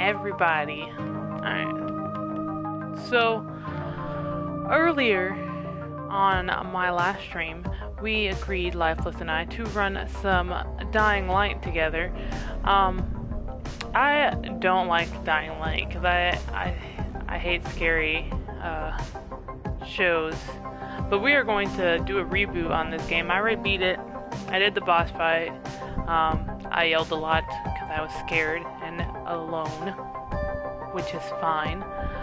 everybody. Alright. So, earlier on my last stream, we agreed, Lifeless and I, to run some Dying Light together. I don't like Dying Light because I hate scary shows. But we are going to do a reboot on this game. I already beat it. I did the boss fight. I yelled a lot because I was scared and alone, which is fine.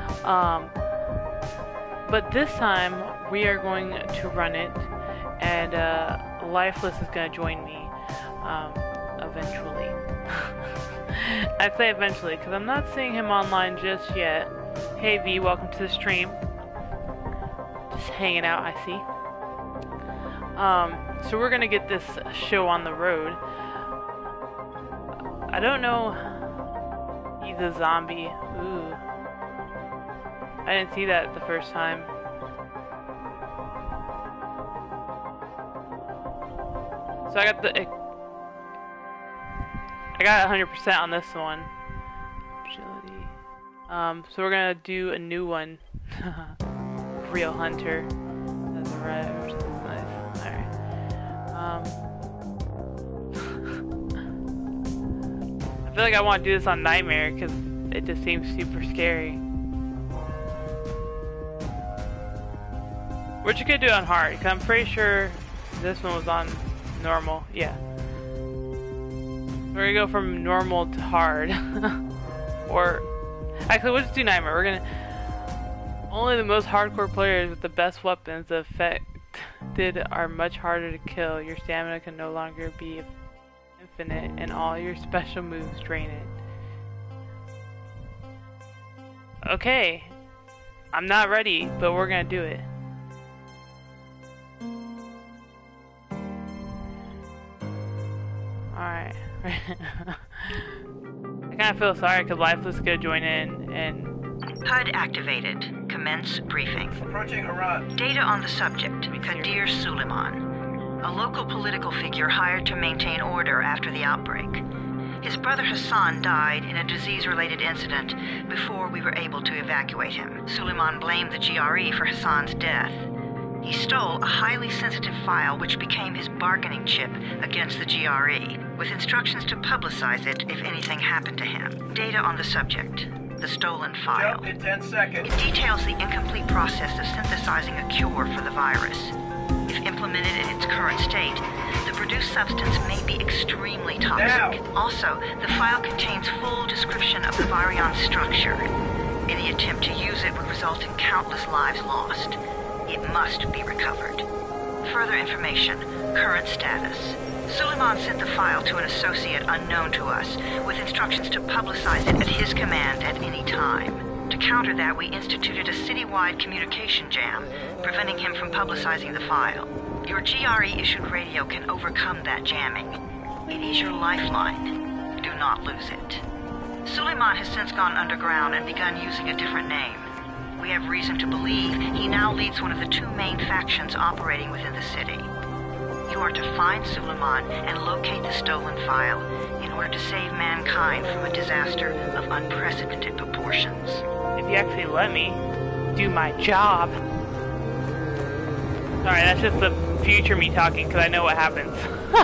But this time we are going to run it, and Lifeless is going to join me eventually. I say eventually because I'm not seeing him online just yet. Hey V, welcome to the stream. Just hanging out, I see. So we're gonna get this show on the road. I don't know. He's a zombie. Ooh. I didn't see that the first time. So I got 100% on this one. Agility. So we're gonna do a new one. Real Hunter. That's right. That's nice. Alright. I feel like I want to do this on Nightmare because it just seems super scary. We're just gonna do it on hard because I'm pretty sure this one was on normal. Yeah. We're gonna go from normal to hard. Or actually, we'll just do Nightmare. We're gonna only the most hardcore players with the best weapons affected are much harder to kill. Your stamina can no longer be infinite, and all your special moves drain it. Okay, I'm not ready, but we're gonna do it. Alright. I kinda feel sorry because Lifeless is gonna join in and... HUD activated. Commence briefing. Approaching Harad. Data on the subject, Kadir Suleiman. A local political figure hired to maintain order after the outbreak. His brother Hassan died in a disease-related incident before we were able to evacuate him. Suleiman blamed the GRE for Hassan's death. He stole a highly sensitive file which became his bargaining chip against the GRE, with instructions to publicize it if anything happened to him. Data on the subject. The stolen file. Jump in 10 seconds. It details the incomplete process of synthesizing a cure for the virus. If implemented in its current state, the produced substance may be extremely toxic. Now. Also, the file contains full description of the virion's structure. Any attempt to use it would result in countless lives lost. It must be recovered. Further information, current status. Suleiman sent the file to an associate unknown to us, with instructions to publicize it at his command at any time. To counter that, we instituted a citywide communication jam, preventing him from publicizing the file. Your GRE-issued radio can overcome that jamming. It is your lifeline. Do not lose it. Suleiman has since gone underground and begun using a different name. We have reason to believe he now leads one of the two main factions operating within the city. You are to find Suleiman and locate the stolen file in order to save mankind from a disaster of unprecedented proportions. If you actually let me do my job. Sorry, that's just the future me talking because I know what happens.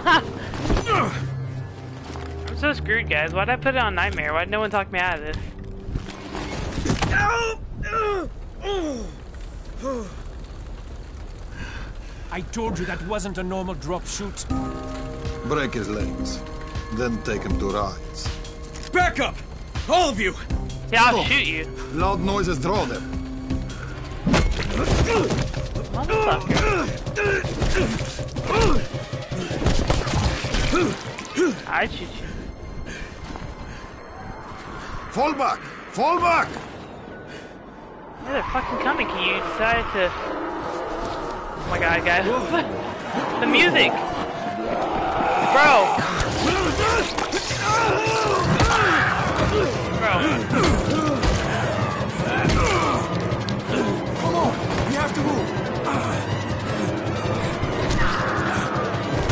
I'm so screwed, guys. Why'd I put it on Nightmare? Why'd no one talk me out of this? I told you that wasn't a normal drop shoot. Break his legs, then take him to rides. Back up! All of you! Yeah, I'll shoot you. Loud noises draw them. Motherfucker. I'd shoot you. Fall back! Fall back! Yeah, they're fucking coming. Can you decide to... Oh my god, guys. The music! Bro! Bro. Come on! We have to move!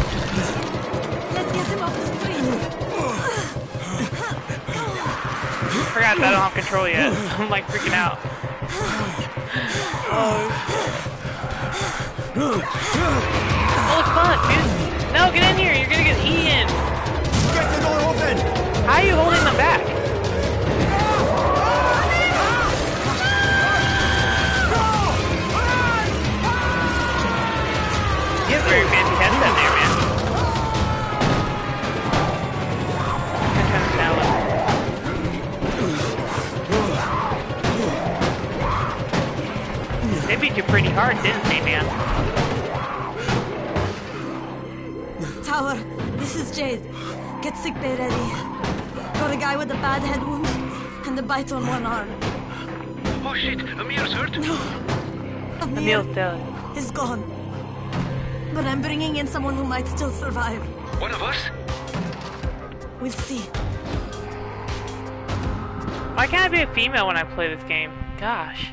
Let's get him off the street! Forgot that I don't have control yet. I'm like freaking out. Oh, fuck, dude. No, get in here. You're gonna get eaten. Get the door open! How are you holding them back? You have a very fancy headset there, man. I'm trying to sound it. They beat you pretty hard, didn't they, man? Tower, this is Jade. Get sickbay ready. Got a guy with a bad head wound and a bite on one arm. Oh shit, Amir's hurt? No. Emil's dead. Is gone. But I'm bringing in someone who might still survive. One of us? We'll see. Why can't I be a female when I play this game? Gosh.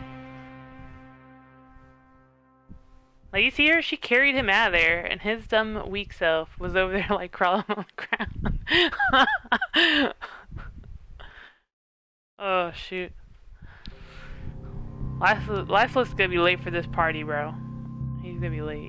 Like, you see her? She carried him out of there, and his dumb weak self was over there, like, crawling on the ground. Oh, shoot. Lifeless gonna be late for this party, bro. He's gonna be late.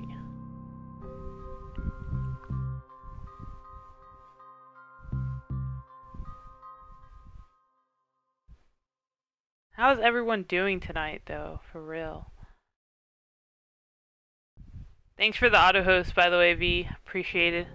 How's everyone doing tonight, though? For real. Thanks for the auto host, by the way, V. Appreciate it.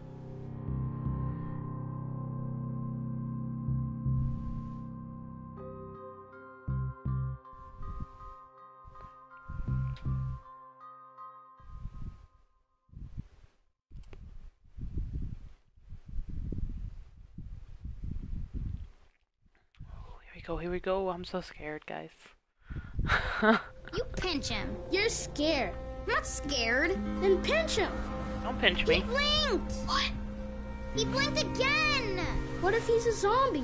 Here we go. I'm so scared, guys. You pinch him. You're scared. I'm not scared. Then pinch him. Don't pinch He me. blinked. What? He blinked again. What if he's a zombie?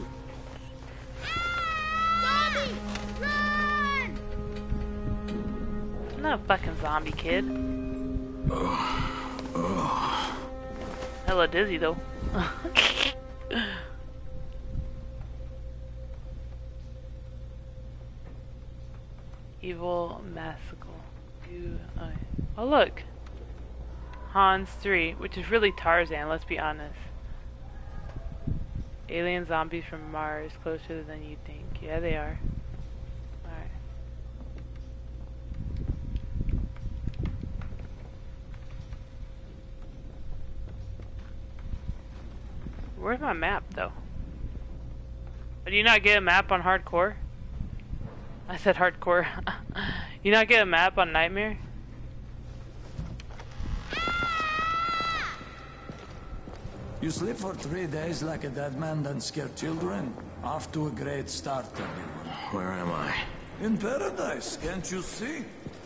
Zombie! Run! I'm not a fucking zombie, kid. Hella dizzy, though. Evil Massical. Oh, look. Hans 3, which is really Tarzan, let's be honest. Alien zombies from Mars, closer than you think. Yeah, they are. Alright. Where's my map, though? Do you not get a map on hardcore? I said hardcore. You not get a map on Nightmare? You sleep for 3 days like a dead man, then scare children? Off to a great start, everyone. Where am I? In paradise, can't you see?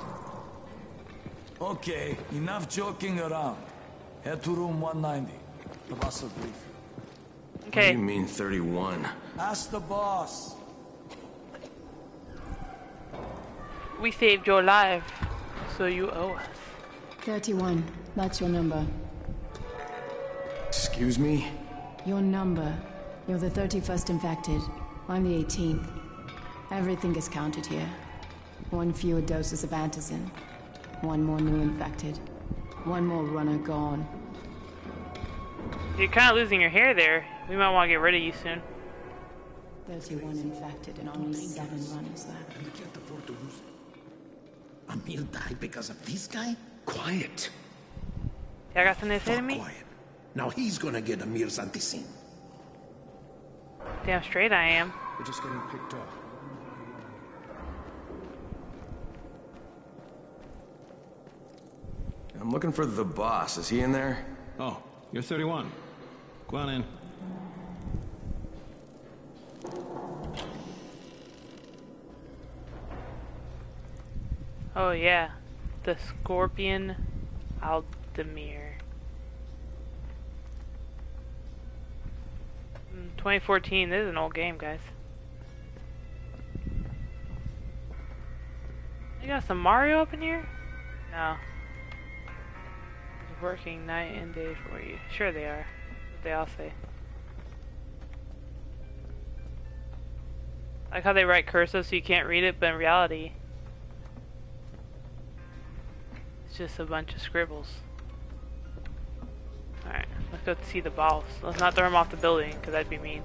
Okay, enough joking around. Head to room 190. The boss will brief you. What do you mean 31? Ask the boss. We saved your life, so you owe us. 31. That's your number. Excuse me? Your number. You're the 31st infected. I'm the 18th. Everything is counted here. 1 fewer doses of antizin. 1 more new infected. 1 more runner gone. You're kind of losing your hair there. We might want to get rid of you soon. 31 infected and only 7 runners left. We can't afford to lose. Amir died because of this guy? Quiet. Y'all got something to say to me? Quiet. Now he's gonna get Amir's anti-scene. Damn straight I am. We're just getting picked up. I'm looking for the boss. Is he in there? Oh, you're 31. Go on in. Oh yeah, the Scorpion Aldemir. 2014, this is an old game, guys. You got some Mario up in here? No. It's working night and day for you. Sure they are. What they all say. I like how they write cursive so you can't read it, but in reality, it's just a bunch of scribbles. Alright, let's go see the boss. Let's not throw him off the building, because that'd be mean.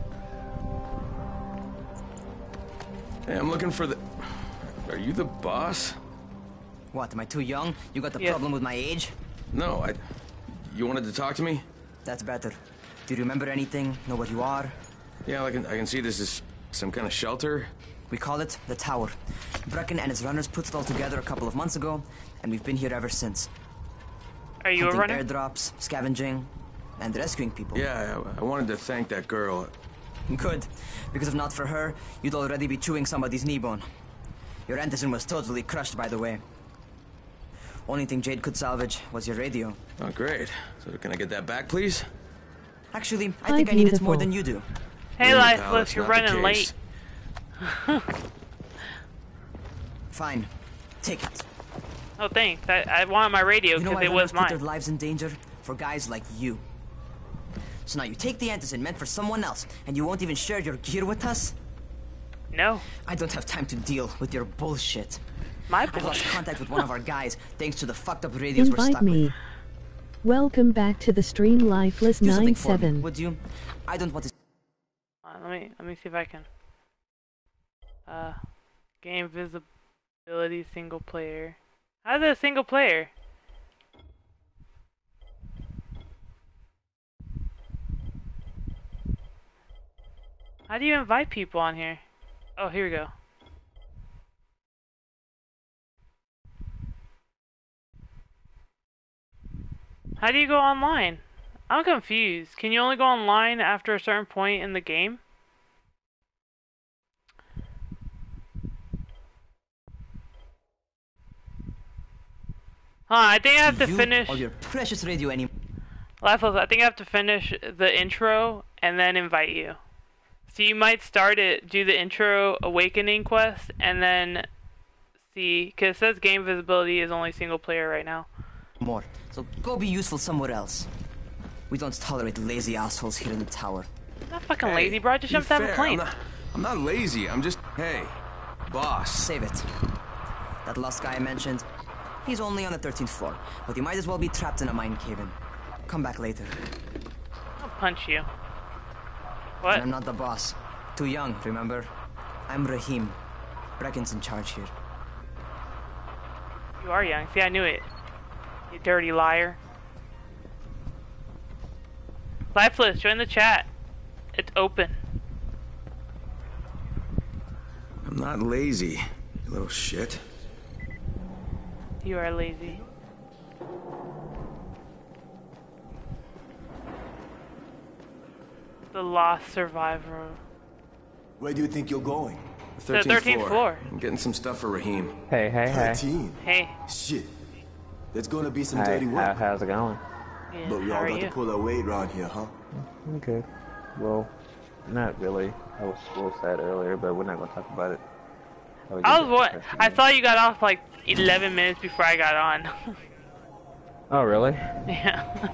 Hey, I'm looking for the... Are you the boss? What, am I too young? You got the problem with my age? No, You wanted to talk to me? That's better. Do you remember anything? Know what you are? Yeah, I can see this is some kind of shelter. We call it the Tower. Brecken and his runners put it all together a couple of months ago, and we've been here ever since. Are you a runner? Airdrops, scavenging, and rescuing people. Yeah, I wanted to thank that girl. Good, because if not for her, you'd already be chewing somebody's knee bone. Your Anderson was totally crushed, by the way. Only thing Jade could salvage was your radio. Oh, great. So can I get that back, please? Actually, I think I need it more than you do. Hey, Lifeless, you're running late. Fine. Take it. Oh, thanks. I wanted my radio because it was mine. Put their lives in danger for guys like you. So now you take the Anderson meant for someone else, and you won't even share your gear with us? No. I don't have time to deal with your bullshit. My bullshit? I lost contact with one of our guys thanks to the fucked up radios we're stuck me. with. Welcome back to the stream, Lifeless Do something 97. for me, would you? I don't want to. Let me see if I can. Game visibility single player. How's it a single player? How do you invite people on here? Oh, here we go. How do you go online? I'm confused. Can you only go online after a certain point in the game? I think I have to finish. Or your precious radio anymore. Lifeless, I think I have to finish the intro and then invite you. So you might start it, do the intro awakening quest, and then see, because it says game visibility is only single player right now. More. So go be useful somewhere else. We don't tolerate lazy assholes here in the tower. I'm not fucking lazy, bro. I just jumped out of a plane. I'm not lazy. I'm just, hey, boss. Save it. That last guy I mentioned, he's only on the 13th floor, but he might as well be trapped in a mine cave-in. Come back later. I'll punch you. What? And I'm not the boss. Too young, remember? I'm Rahim. Brecken's in charge here. You are young. See, I knew it. You dirty liar. Lifeless, join the chat. It's open. I'm not lazy, you little shit. You are lazy. The lost survivor. Where do you think you're going? The 13th floor. I'm getting some stuff for Rahim. Hey. 13? Hey. Shit. There's gonna be some dirty work. How's it going? Yeah, but we all got to pull our weight around here, huh? Okay. Well, not really. I was a little sad earlier, but we're not gonna talk about it. I thought you got off like 11 minutes before I got on. Oh, really? Yeah.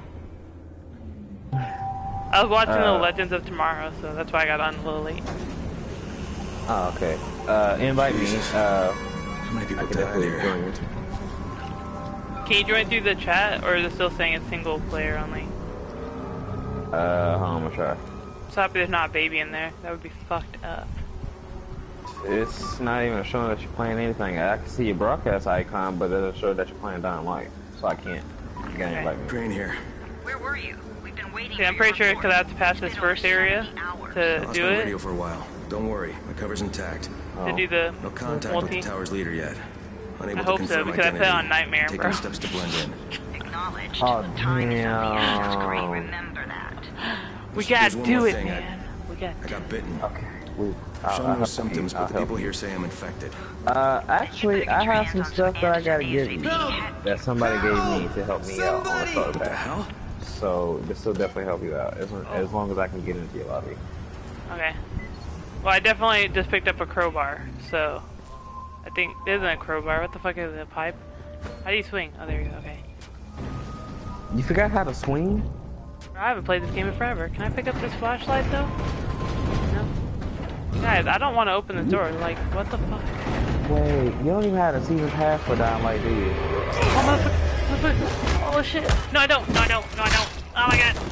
I was watching the Legends of Tomorrow, so that's why I got on a little late. Oh, okay. Invite me. How many people definitely join it? Can you join through the chat, or is it still saying it's single player only? Hold on, I'm gonna try. I'm so happy there's not a baby in there. That would be fucked up. It's not even showing that you're playing anything. I can see your broadcast icon, but it doesn't show that you're playing Dynamite, so I can't. You gotta invite me. Crane here. Where were you? We've been waiting. Okay, I'm pretty sure because I have to pass this first area to I lost do my it. radio for a while. Don't worry, my cover's intact. To do the no contact with the tower's leader yet. Unable I to hope so confirm because I put it on identity. Nightmare, Taking bro. steps to blend in. Acknowledged. Oh, Time is of the essence, damn. Crane. Remember that. We There's gotta one do more it, thing. man. We got. I got bitten. Okay. Show no symptoms, but the people here say I'm infected. Actually, I have some stuff that I gotta give you that somebody gave me to help me out on the photo What the hell? So this will definitely help you out as long as I can get into your lobby. Okay. Well, I definitely just picked up a crowbar, so I think it isn't a crowbar. What the fuck is it? A pipe? How do you swing? Oh, there you go. Okay. You forgot how to swing? I haven't played this game in forever. Can I pick up this flashlight though? No. Guys, I don't want to open the door. Like, what the fuck? Wait, you don't even have a season pass for Dying Light, do you? Oh shit! No, I don't. No, I don't. No, I don't. Oh my god!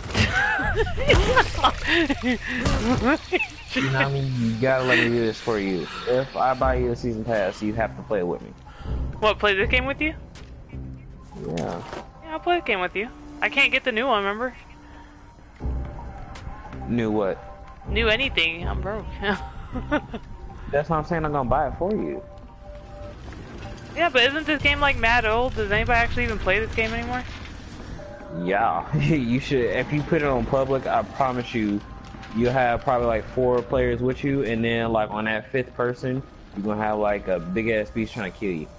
You know what I mean? You gotta let me do this for you. If I buy you a season pass, you have to play it with me. What? Play this game with you? Yeah. Yeah, I'll play the game with you. I can't get the new one, remember? New what? New anything. I'm broke. That's what I'm saying. I'm gonna buy it for you. Yeah, but isn't this game like mad old? Does anybody actually even play this game anymore? Yeah, you should. If you put it on public, I promise you, you'll have probably like 4 players with you, and then like on that 5th person, you're gonna have like a big ass beast trying to kill you.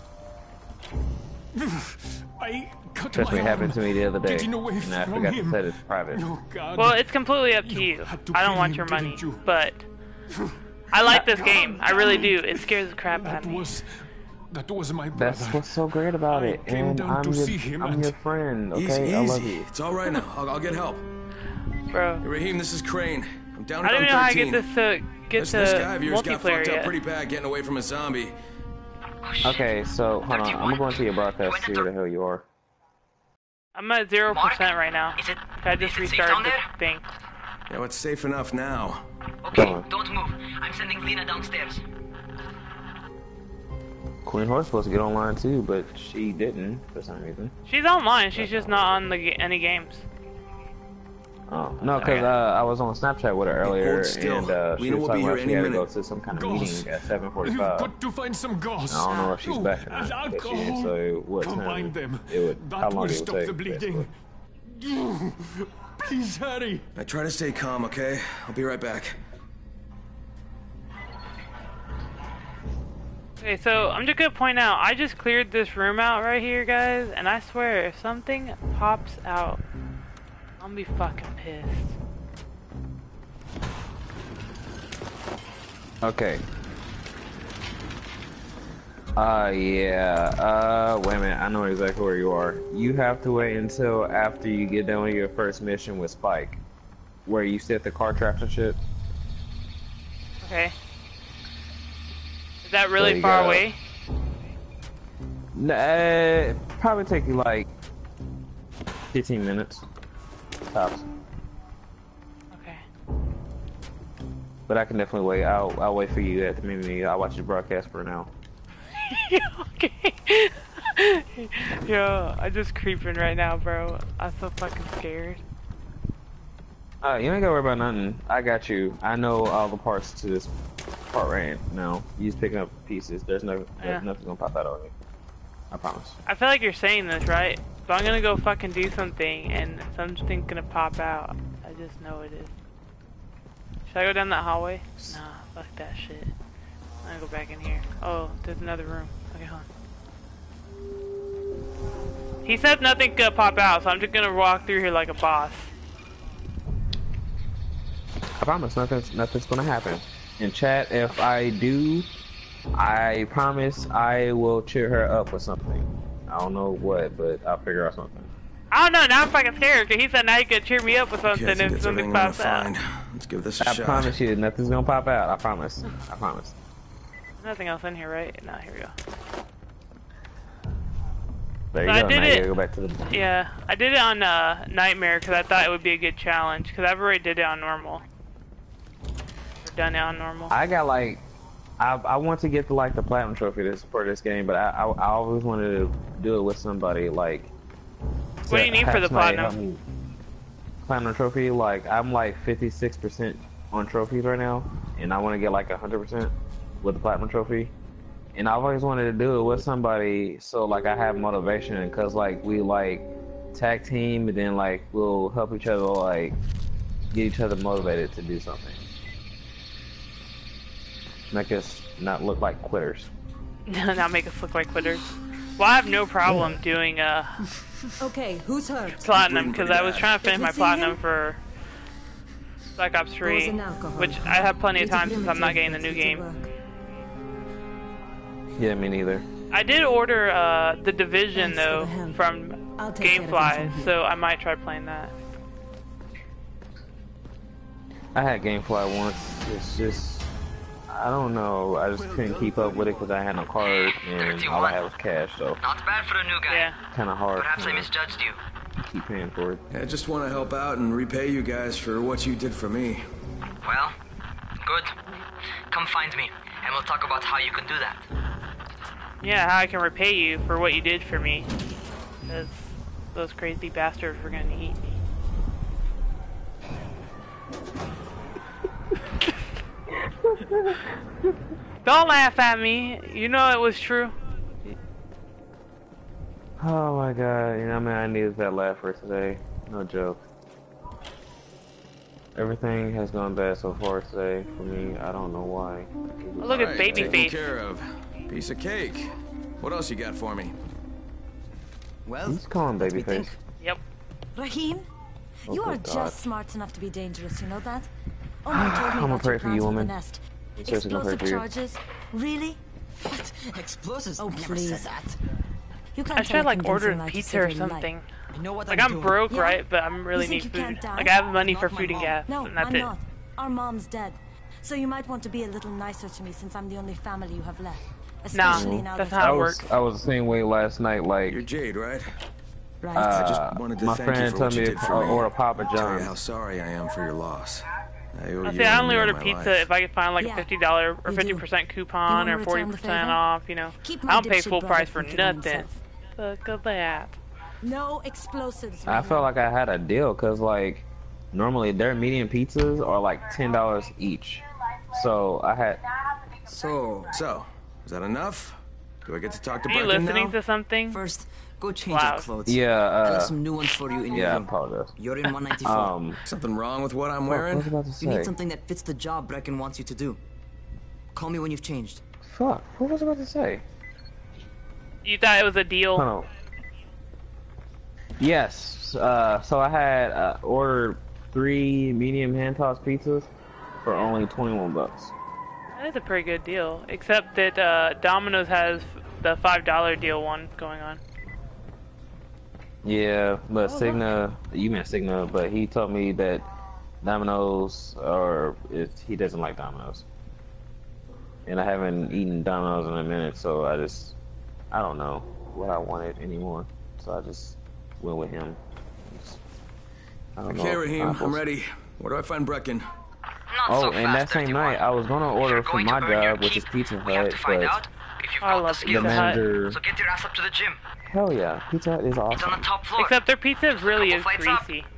That's what happened to me the other day, and I forgot to set it private. Well, it's completely up to you. I don't want your money, but I like this game. I really do. It scares the crap out of me. That was my brother. That's what's so great about it, and I'm your friend. Okay, Easy, I love you. It's all right now. I'll get help. Bro. Hey, Raheem, this is Crane. I'm down I at don't even know how I get 13. this to This guy of yours got multiplayer fucked up yet. pretty bad getting away from a zombie. Okay, so hold on. I'm gonna go into your broadcast to see where the hell you are. I'm at 0% right now. I just restarted the thing. Yeah, well, it's safe enough now. Okay, don't move. I'm sending Lena downstairs. Queen Horse supposed to get online too, but she didn't for some reason. She's online. She's just not on any games. Oh no, because I was on Snapchat with her earlier, and she was talking about she had to go to some kind of meeting at 7:45. Got to find some gas. I don't know if she's back or not, but she didn't say what time it would, how long it would stop take. the bleeding. Please hurry. I try to stay calm, okay? I'll be right back. Okay, so I'm just gonna point out, I just cleared this room out right here, guys, and I swear, if something pops out, I'm gonna be fucking pissed. Okay. Yeah. Wait a minute. I know exactly where you are. You have to wait until after you get done with your first mission with Spike, where you set the car traps and shit. Okay. Is that really far away? Nah, probably take you like 15 minutes. Tops. Okay. But I can definitely wait. I'll wait for you at the menu. I'll watch your broadcast for now. Okay. Yo, I'm just creeping right now, bro. I'm so fucking scared. You ain't gotta worry about nothing. I got you. I know all the parts to this part right now. You just picking up pieces. There's nothing gonna pop out on you. I promise. I feel like you're saying this, right? So I'm gonna go fucking do something, and something's gonna pop out. I just know it is. Should I go down that hallway? Nah, fuck that shit. I'm gonna go back in here. Oh, there's another room. Okay, hold on. He said nothing could pop out, so I'm just gonna walk through here like a boss. I promise nothing's gonna happen. In chat, if I do, I promise I will cheer her up with something. I don't know what, but I'll figure out something. I don't know, now I'm fucking scared, because he said now he could cheer me up with something if something pops out. Let's give this a shot. I promise you, nothing's gonna pop out. I promise. I promise. Nothing else in here, right? No, here we go. There you go. Now you gotta go back to the... Yeah, I did it on Nightmare because I thought it would be a good challenge, because I've already did it on normal. Or done it on normal. I got like... I want to get to like the platinum trophy for this game, but I always wanted to do it with somebody like... What do you need for the platinum? Platinum trophy, like I'm like 56% on trophies right now, and I want to get like 100% with the platinum trophy. And I've always wanted to do it with somebody, so like I have motivation, cause like we like tag team, and then like we'll help each other, like get each other motivated to do something. Make us not look like quitters. Not make us look like quitters. Well, I have no problem doing Okay, who's hurt? Platinum, because I was trying to finish my platinum for Black Ops 3, which I have plenty of time since I'm not getting the new game. Yeah, me neither. I did order The Division though from Gamefly, so I might try playing that. I had Gamefly once. It's just I don't know. I just couldn't keep up with it because I had no card and all I had was cash, so. Not bad for a new guy. Yeah. Kind of hard. Perhaps I misjudged you. Keep paying for it. I just want to help out and repay you guys for what you did for me. Well, good. Come find me, and we'll talk about how you can do that. Yeah, how I can repay you for what you did for me. Because those crazy bastards were gonna eat me. Don't laugh at me. You know it was true. Oh my god, you know, I mean, I needed that laugh for today. No joke. Everything has gone bad so far today for me. I don't know why. Look at baby taken face. Care of. Piece of cake. What else you got for me? Well, he's calling babyface. Yep. Rahim, Oh, you are good God. just smart enough to be dangerous, you know that? Omar told me I'm gonna about pray your for you, plans with the woman. nest. I'm seriously gonna pray Explosive for you. charges? Really? What? Explosives? Oh, I never please. said that. You can't I should like convince order him that to pizza save or your life. something. I know what Like I'm I'm doing. broke, Yeah? right? But I'm really You think need you food. can't die? Like I have money Not for my food and mom. gas, No, and that's I'm it. not. Our mom's dead. So you might want to be a little nicer to me since I'm the only family you have left. Especially now that's that how it works. I was the same way last night. Like You're Jade, right? Right. I just wanted to my thank you friend for told what you me did to for me. order Papa Tell you John's. how sorry I am for your loss. I owe I you say I and only me order my pizza life. if I can find like Yeah, a $50 or you do. 50% coupon You or wanna return the 40% favor? off. You know, Keep my I don't pay dipshit full brother price for from killing nothing. himself. Look at that. No explosives. I Rahim. felt like I had a deal because like normally their medium pizzas are like $10 each. So I had. So, is that enough? Do I get to talk to Are you Brecken listening now? to something? First, go change Wow. your clothes. Yeah. I left some new ones for you in your Yeah, I room. apologize. You're in 194. Something wrong with what I'm What wearing? was I about to say? You need something that fits the job Brecken wants you to do. Call me when you've changed. Fuck. What was I about to say? You thought it was a deal? Hold on. Yes. So I had ordered 3 medium hand-tossed pizzas for only $21. That is a pretty good deal. Except that Domino's has the $5 deal one going on. Yeah, but Oh, Cigna, you meant Cigna, but he told me that Domino's, he doesn't like Domino's. And I haven't eaten Domino's in a minute, so I don't know what I wanted anymore. So I just went with him. I don't Okay, know. Rahim, I'm ready. Where do I find Brecken? Oh, and that same night, I was gonna order from my job, which is Pizza Hut, but I love the Pizza Hut. manager... So get your ass up to the gym. Hell yeah, Pizza Hut is It's on awesome. the top floor. Except their pizza really is flights up. greasy.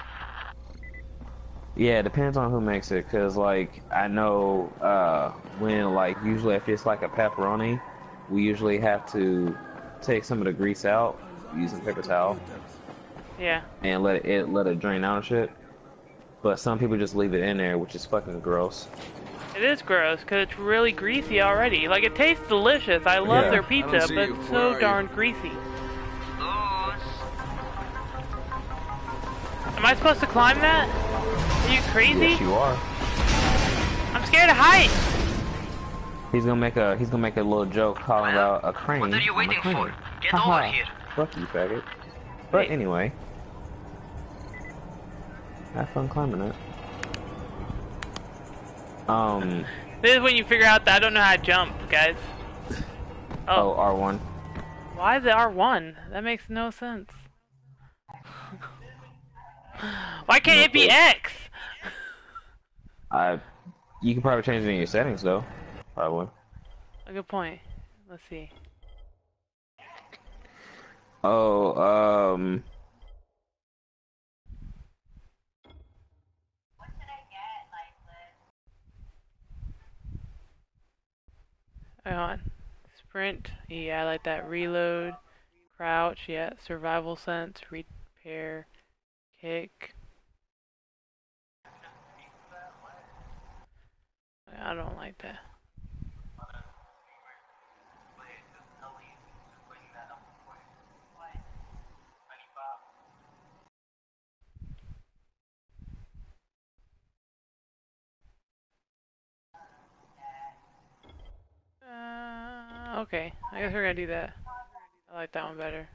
Yeah, it depends on who makes it, cause like I know when like usually if it's like a pepperoni, we usually have to take some of the grease out using paper towel Yeah. and let it drain out and shit. But some people just leave it in there, which is fucking gross. It is gross because it's really greasy already. Like it tastes delicious. I love Yeah. their I pizza, don't see but you. it's Where so are darn you? greasy. Am I supposed to climb that? Are you crazy? Yes, you are. I'm scared of heights. He's gonna make a little joke calling about a crane. What are you on a waiting crane. for? Get Haha. over here. Fuck you, faggot. But anyway, have fun climbing it. This is when you figure out that I don't know how to jump, guys. Oh, R1. Why is it R1? That makes no sense. Why can't it be X? You can probably change it in your settings though. Probably. A good point. Let's see. Oh, Hang on. Sprint. Yeah, I like that. Reload. Crouch. Yeah. Survival sense. Repair. Kick. I don't like that. Okay. I guess we're gonna do that. I like that one better.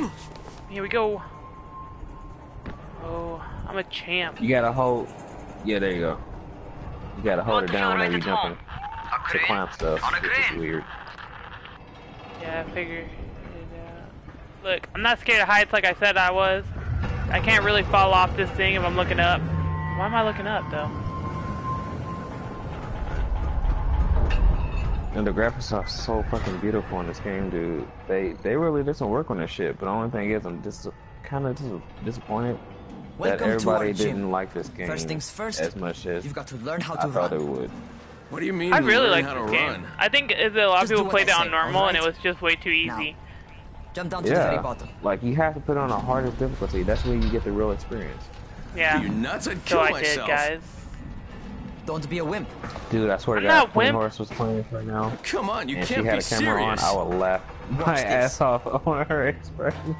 Here we go. Oh, I'm a champ. You gotta hold. Yeah, there you go. You gotta hold it down whenever you're jumping to climb stuff, which is weird. Yeah, I figured. Look, I'm not scared of heights like I said I was. I can't really fall off this thing if I'm looking up. Why am I looking up, though? And the graphics are so fucking beautiful in this game, dude. They really did some work on this shit, but the only thing is I'm just kind of disappointed that everybody didn't like this game first things first, as much as you've got to learn how to I thought they would. What do you mean? I really like this game. I think a lot of people played it on normal and it was just way too easy. Jump down to the very bottom. Like you have to put it on the hardest difficulty. That's where you get the real experience. Yeah. You nuts? I'd kill myself. I did, guys. Don't be a wimp. Dude, I swear to God, Queen Horse was playing right now. Come on, you and can't she had be a camera serious. on, I would laugh my ass off on her expression.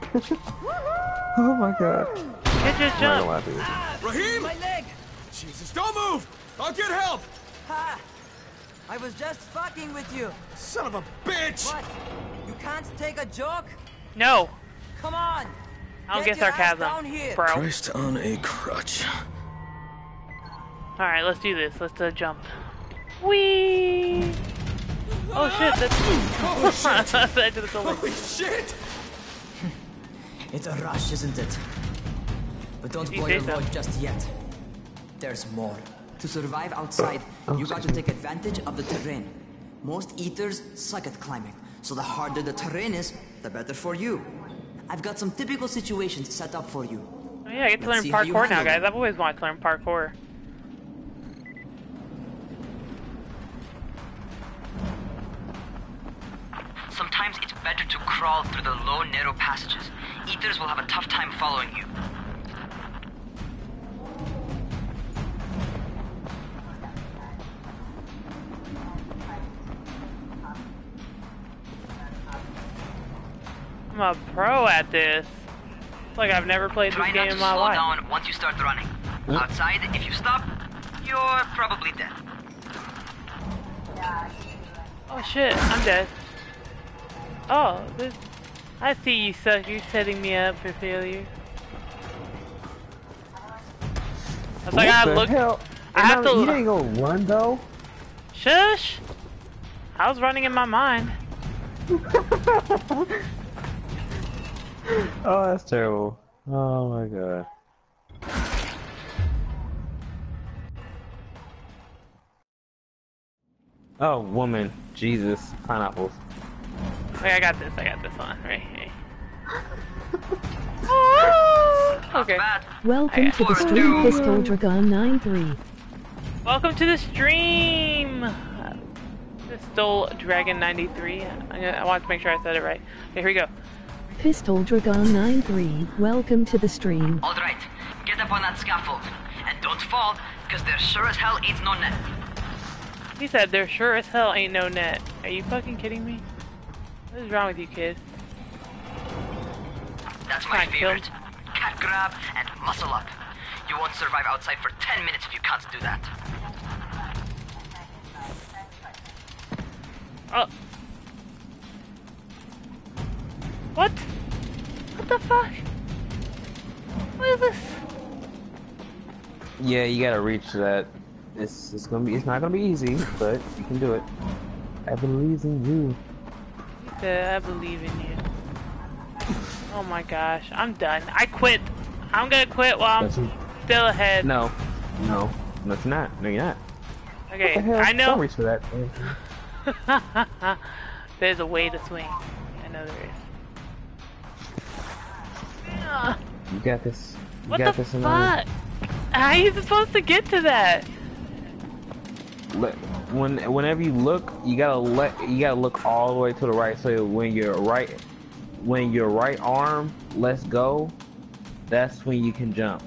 Oh my God. Get your jump. Raheem! My leg! Jesus, don't move! I'll get help! Ha! I was just fucking with you. Son of a bitch! What? You can't take a joke? No. Come on! I don't get sarcasm, bro. Christ on a crutch. Alright, let's do this. Let's jump. Whee! Oh shit, that's... That's the edge of the building. Holy shit! It's a rush, isn't it? But don't blow your load just yet. There's more. To survive outside, you got to take advantage of the terrain. Most eaters suck at climbing, so the harder the terrain is, the better for you. I've got some typical situations set up for you. Oh yeah, I get to learn parkour now, guys. I've always wanted to learn parkour. Sometimes it's better to crawl through the low, narrow passages. Eaters will have a tough time following you. I'm a pro at this. It's like I've never played this game in my life. Try not to slow down once you start running. Outside, if you stop, you're probably dead. Oh shit, I'm dead. Oh, this... I see you, sucker, setting me up for failure. It's like I look. I have to. You didn't go run though. Shush! I was running in my mind. Oh, that's terrible. Oh my God. Oh, woman. Jesus. Pineapples. Okay, I got this one. Right here. Okay. Welcome to the stream, Pistol Dragon 93. Welcome to the stream! Pistol Dragon 93. I want to make sure I said it right. Okay, here we go. Pistol Dragon 93, welcome to the stream. Alright, get up on that scaffold. And don't fall, because there sure as hell ain't no net. He said there sure as hell ain't no net. Are you fucking kidding me? What is wrong with you, kid? That's my favorite. Cat grab and muscle up. You won't survive outside for 10 minutes if you can't do that. Oh. What? What the fuck? What is this? Yeah, you gotta reach that. It's not gonna be easy, but you can do it. I believe in you. He said, I believe in you. Oh my gosh, I'm done. I quit. I'm gonna quit while I'm still ahead. No, you're not. No, you're not. Okay, What the hell? I know. Don't reach for that. There's a way to swing. I know there is. You got this. You What got the this. fuck? How are you supposed to get to that? Whenever you look, you gotta look all the way to the right. So when your right arm lets go, that's when you can jump.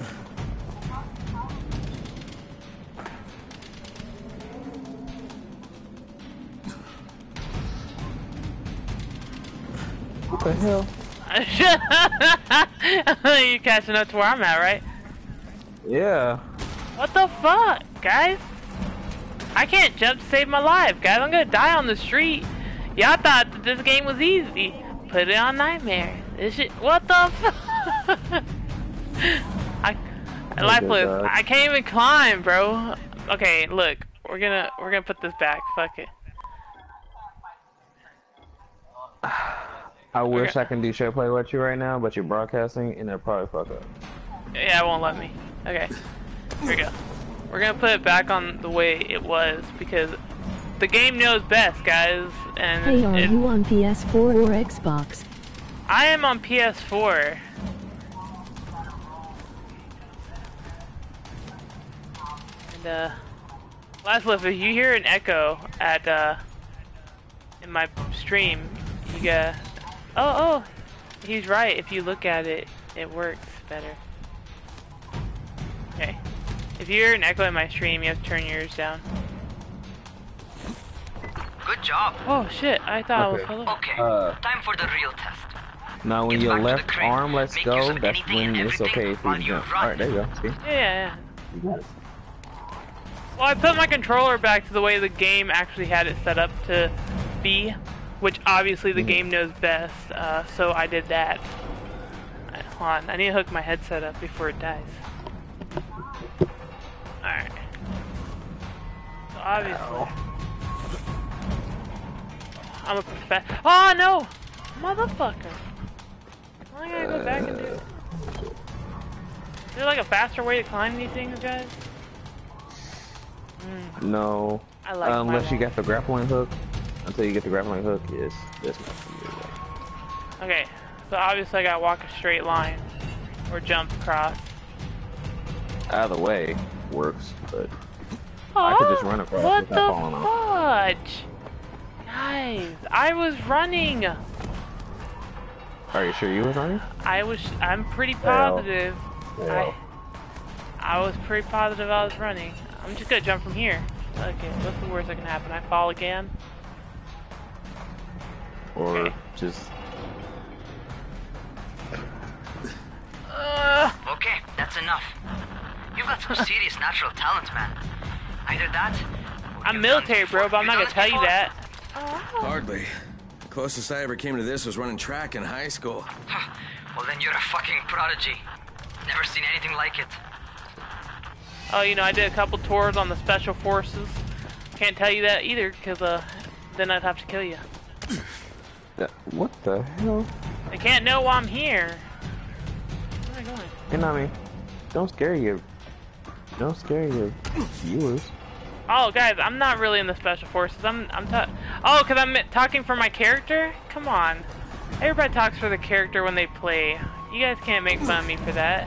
What the hell? You catching up to where I'm at, right? Yeah. What the fuck, guys? I can't jump to save my life, guys. I'm gonna die on the street. Y'all thought that this game was easy. put it on Nightmare. This shit. What the fuck? Lifeless. I can't even climb, bro. Okay, look. We're gonna put this back. Fuck it. I wish I can do show play with you right now, but you're broadcasting and it'll probably fuck up. Yeah, it won't let me. Okay. Here we go. We're gonna put it back on the way it was because the game knows best, guys. And hey, are you on PS4 or Xbox? I am on PS4. And last lift, if you hear an echo at in my stream, you got. Oh, he's right. If you look at it, it works better. Okay. If you hear an echo in my stream, you have to turn yours down. Good job. Oh shit! I thought I was hello. Okay. Time for the real test. Now, when your left arm lets go, that's when it's okay for you to jump. Alright, there you go. See? Yeah. You got it. Well, I put my controller back to the way the game actually had it set up to be, which obviously the game knows best, so I did that. Right, hold on, I need to hook my headset up before it dies. Alright. So obviously... I'm a professional. Oh no! Motherfucker! I gotta go back and do it. Is there like a faster way to climb these things, guys? No. I like unless you got the grappling hook. Until you get the grappling hook, yes. Okay, so obviously I gotta walk a straight line. Or jump across. Either way works, but I could just run across what without falling off. What the fudge? Guys, I was running! Are you sure you was running? I'm pretty positive. I was pretty positive I was running. I'm just gonna jump from here. Okay, what's the worst that can happen? I fall again? Or just... Okay, that's enough. You've got some serious natural talent, man. Either that... I'm military, bro, but I'm not gonna tell you that. Hardly. The closest I ever came to this was running track in high school. Well, then you're a fucking prodigy. Never seen anything like it. Oh, you know, I did a couple tours on the Special Forces. Can't tell you that either, because then I'd have to kill you. What the hell? They can't know why I'm here. Where am I going? And I mean, don't scare your viewers. Oh, guys, I'm not really in the Special Forces. Oh, because I'm talking for my character? Come on. Everybody talks for the character when they play. You guys can't make fun of me for that.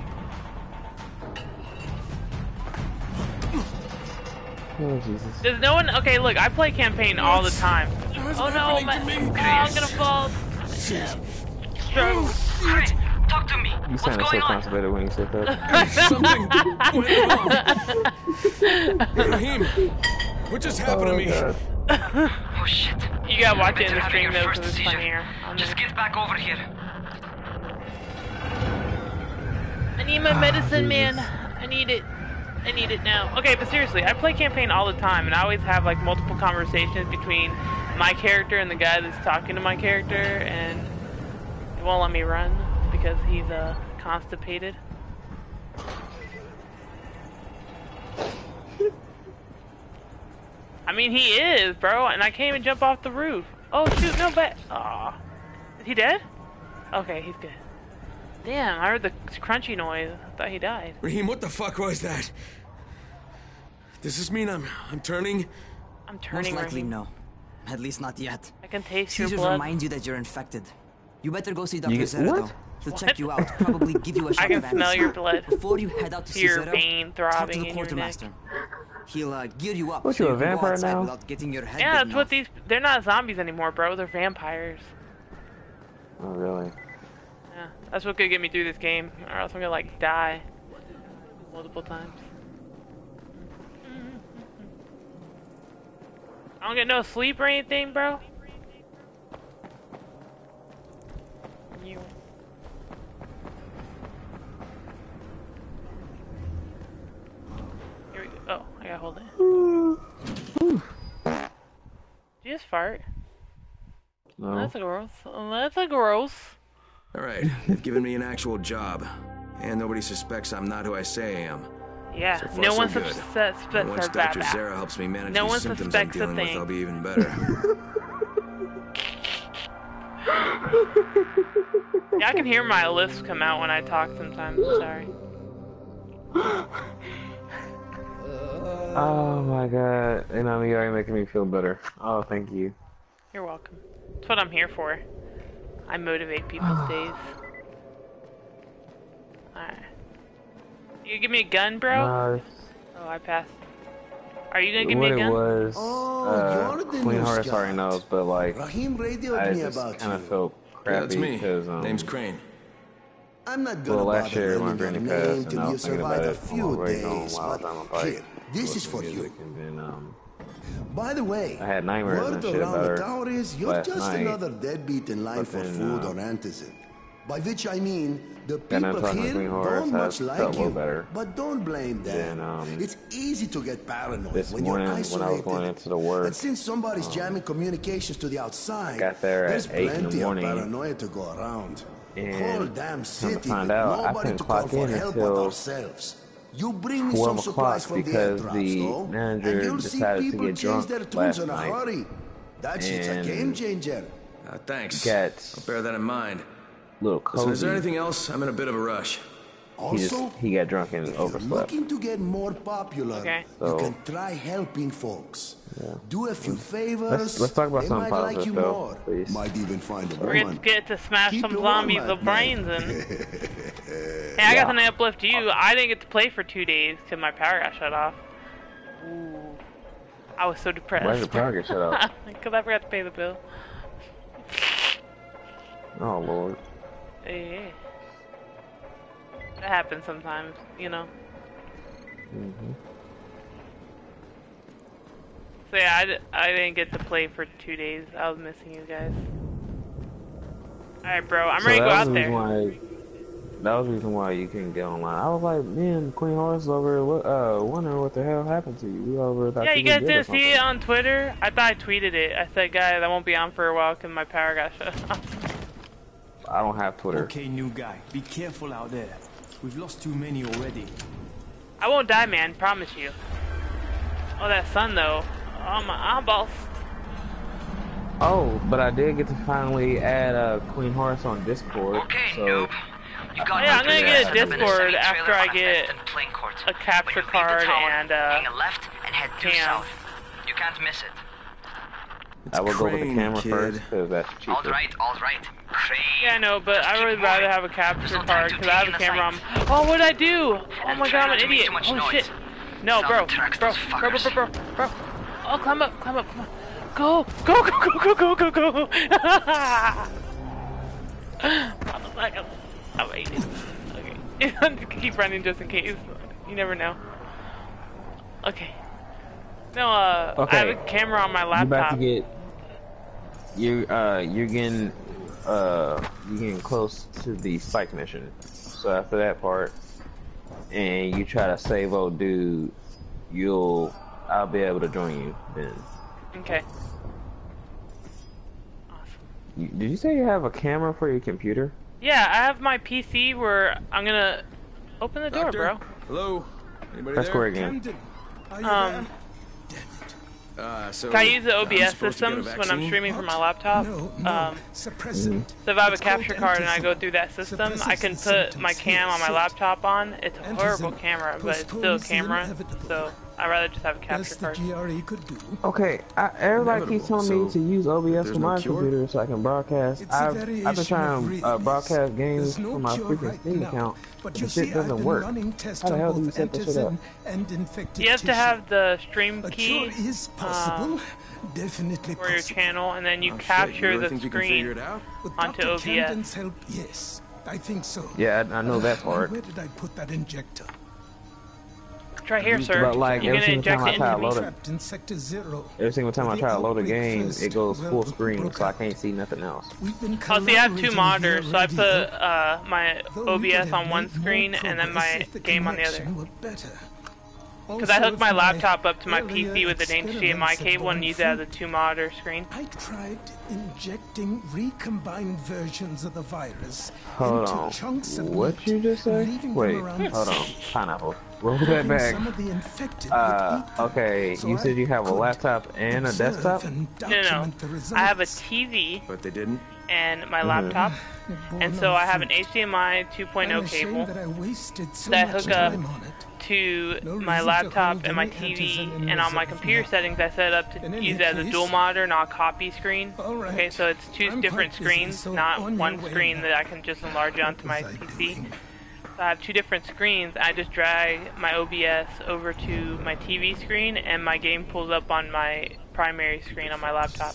Oh, Jesus. Does no one... Okay, look, I play campaign all the time. Oh, no, I'm gonna fall. Struggle. Alright, talk to me. You sounded so constipated when you said that. Something went wrong. Raheem, what just happened to me? Oh, shit. You gotta watch it in the stream, though, because it's funnier. Just get back over here. I need my medicine, man. I need it. I need it now. Okay, but seriously, I play campaign all the time, and I always have like multiple conversations between my character and the guy that's talking to my character, and it won't let me run because he's constipated. I mean, he is, bro, and I can't even jump off the roof. Oh shoot, no, but aw, is he dead? Okay, he's good. Damn, I heard the crunchy noise. I thought he died. Raheem, what the fuck was that? Does this mean I'm turning? I'm turning. Most likely Raheem. No. At least not yet. I can taste Caesar your blood. reminds you that you're infected. You better go see Dr. Zerdo. He'll check you out, probably give you a shot I can of smell your blood. Before you head out to your Zerdo, vein talk to throbbing the in your neck. quartermaster. He'll gear you up. What, so you a can go vampire outside now? Without getting your head Yeah, bitten that's what off. these. They're not zombies anymore, bro. They're vampires. Oh, really? Yeah, that's what could get me through this game, or else I'm gonna like die multiple times. I don't get no sleep or anything, bro. You. Here we go. Oh, I gotta hold it. Did you just fart? No. That's gross. That's gross. Alright, they've given me an actual job. And nobody suspects I'm not who I say I am. Yeah, so far, no so one good. suspects. And once Dr. Zara helps me manage these symptoms I'm dealing with, I'll be even better. Yeah, I can hear my lips come out when I talk sometimes. Sorry. Oh my god. And I mean, you're already making me feel better. Oh, thank you. You're welcome. That's what I'm here for. I motivate people's days. Alright. You give me a gun, bro? Oh, I passed. Are you gonna give me a gun? What it was, you're the Queen new Horse Scott. already knows, but like, Rahim radioed I me just about kind of you. felt crappy because Name's Crane. I'm not gonna last bother year my learning granny your name passed, and till I you was thinking about survive a it few on my way home days. while I was on my But bike. here, this is for you. And then, By the way, I had nightmares word and shit around about the her tower is you're last just night, another deadbeat in line but for then, food or antizin. By which I mean, the got done people talking to here Queen Horse, don't I much felt like a little you. better. But don't blame them. Then, it's easy to get paranoid this when morning you're when I was isolated. going into the work, And since somebody's jamming communications to the outside, got there there's at 8 in the plenty morning, of paranoia to go around. and Whole damn come to city find with out, I nobody couldn't to call clock for in help but until ourselves. You bring me 12 some supplies o'clock from the because airdrops, the though, and manager you'll see decided to people get change drunk their tunes last in a night. hurry. That shit's a game changer. Thanks. Got I'll bear that in mind. little Listen, is there cozy. anything else? I'm in a bit of a rush. Also, he got drunk and if you're overslept. looking to get more popular, So, you can try helping folks. Yeah. Do a few favors. Let's talk about they something might like positive, you though, more. please. Might even find a We're woman. gonna get to smash Keep some your zombies warm with at brains night. in. Hey, I got something to uplift you. I didn't get to play for 2 days till my power got shut off. Ooh. I was so depressed. Why did the power get shut off? Because I forgot to pay the bill. Oh, Lord. Yeah. That happens sometimes, you know. So yeah, I didn't get to play for 2 days. I was missing you guys. Alright, bro. I'm ready to go out there. That was the reason why you couldn't get online. I was like, man, Queen Horse over wondering what the hell happened to you. We over Yeah, you guys didn't see it on Twitter? I thought I tweeted it. I said, guys, I won't be on for a while because my power got shut off. I don't have Twitter. Okay, new guy. Be careful out there. We've lost too many already. I won't die, man. Promise you. Oh, that sun, though. Oh, my eyeballs. Oh, but I did get to finally add Queen Horse on Discord. Okay, so noob. You got yeah, I'm gonna get a Discord Discord after I get a capture card and hang a left and head due cam. south. You can't miss it. I will go with the Crane, camera kid. first because that's cheaper. All right. Crane. Yeah, I know, but I would rather have a capture no time card to because I have a take in the camera on. Oh, what did I do? Oh my god, I'm an to make idiot. too much Oh noise. shit. No, Sound bro. attracts Bro. those fuckers. Bro. Oh, climb up, come on. Go. I'm waiting. Okay. Keep running just in case. You never know. Okay. No, Okay. I have a camera on my You're about laptop. to get. You're getting close to the spike mission. So after that part, and you try to save old dude, I'll be able to join you then. Okay. Did you say you have a camera for your computer? Yeah, I have my PC where I'm gonna open the door, Doctor? bro. Hello? Anybody Press there? square again. So can I use the I'm OBS supposed to get a systems when I'm vaccine? streaming from my laptop? Suppressant. So if I have a capture card and I go through that system, I can put my cam on my laptop on. It's a horrible camera, but it's still a camera. So I'd rather just have a capture card. Okay, everybody keeps telling me to use OBS there's for no my cure? computer so I can broadcast. I've been trying to broadcast games from my freaking Steam account, but the shit doesn't work. How the hell do you set this shit up? You have to have the stream key is possible. Definitely for your channel, and then you capture really the think you can figure screen it out? onto Dr. OBS. Camden's help, yes. I think so. Yeah, I know that part. Where did I put that injector? It's right here, sir. But like You're every gonna single time inject I it try to into me. load it, Trapped in Sector 0. every single time I try to load a game, First, it goes well, full screen, broke so I out. can't see nothing else. We've been Oh, see, I have two collaborating monitors, here so I already, put my though we could OBS have on one made more screen and then progress my if the game on the other. connection were better. Because I hooked my laptop up to my PC with an HDMI cable and used it as a 2-monitor screen. I tried injecting recombined versions of the virus Hold into on. chunks of What meat, you just say? leaving Wait, them around hold on. Pineapple. Roll that hoping back. some of the infected would eat them. Okay, So you said you have a laptop and a observe desktop? and No. document the I have a results. TV But they didn't? and my laptop. And so I have an HDMI 2.0 cable that I wasted so that I much hook up time on it. to No my reason to laptop hold and my any TV, antizen and on my as of computer now. settings I set it up to In any use it as a case, dual monitor, not a copy screen. right. Okay, so it's two I'm different quite busy, screens, so not on your one way screen now. that I can just enlarge onto my PC. So I have two different screens. I just drag my OBS over to my TV screen, and my game pulls up on my primary screen on my laptop.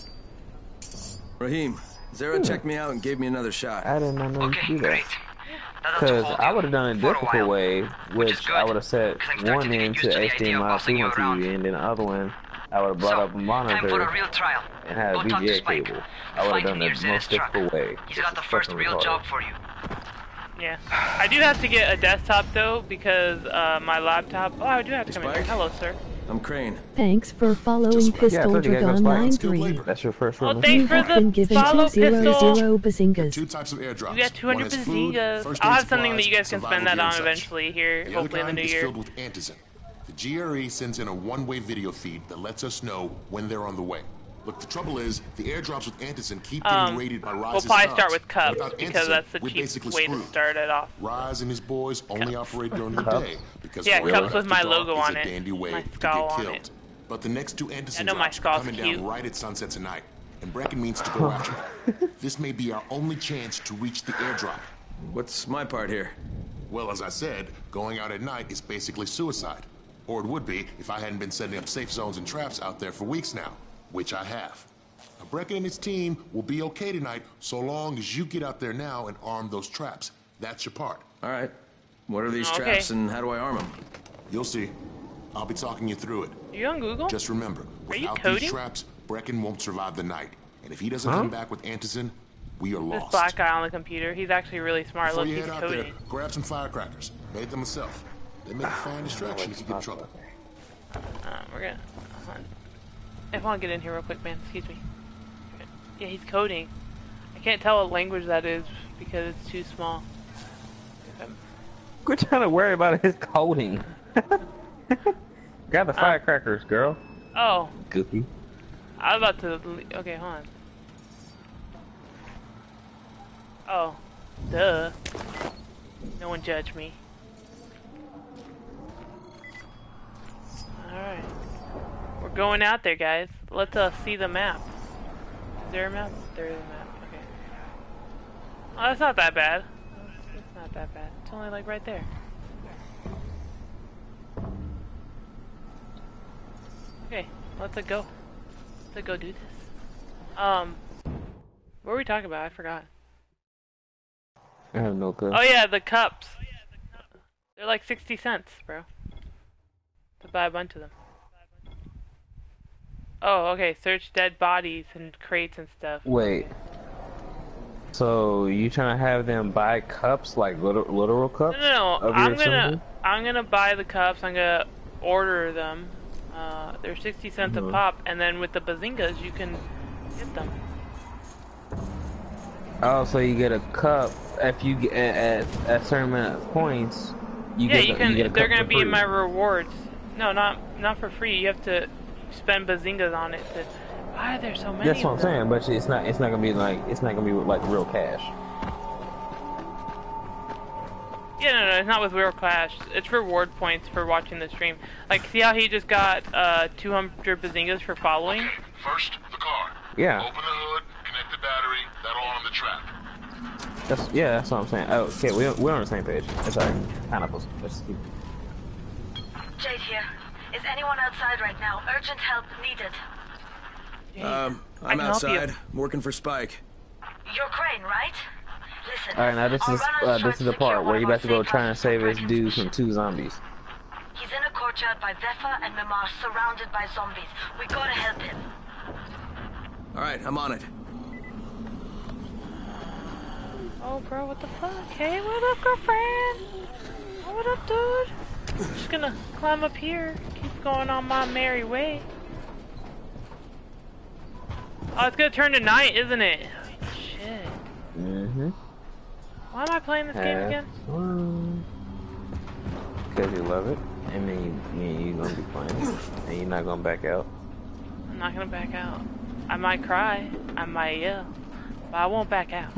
Raheem, Zara checked me out and gave me another shot. I did not know you could do that. Because I would have done it a difficult way, which I would have set one into HDMI to my TV, and then the other one I would have brought up a monitor and had a VGA cable. I would have done it the most difficult way. He's got the first real job for you. Yeah. I do have to get a desktop though, because my laptop... Oh, I do have to come in here. Hello, sir. I'm Crane. Thanks for following Pistol Dragon 93. That's your first Oh, one. thanks for You've been the given follow, 200 Pistol. bazingas. Two types of airdrops. You got 200 One is food, bazingas. first I'll aid have something that you guys supplies, can spend survival that gear on and such. eventually here, The hopefully other in the kind new is year. filled with antizin. The GRE sends in a one-way video feed that lets us know when they're on the way. Look, the trouble is, the airdrops with antizin keep getting raided by We'll Rise's probably subs. start with cups, Without because antizin, that's the we're cheap basically way to screwed. start it off. Rise and his boys only operate during the Cups? day because Yeah, going cups with after my dark logo is on a it. dandy way My to skull get on killed. it. But the next two antizin I know my drops are skull's coming cute. down right at sunset tonight, and Brecken means to go after them. This may be our only chance to reach the airdrop. What's my part here? Well, as I said, going out at night is basically suicide. Or it would be if I hadn't been setting up safe zones and traps out there for weeks now, which I have. Now, Brecken and his team will be okay tonight so long as you get out there now and arm those traps. That's your part. All right. What are these Okay. traps and how do I arm them? You'll see. I'll be talking you through it. Are you on Google? Just remember, Are you without coding? these traps, Brecken won't survive the night. And if he doesn't come back with antizin, we are This lost. black guy on the computer, he's actually really smart. Before Look, you he's head out there, coding. grab some firecrackers. Made them myself. They make a fine distraction if you get in trouble. We're gonna... hold on. If I want to get in here real quick, man. Excuse me. Yeah, he's coding. I can't tell what language that is because it's too small. Quit trying to worry about his coding. Grab the firecrackers, girl. Oh. Goofy. I was about to... Okay, hold on. Oh. Duh. No one judge me. Alright. We're going out there, guys. Let's see the map. Is there a map? There is a map. Okay. Oh, that's not that bad. It's not that bad. It's only like right there. Okay, let's go. Let's go do this. What were we talking about? I forgot. I have no clue. Oh yeah, the cups. They're like 60 cents, bro. To buy a bunch of them. Oh, okay. Search dead bodies and crates and stuff. Wait. So you trying to have them buy cups, like literal cups? No, of your assembly? I'm gonna buy the cups. I'm gonna order them. They're 60 cents a pop, and then with the bazingas, you can get them. Oh, so you get a cup if you get at a certain amount of points. You Yeah, get you can. You get a cup They're gonna for be free. in my rewards. No, not for free. You have to spend bazingas on it. To, why are there so many? That's what I'm of them? saying, but it's not gonna be like real cash. Yeah, no, it's not with real cash. It's reward points for watching the stream. Like, see how he just got 200 bazingas for following? Okay, first, the car. Yeah. Open the hood, connect the battery, that'll arm the trap. That's what I'm saying. Oh, okay, we're on the same page. That's alright. Pineapples. Jade here. Is anyone outside right now? Urgent help needed. I'm outside. I'm working for Spike. You're Crane, right? Listen. Alright, now this is the part where you about to go try and save this dude from 2 zombies. He's in a courtyard by Zephyr and Mimar, surrounded by zombies. We gotta help him. Alright, I'm on it. Oh, bro, what the fuck? Hey, what up, girlfriend? Oh, what up, dude? I'm just gonna climb up here. Keep going on my merry way. Oh, it's gonna turn to night, isn't it? Shit. Mm-hmm. Why am I playing this game again? Because you love it. And then you're gonna be playing. And you're not gonna back out. I'm not gonna back out. I might cry. I might yell. But I won't back out.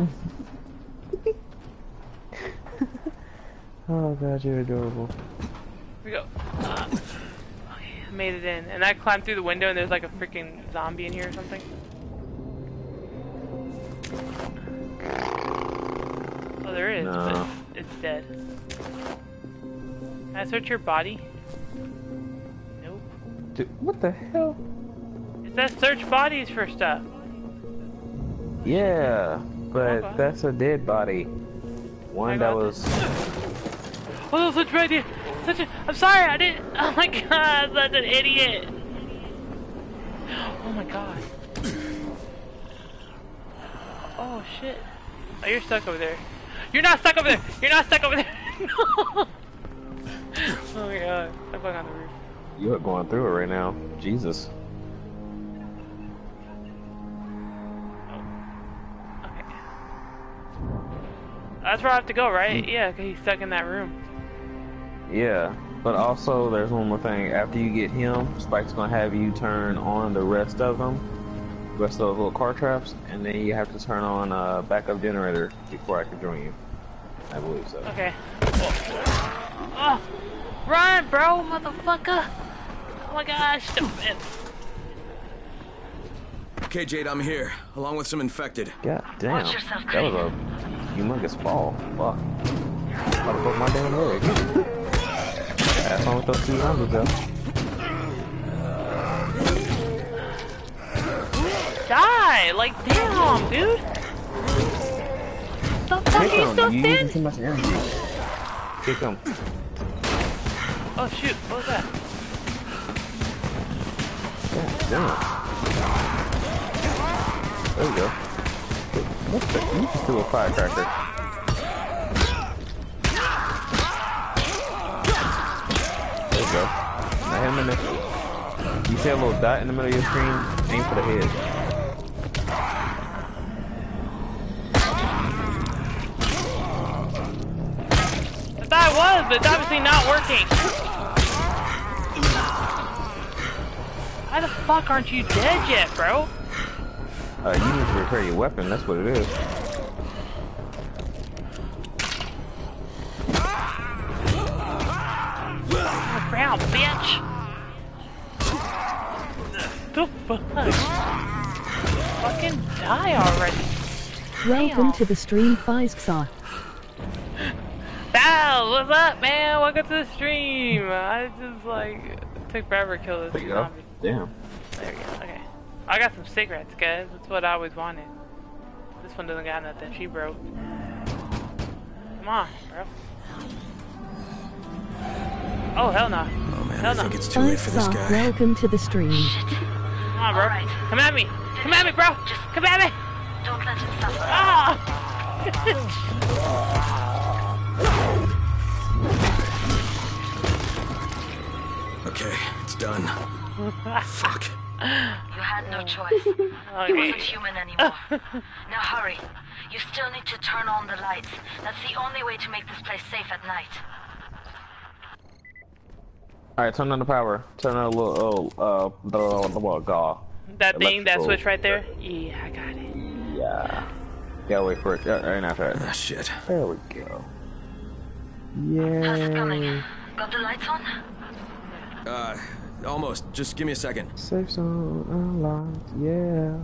Oh god, you're adorable. Here we go. Okay, I made it in. And I climbed through the window and there's like a freaking zombie in here or something. Oh, there is, but it's dead. Can I search your body? Nope. Dude, what the hell? It says search bodies for stuff. Yeah, but that's a dead body. One that was... Oh, that was such a bad idea. I'm sorry, I didn't... Oh my god, such an idiot. Oh my god. Oh shit. Oh, you're stuck over there. You're not stuck over there! You're not stuck over there! No! Oh my god. I'm going on the roof. You're going through it right now. Jesus. Oh. Okay. That's where I have to go, right? Yeah, because he's stuck in that room. Yeah, but also there's one more thing. After you get him, Spike's gonna have you turn on the rest of them. The rest of those little car traps, and then you have to turn on a backup generator before I can join you. I believe so. Okay. Oh, run, bro, motherfucker! Oh my gosh, stupid. Okay, Jade, I'm here, along with some infected. God damn, Watch yourself, that was a humongous fall. Fuck. I broke my damn leg. That's on with those 2 zombies though. Die! Like, damn, dude! The fuck are you still standing? Too much energy. Kick him. Oh shoot, what was that? God damn. There we go. What the? You just threw a firecracker. There we go. Now hit him in the... You see a little dot in the middle of your screen? Aim for the head. I was, but it's obviously not working. Why the fuck aren't you dead yet, bro? You need to repair your weapon, that's what it is. On the ground, bitch! The fuck? Fucking die already. Welcome to the stream, Fisksaw. Val, what's up, man? Welcome to the stream. I just like took forever to kill this zombie. Damn. There we go. Okay. I got some cigarettes, guys. That's what I always wanted. This one doesn't got nothing. She broke. Come on, bro. Oh hell no. Oh man, hell I think it's too late for this guy. Welcome to the stream. Come on, bro. Right. Come at me. Come at me, bro. Just come at me. Don't let him suffer. Ah! Okay, it's done. Fuck. You had no choice. He wasn't human anymore. Now hurry. You still need to turn on the lights. That's the only way to make this place safe at night. Alright, turn on the power. Turn on a little, that thing, that switch right there? Yeah, I got it. Yeah. Gotta wait for it. Right now, try it. Ah, shit. There we go. Yeah. How's it coming? Got the lights on? Almost. Just give me a second. Safe zone unlocked, yeah.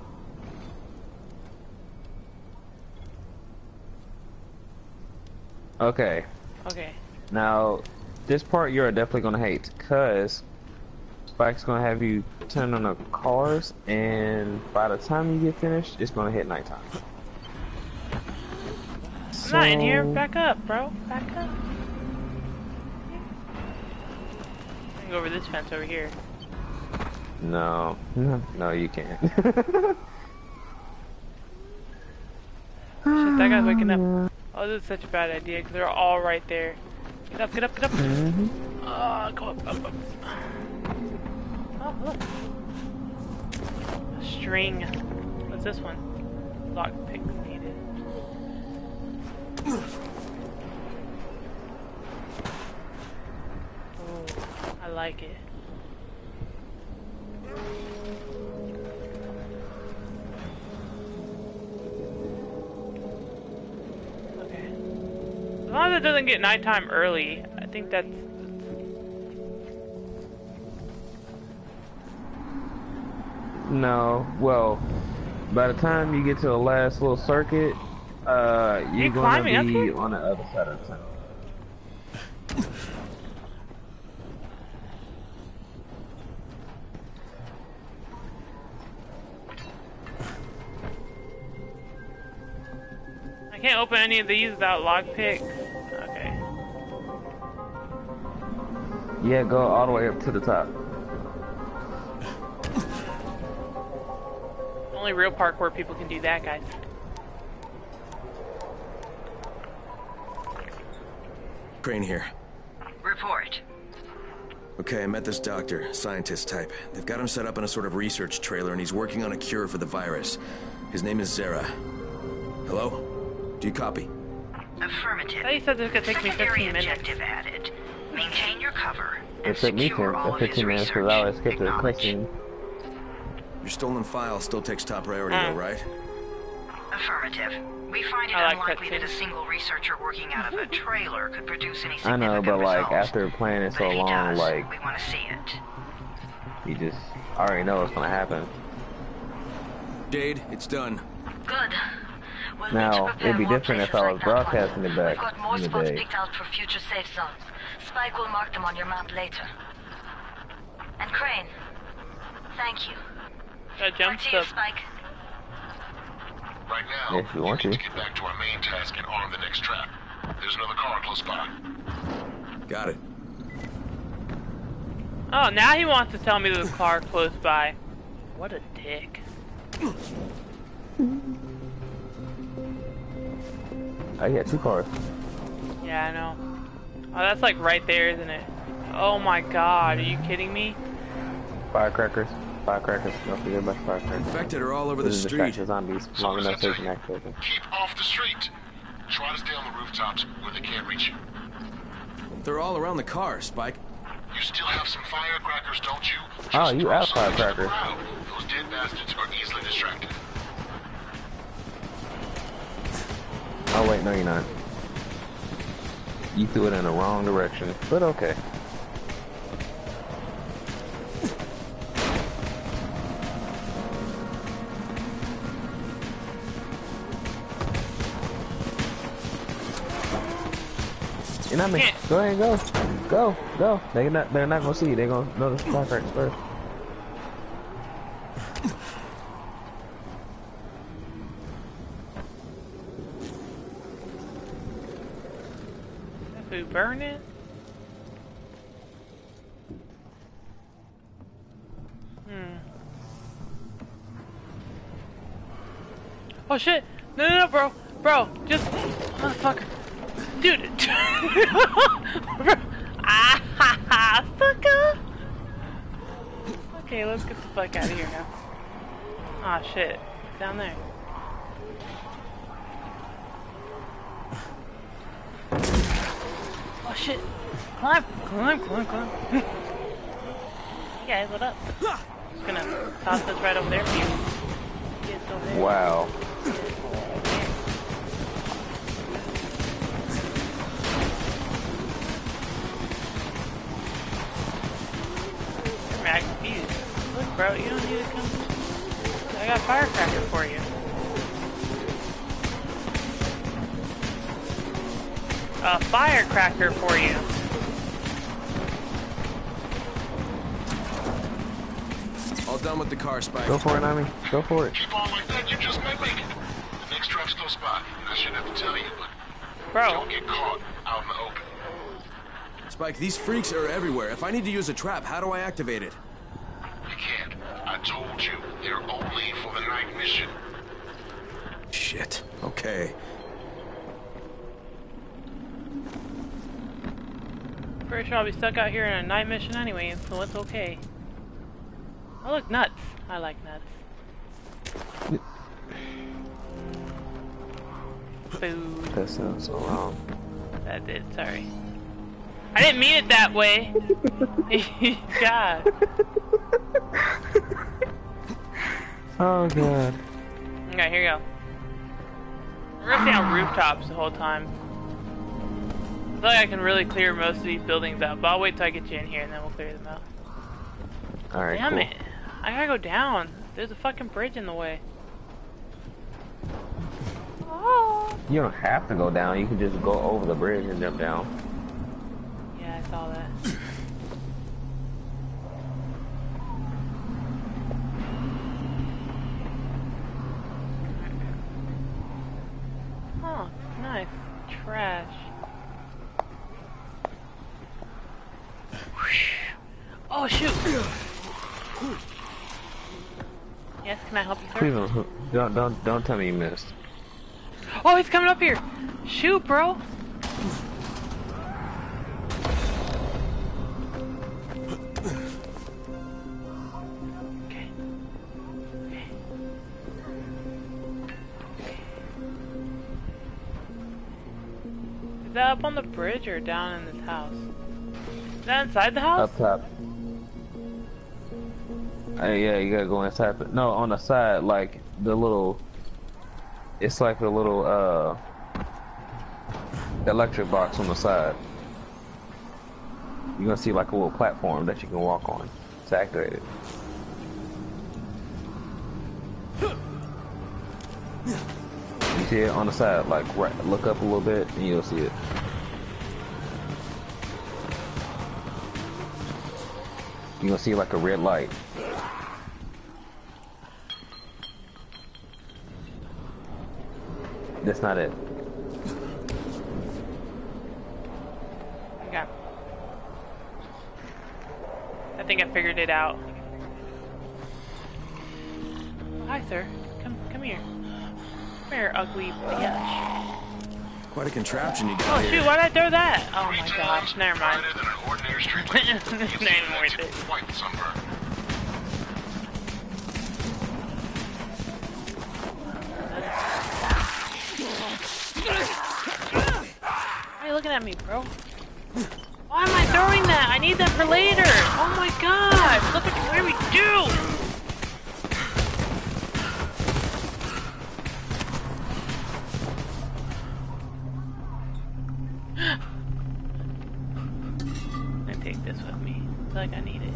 Okay. Okay. Now, this part you're definitely gonna hate, cause Spike's gonna have you turn on the cars, and by the time you get finished, it's gonna hit nighttime. I'm not in here. Back up, bro. Back up. I can go over this fence over here. No, you can't. Shit, that guy's waking up. Oh, this is such a bad idea because they're all right there. Get up, get up, get up. Go up, up, up. Oh, look. A string. What's this one? Lockpick needed. Oh, I like it. Okay. As long as it doesn't get nighttime early, I think that's... No, well, by the time you get to the last little circuit, you're gonna be on the other side of the town. I can't open any of these without lockpicks. Okay. Yeah, go all the way up to the top. Only real parkour people can do that, guys. Crane here. Report. Okay, I met this doctor, scientist type. They've got him set up in a sort of research trailer, and he's working on a cure for the virus. His name is Zera. Hello? Do you copy? Affirmative. I said this could take me 15 minutes. Objective added. Maintain your cover and It took me secure all of 15 his minutes because research. I always skipped the cutscene. Your stolen file still takes top priority, though, right? Affirmative. We find it unlikely that a single researcher working out of a trailer could produce any I significant know, but like results. after playing it so But if he long, does, like we want to see it. you just already know what's gonna happen. Jade, it's done. Good. We'll Now it'd be different if I was broadcasting it back We've got more in the spots day. picked out for future safe zones. Spike will mark them on your map later. And Crane, thank you. That jump to you, Spike. Right now, If you want we to. need to get back to our main task and arm the next trap. There's another car close by. Got it. Oh, now he wants to tell me there's a car close by. What a dick. I got 2 cars. Yeah, I know. Oh, that's like right there, isn't it? Oh my god, are you kidding me? Firecrackers. Firecrackers. Don't forget about firecrackers. Infected are all over the This is street. distract the zombies long enough so you can activate them. Keep off the street. Try to stay on the rooftops where they can't reach you. They're all around the car, Spike. You still have some firecrackers, don't you? Oh, you out firecrackers. Those dead bastards are easily distracted. Oh wait, no you're not. You threw it in the wrong direction, but okay. You know me. Go ahead and go. Go. Go. They're not gonna see you. They're gonna notice the firecrackers first. Who burn it? Oh shit! No, no, no, bro! Bro, just... Motherfucker. Dude! Bro. Ah, ha, ha, sucker! Okay, let's get the fuck out of here now. Ah, shit. Down there. Oh shit! Climb! Climb, climb, climb! Hey guys, what up? Just gonna toss this right over there for you. It's over there. Wow. Max, look, bro, you don't need to come. I got a firecracker for you. A firecracker for you. All done with the car, Spike. Go for it, Nami. Go for it. Keep on like that, you just might make it. The next trap's close by. I shouldn't have to tell you, but bro, don't get caught out in the open. Spike, these freaks are everywhere. If I need to use a trap, how do I activate it? You can't. I told you, they're only for the night mission. Shit. Okay. Pretty sure I'll be stuck out here in a night mission anyway, so it's okay. Oh look, nuts. I like nuts. Food. That sounds so wrong. That did, sorry. I didn't mean it that way! God. Oh god. Okay, here you go. We're gonna stay on rooftops the whole time. I feel like I can really clear most of these buildings out, but I'll wait till I get you in here and then we'll clear them out. Alright, Damn cool. it. I gotta go down. There's a fucking bridge in the way. Oh. You don't have to go down, you can just go over the bridge and jump down. Yeah, I saw that. Oh, nice. Trash. Oh shoot! Yes, can I help you, sir? Please don't tell me you missed. Oh, he's coming up here! Shoot, bro! Okay. Is that up on the bridge or down in this house? Is that inside the house? Up top. Yeah, you gotta go inside. No, on the side, like the little. It's like a little electric box on the side. You're gonna see like a little platform that you can walk on. It's activated. You see it on the side, like right, look up a little bit and you'll see it. You're gonna see like a red light. That's not it. Okay. I think I figured it out. Hi, sir. Come here. Come here, ugly bitch. Quite a contraption you got Oh here. shoot, why'd I throw that? Oh my gosh, never mind. It's not even worth it. Why are you looking at me, bro? Why am I throwing that? I need that for later! Oh my god! Look what we do! I take this with me. I feel like I need it.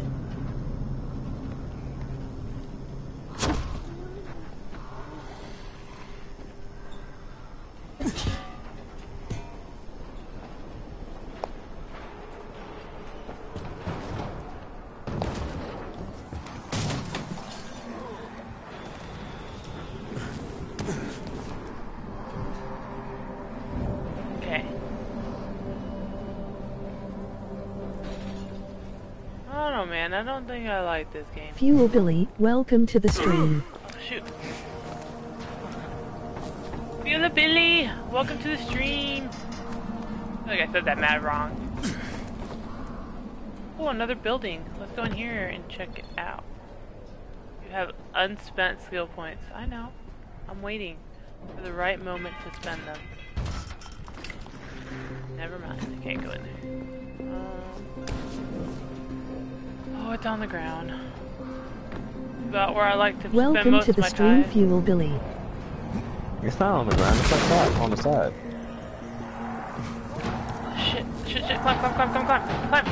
Okay. I don't know, man. I don't think I like this game. Fuel Billy, welcome to the stream. Oh, shoot. Fuel Billy, welcome to the stream. I think I said that mad wrong. Oh, another building. Let's go in here and check it out. You have unspent skill points. I know. I'm waiting for the right moment to spend them. Never mind. I can't go in there. Oh, it's on the ground. About where I like to spend Welcome most to of the my stream, time. Fuel Billy. It's not on the ground, it's like that, on the side. Shit, climb.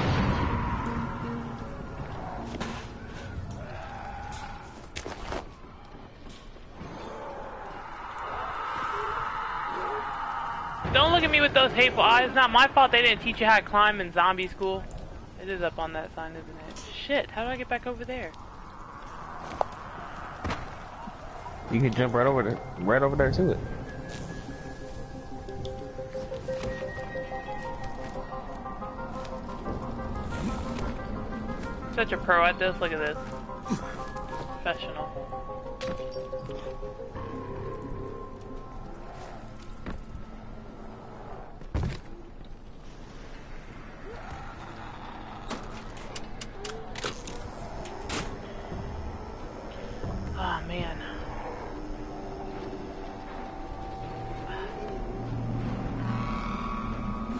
Don't look at me with those hateful eyes. It's not my fault they didn't teach you how to climb in zombie school. It is up on that sign, isn't it? Shit, how do I get back over there? You can jump right over there to it. Such a pro at this, look at this. Professional.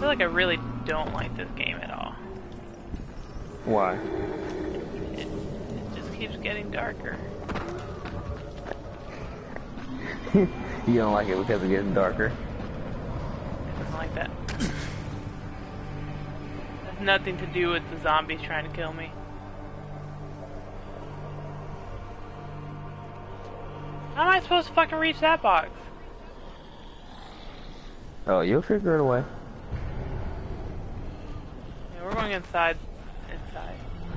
feel like I really don't like this game at all. Why? It just keeps getting darker. You don't like it because it gets darker? It doesn't like that. Has nothing to do with the zombies trying to kill me. How am I supposed to fucking reach that box? Oh, you'll figure it away. Yeah, we're going inside. Inside.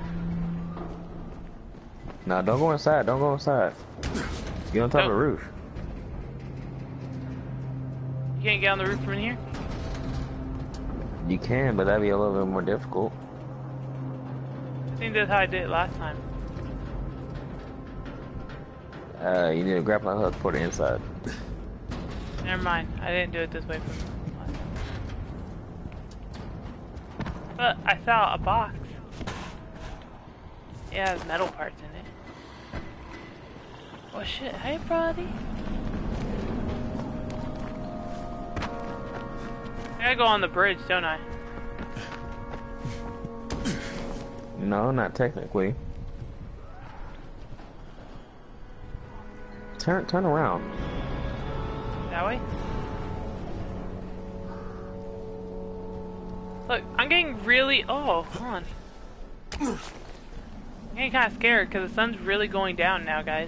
No, don't go inside. Don't go inside. Get on top of the roof. You can't get on the roof from in here? You can, but that'd be a little bit more difficult. I think that's how I did it last time. You need a grappling hook for the inside. Never mind. I didn't do it this way from last time. But I saw a box. Yeah, it has metal parts in it. Oh shit. Hey, buddy. I gotta go on the bridge, don't I? No, not technically. Turn around. That way? Look, I'm getting really... Oh, hold on. I'm getting kind of scared because the sun's really going down now, guys.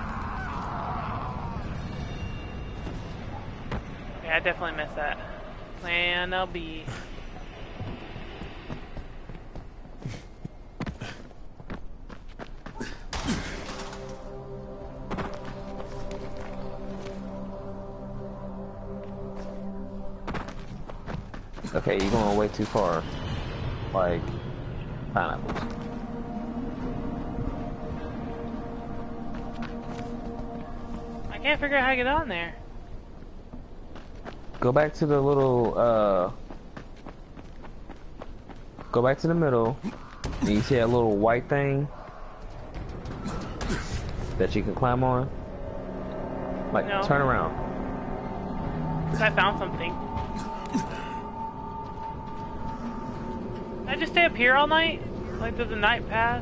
Okay, I definitely missed that. Plan B. Okay, you're going way too far. Like, pineapples. I can't figure out how to get on there. Go back to the little, go back to the middle. And you see that little white thing that you can climb on? Like, no. Turn around. I found something. Can I just stay up here all night? Like, does the night pass?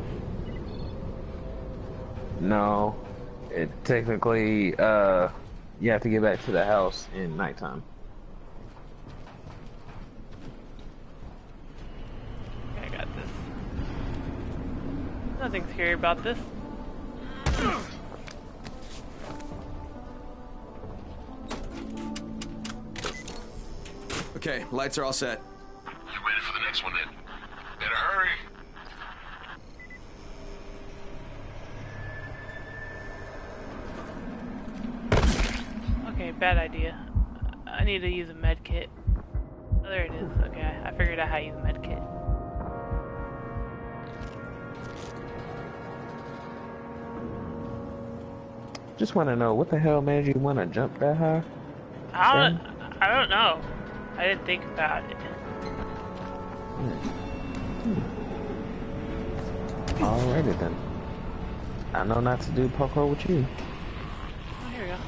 No. It technically, you have to get back to the house in nighttime. Okay, I got this. Nothing scary about this. Okay, lights are all set. You ready for the next one then? Better hurry. Okay, bad idea. I need to use a med kit. Oh, there it is. Okay, I figured out how to use a med kit. Just want to know, what the hell made you want to jump that high? I don't know. I didn't think about it. Alrighty then. I know not to do parkour with you. Oh, here we go.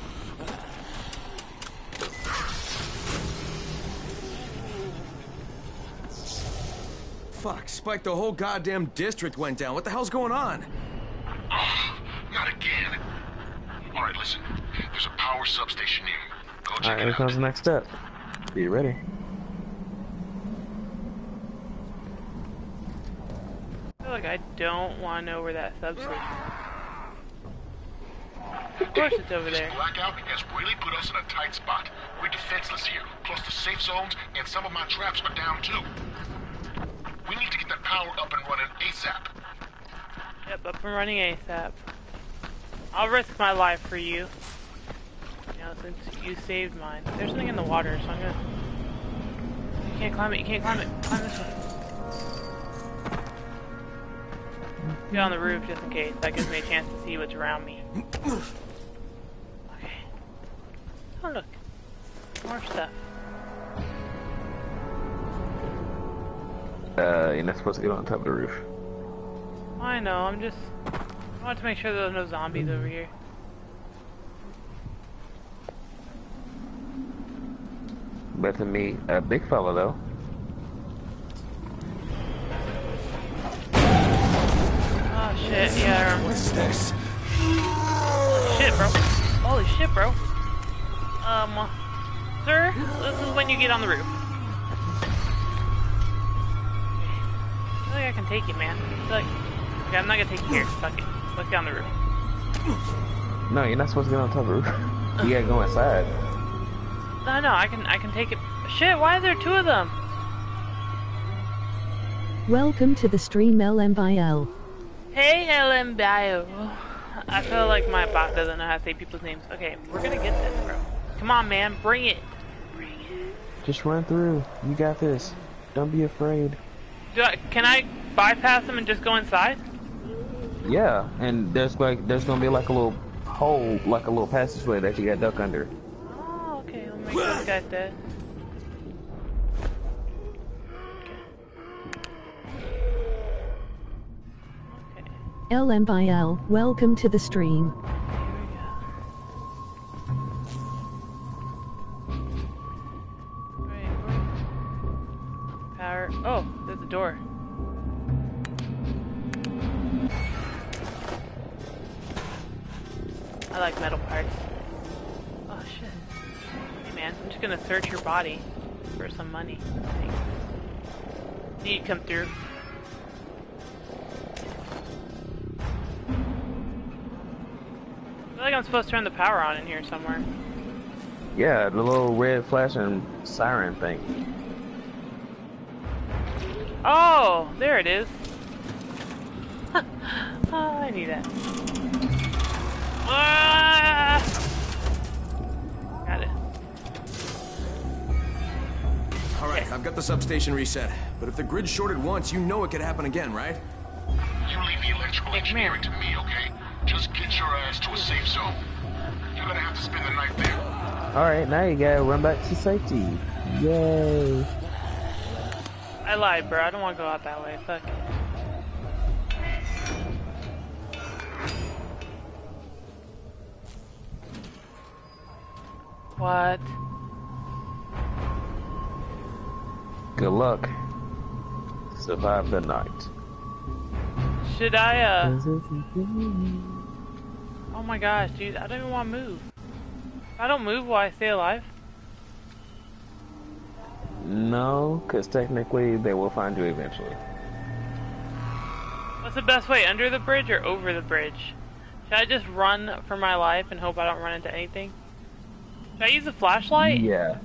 Fuck, Spike, the whole goddamn district went down. What the hell's going on? Oh, not again. Alright, listen. There's a power substation near you. Go check Alright, it here out. comes the next step. Be ready. I feel like I don't want to know where that substation is. Of course it's over there. This blackout has really put us in a tight spot. We're defenseless here. Plus the safe zones and some of my traps are down too. We need to get that power up and running ASAP. Yep, up and running ASAP. I'll risk my life for you. You know, since you saved mine. There's something in the water, so I'm gonna... You can't climb it, you can't climb it. Climb this way. Get on the roof just in case. That gives me a chance to see what's around me. Okay. Oh look. More stuff. You're not supposed to get on top of the roof. I know, I want to make sure there's no zombies over here. Better meet a big fella though. Oh shit, yeah. What's this? Holy shit, bro. Holy shit, bro. Sir, this is when you get on the roof. I feel like I can take you, man. I feel like... Okay, I'm not gonna take you here. Fuck it. Let's get on the roof. No, you're not supposed to get on top of the roof. You gotta go inside. No, I can take it. Shit, why are there two of them? Welcome to the stream, LMBIL. Hey, LMBIL. I feel like my bot doesn't know how to say people's names. Okay, we're gonna get this, bro. Come on, man, bring it. Just run through. You got this. Don't be afraid. Can I bypass them and just go inside? Yeah, and there's gonna be like a little hole, like a little passageway that you got duck under. Oh, okay. Let me make this guy dead. LMBIL, welcome to the stream. Power. Oh, there's a door. I like metal parts. Oh shit. Hey man, I'm just gonna search your body for some money. Thanks. Need to come through. I feel like I'm supposed to turn the power on in here somewhere. Yeah, the little red flashing siren thing. Oh, there it is. Oh, I need that. Ah! Got it. Alright, I've got the substation reset. But if the grid shorted once, you know it could happen again, right? You leave the electrical engineering to me, okay? Just get your ass to a safe zone. You're gonna have to spend the night there. Alright, now you gotta run back to safety. Yay. I lied, bro. I don't want to go out that way. Fuck it. What? Good luck. Survive the night. Should I, Oh my gosh, dude. I don't even want to move. If I don't move, will I stay alive? No, because technically they will find you eventually. What's the best way? Under the bridge or over the bridge? Should I just run for my life and hope I don't run into anything? Should I use a flashlight? Yeah.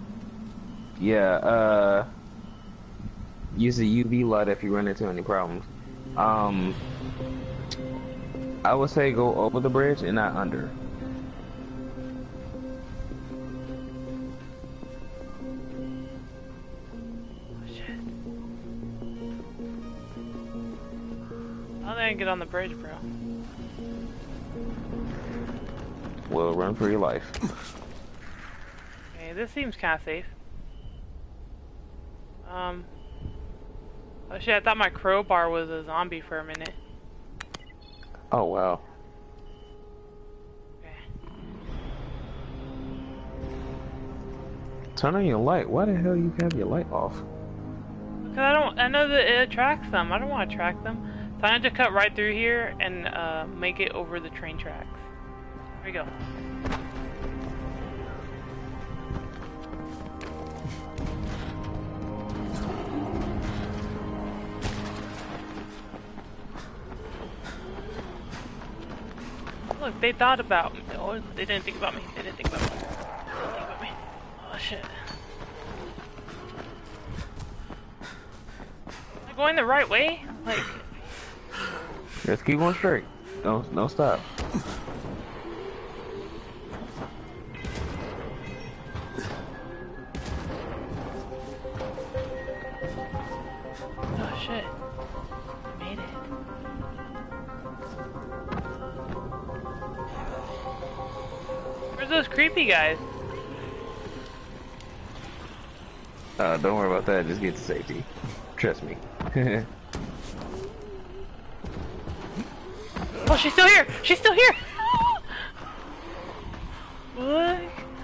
Yeah, use a UV light if you run into any problems. I would say go over the bridge and not under. I don't think I can get on the bridge, bro. Well, run for your life. Okay, this seems kind of safe. Oh shit, I thought my crowbar was a zombie for a minute. Oh, wow. Okay. Turn on your light. Why the hell you have your light off? Because I know that it attracts them. I don't want to attract them. So I need to cut right through here and make it over the train tracks. Here we go. Look, they thought about me. Oh, they didn't think about me. They didn't think about me. They didn't think about me. Oh shit. Am I going the right way? Like. Just keep going straight. Don't stop. Oh shit. I made it. Where's those creepy guys? Don't worry about that. Just get to safety. Trust me. Oh, she's still here! She's still here! What?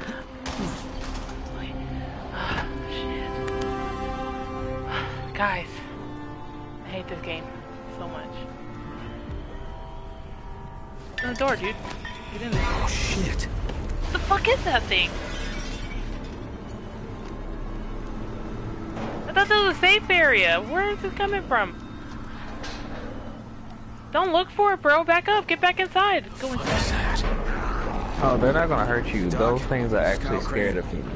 Shit. Guys, I hate this game so much. Open the door, dude. Get in there. Oh shit. What the fuck is that thing? I thought this was a safe area. Where is this coming from? Don't look for it, bro. Back up. Get back inside. Go inside. Oh, they're not gonna hurt you. Those things are actually scared of you.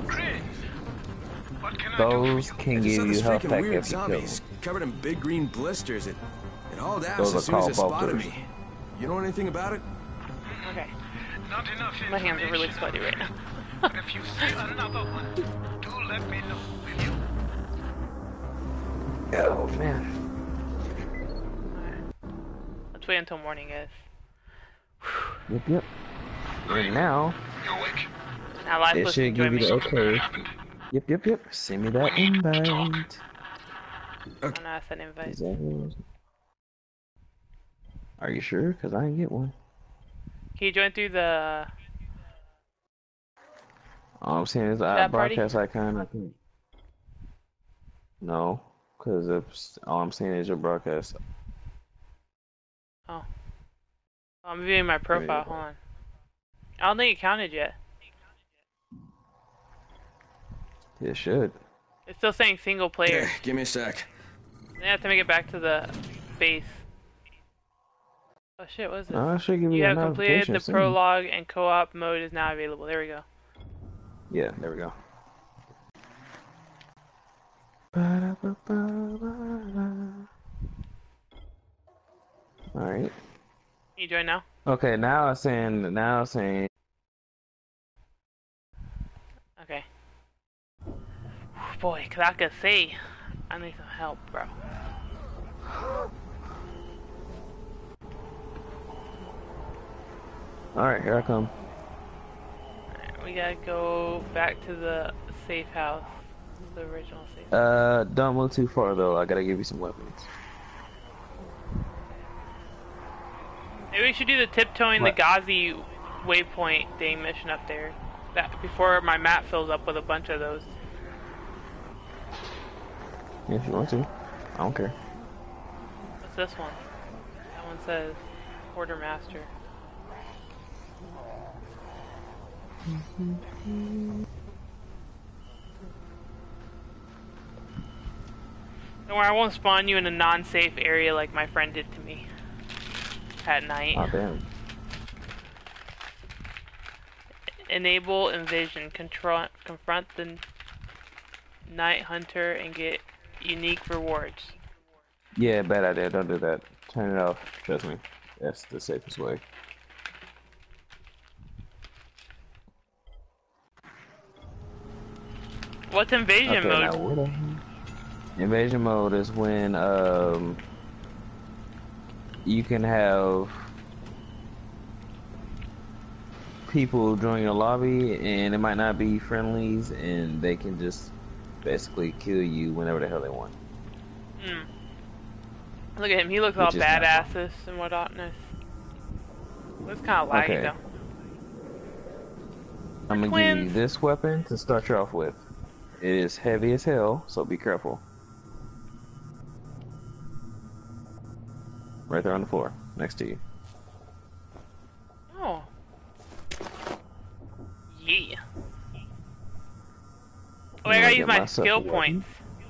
Those can give you health pack if you kill them. Covered in big green blisters. It hauled ass Those as are soon as it called spotted bolters. me. You know anything about it? Okay. My hands are really sweaty right now. If you see another one, do let me know, will you? Oh man. Let's wait until morning, guys. Yep. And now, Now life it was should give you the okay. Yep. Send me that invite. Okay. I'm not sending invite. Are you sure? Cause I didn't get one. Can you join through the? All I'm saying is the broadcast icon. I think. No, cause all I'm saying is your broadcast. Oh. I'm viewing my profile. Hold on. I don't think it counted yet. It should. It's still saying single player. Okay, give me a sec. I have to make it back to the base. Oh shit, what is this? I should give you you have a completed the notification prologue and co-op mode is now available. There we go. Yeah, there we go. Alright. You join now? Okay, now it's saying. Okay. Boy, cause I could see. I need some help, bro. Alright, here I come. Alright, we gotta go back to the safe house. The original safe house. Don't move too far though, I gotta give you some weapons. Maybe we should do the tiptoeing the Ghazi waypoint thing mission up there. That before my map fills up with a bunch of those. Yeah, if you want to. I don't care. What's this one? That one says Quartermaster. Don't worry, I won't spawn you in a non-safe area like my friend did to me at night. Oh, damn. Enable invasion. Confront the night hunter and get unique rewards. Yeah, bad idea. Don't do that. Turn it off. Trust me. That's the safest way. What's invasion mode? Now, invasion mode is when you can have people join your lobby and it might not be friendlies and they can just basically kill you whenever the hell they want. Look at him, he looks all badasses and whatnot. Looks kind of laggy though. I'm gonna give you this weapon to start you off with. It is heavy as hell, so be careful. Right there on the floor, next to you. Oh. Yeah. Oh, I gotta use my skill points.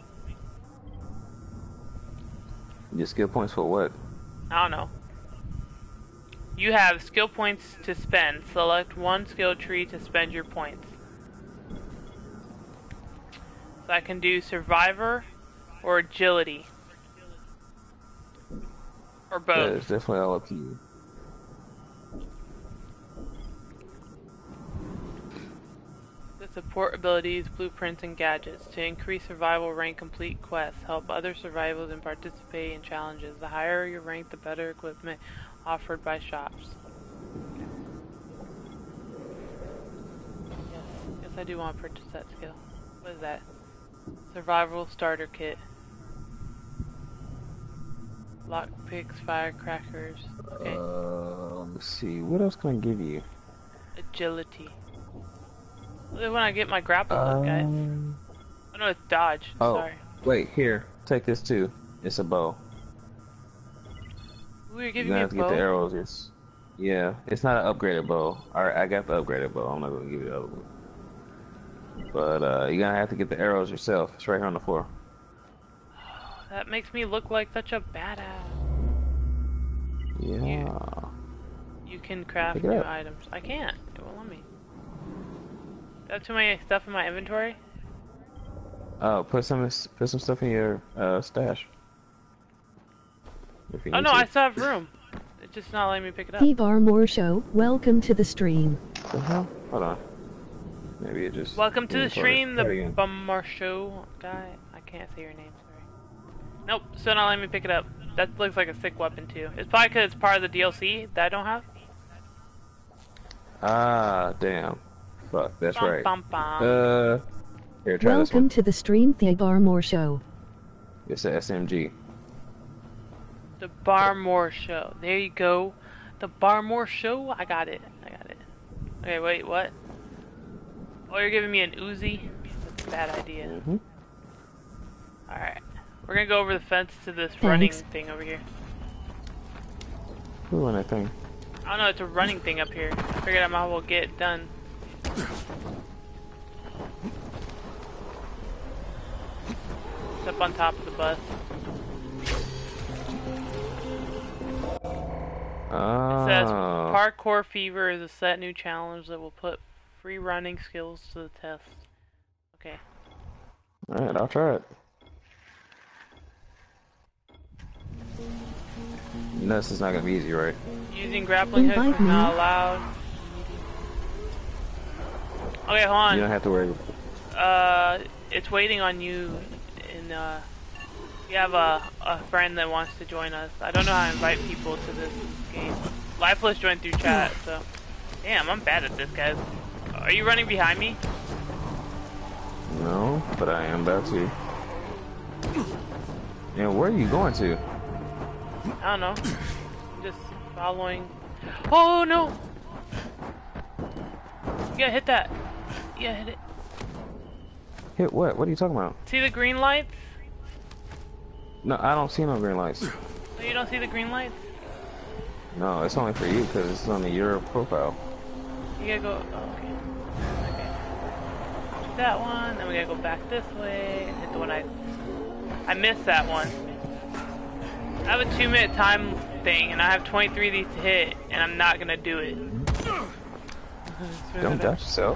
Your skill points for what? I don't know. You have skill points to spend. Select one skill tree to spend your points. So I can do Survivor or Agility. Or both. Yeah, it's definitely all up to you. The support abilities, blueprints, and gadgets. To increase survival rank, complete quests. Help other survivors and participate in challenges. The higher your rank, the better equipment offered by shops. Yes, I do want to purchase that skill. What is that? Survival starter kit. Lockpicks, firecrackers. Okay. Let's see. What else can I give you? Agility. When I get my grapple hook, guys. Oh no, it's dodge. Oh, sorry. Wait, here. Take this too. It's a bow. Ooh, you're giving You're me a have to bow? get the arrows. Yeah, it's not an upgraded bow. Alright, I got the upgraded bow. I'm not gonna give you the other one. But you're gonna have to get the arrows yourself. It's right here on the floor. That makes me look like such a badass. Yeah. You can craft new items. I can't. It won't let me. Got too many stuff in my inventory? Oh, put some stuff in your stash. Oh no, I still have room. It's just not letting me pick it up. The Barmore Show, welcome to the stream. What the hell? Hold on. Maybe it just... Welcome to the stream, the Barmore Show guy. I can't say your name, sorry. Nope, still not letting me pick it up. That looks like a sick weapon too. It's probably because it's part of the DLC that I don't have. Ah, damn. Fuck, that's right. Here, try welcome this one. to the stream, the Barmore Show. It's a SMG. The Barmore Show. There you go. The Barmore Show. I got it. Okay, wait, what? Oh, you're giving me an Uzi? That's a bad idea. Alright. We're gonna go over the fence to this running thing over here. Who on that thing? I don't know, it's a running thing up here. I figured I might as well get it done. It's up on top of the bus. It says, Parkour Fever is a set new challenge that will put free running skills to the test. Okay. Alright, I'll try it. You know this is not gonna be easy, right? Using grappling hooks is not allowed. Okay, hold on. You don't have to worry. It's waiting on you, and you have a friend that wants to join us. I don't know how to invite people to this game. Lifeless joined through chat, so... Damn, I'm bad at this, guys. Are you running behind me? No, but I am about to. Yeah, where are you going to? I don't know. I'm just following... Oh, no! You gotta hit that. You gotta hit it. Hit what? What are you talking about? See the green lights? No, I don't see no green lights. Oh, you don't see the green lights? No, it's only for you because it's on your profile. You gotta go... Oh, okay. Okay. Do that one, then we gotta go back this way and hit the one I missed that one. I have a 2-minute time thing, and I have 23 of these to hit, and I'm not gonna do it. Don't doubt yourself.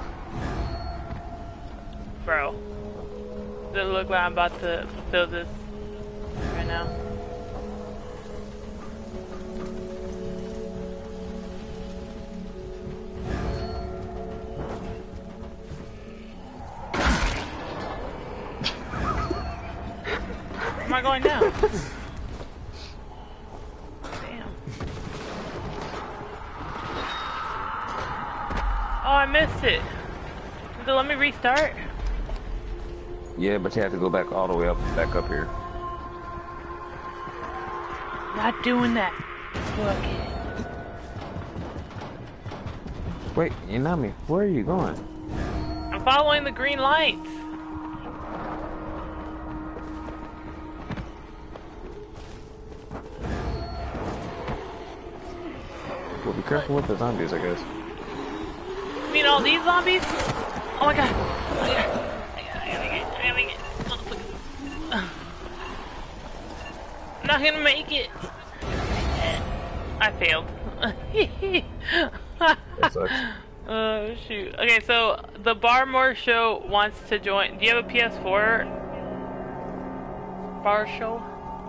Bro. Does it look like I'm about to fulfill this right now? Where am I going now? Damn. Oh, I missed it. Does it let me restart? Yeah, but you have to go back all the way back up here. Not doing that. Fuck it. Wait, Inami, where are you going? I'm following the green lights. Well, be careful with the zombies, I guess. You mean all these zombies? Oh my god. Oh my god. I gotta make it. I'm not gonna make it. I failed. That sucks. Oh shoot. Okay, so the Barmore Show wants to join. Do you have a PS4? Bar Show?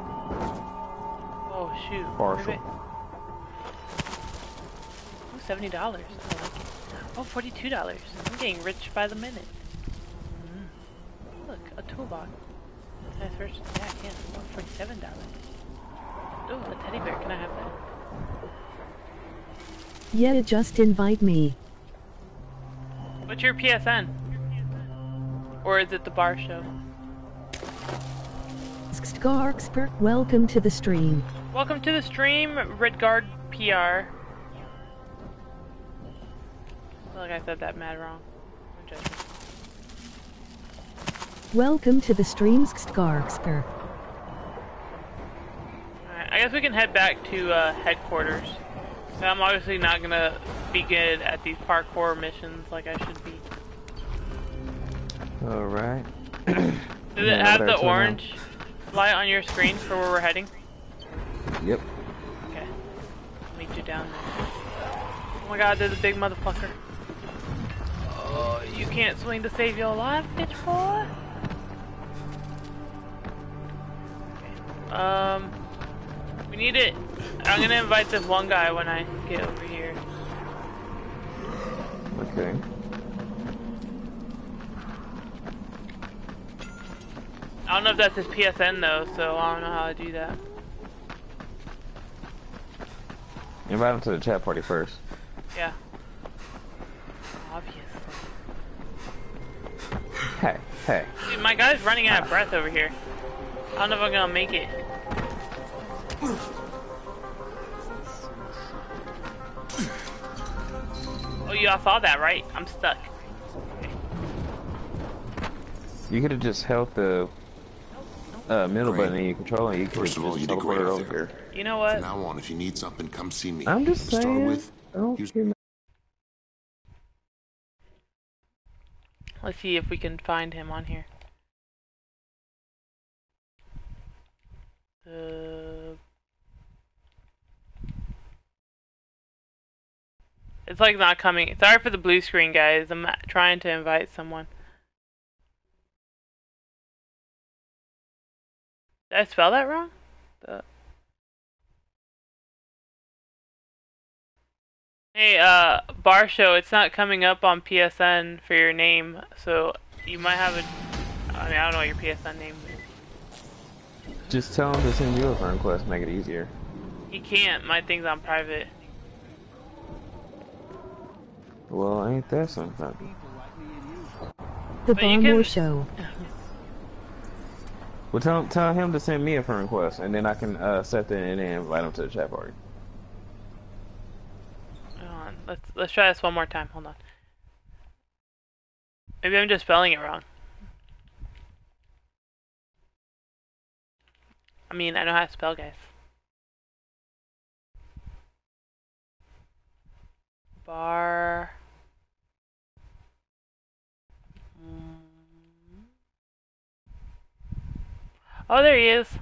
Oh shoot. Bar Show. Oh, $70. I like it. Oh, $42. I'm getting rich by the minute. Look, a toolbox. Can I search? Yeah, I can. Oh, $47. Oh, a teddy bear. Can I have that? Yeah, just invite me. What's your PSN? Or is it the Bar Show? Skarksper, welcome to the stream. Welcome to the stream, Redguard PR. I feel like I said that mad wrong. No judgment. Welcome to the stream, Skarksper. Alright, I guess we can head back to headquarters. I'm obviously not gonna be good at these parkour missions like I should be. Alright. Does it have the orange light on your screen for where we're heading? Yep. Okay. I'll meet you down there. Oh my god, there's a big motherfucker. Oh, you can't swing to save your life, bitch boy. Okay. We need it. I'm gonna invite this one guy when I get over here. Okay. I don't know if that's his PSN though, so I don't know how to do that. Invite him to the chat party first. Yeah. Obviously. Hey. Dude, my guy's running out of breath over here. I don't know if I'm gonna make it. Oh, y'all saw that, right? I'm stuck. Okay. You could have just held the middle button in your controller and you could have just teleported over here. You know what? From now on, if you need something, come see me. I'm just saying. Start with, Let's see if we can find him on here. It's like not coming. Sorry for the blue screen, guys. I'm trying to invite someone. Did I spell that wrong? Hey, Bar Show, it's not coming up on PSN for your name, so you might have a... I mean, I don't know what your PSN name is. Just tell him to send you a friend request, make it easier. He can't. My thing's on private. Well, ain't that something? The Barmore Show. Well, tell him to send me a friend request, and then I can accept it and then invite him to the chat party. Hold on. Let's try this one more time. Hold on. Maybe I'm just spelling it wrong. I mean, I know how to spell, guys. Bar. Oh, there he is.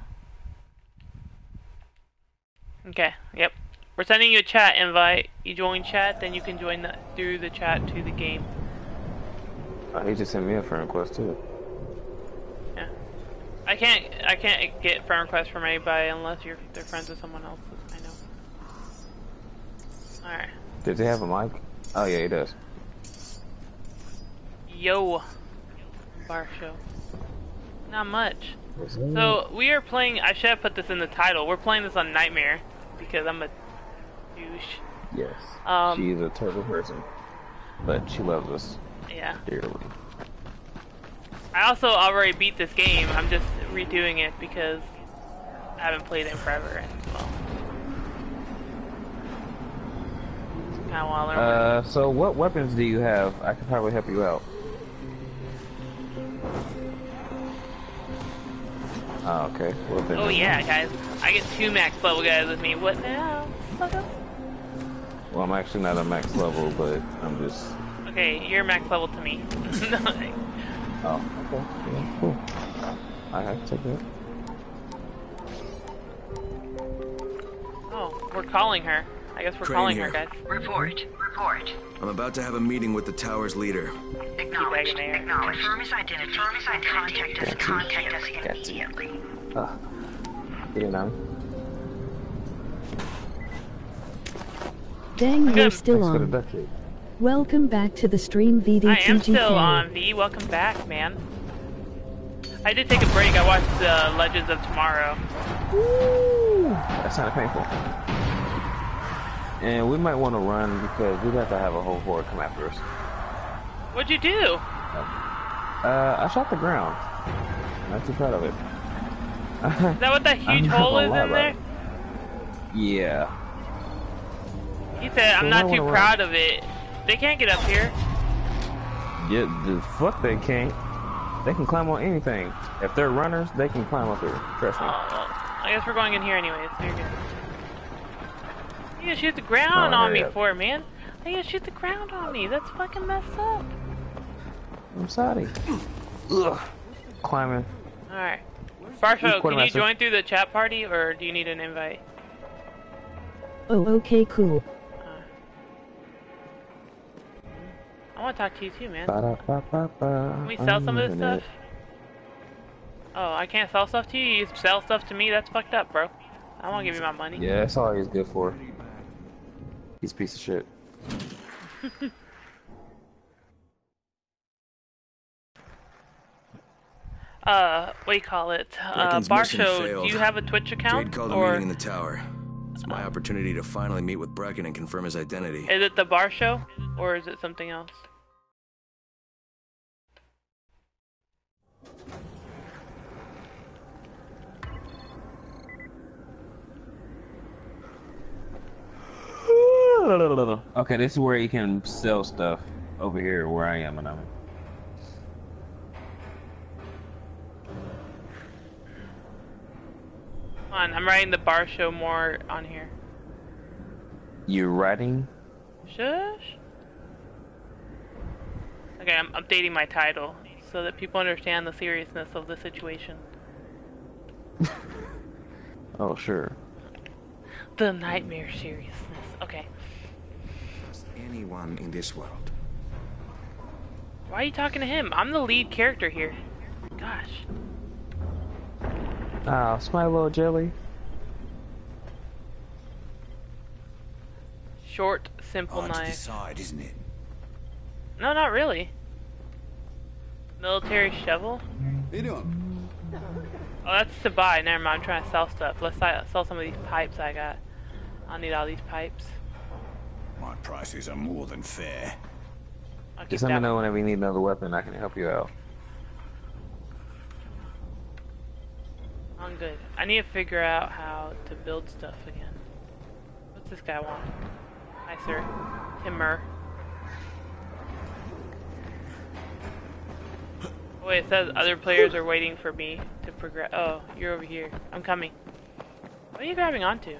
Okay, yep. We're sending you a chat invite. You join chat, then you can join through the chat to the game. He just sent me a friend request too. Yeah. I can't get friend requests from anybody unless they're friends with someone else. I know. Alright. Does he have a mic? Oh yeah, he does. Yo. Bar Show. Not much. So, we are playing, I should have put this in the title, we're playing this on Nightmare, because I'm a douche. Yes. She is a terrible person, but she loves us dearly. I also already beat this game, I'm just redoing it because I haven't played it in forever, and well. Kinda wanna learn. So what weapons do you have? I could probably help you out. Oh, okay. Oh yeah, guys. I get 2 max level guys with me. What now? Well, I'm actually not a max level, but I'm just... Okay, you're max level to me. Oh, okay. Yeah, cool. I have to take that. Oh, we're calling her. I guess we're calling her, guys. Report. I'm about to have a meeting with the tower's leader. Acknowledged. Confirm his identity. Contact us immediately. You know. Dang, you're still on. Welcome back to the stream, VDTGK. I am still on, V. Welcome back, man. I did take a break. I watched Legends of Tomorrow. Woo! That's kind of painful. And we might want to run because we'd have to have a whole horde come after us. What'd you do? I shot the ground. Not too proud of it. Is that what that huge hole is in there? Yeah. He said, I'm not too proud of it. They can't get up here. Yeah, the fuck they can't. They can climb on anything. If they're runners, they can climb up here. Trust me. Oh, well, I guess we're going in here anyways, so you're good. You gotta shoot the ground on me for it, man. I gotta shoot the ground on me. That's fucking messed up. I'm sorry. Ugh. Climbing. Alright. Barsho, can you join through the chat party, or do you need an invite? Oh, okay, cool. I want to talk to you too, man. Ba-da-ba-ba-ba. Can we sell some of this stuff? Oh, I can't sell stuff to you? You sell stuff to me? That's fucked up, bro. I won't give you my money. Yeah, that's all he's good for. He's a piece of shit. What do you call it? Barsho, do you have a Twitch account? Jade called a meeting in the tower. It's my opportunity to finally meet with Brecken and confirm his identity. Is it the Barsho, or is it something else? Okay, this is where you can sell stuff over here where I am, and I'm. Come on, I'm writing the Barsho more on here. You're writing? Shush. Okay, I'm updating my title so that people understand the seriousness of the situation. Oh, sure. The nightmare seriousness. Okay. Anyone in this world. Why are you talking to him? I'm the lead character here. Gosh. Ah, smile, little jelly. Short, simple Hard to knife. decide, isn't it? No, not really. Military shovel? What are you doing? Oh, that's to buy. Never mind. I'm trying to sell stuff. Let's sell some of these pipes I got. I'll need all these pipes. My prices are more than fair. Just let me know whenever you need another weapon. I can help you out. I'm good. I need to figure out how to build stuff again. What's this guy want? Hi, sir. Timber. Oh, wait, it says other players are waiting for me to progress. Oh, you're over here. I'm coming. What are you grabbing onto?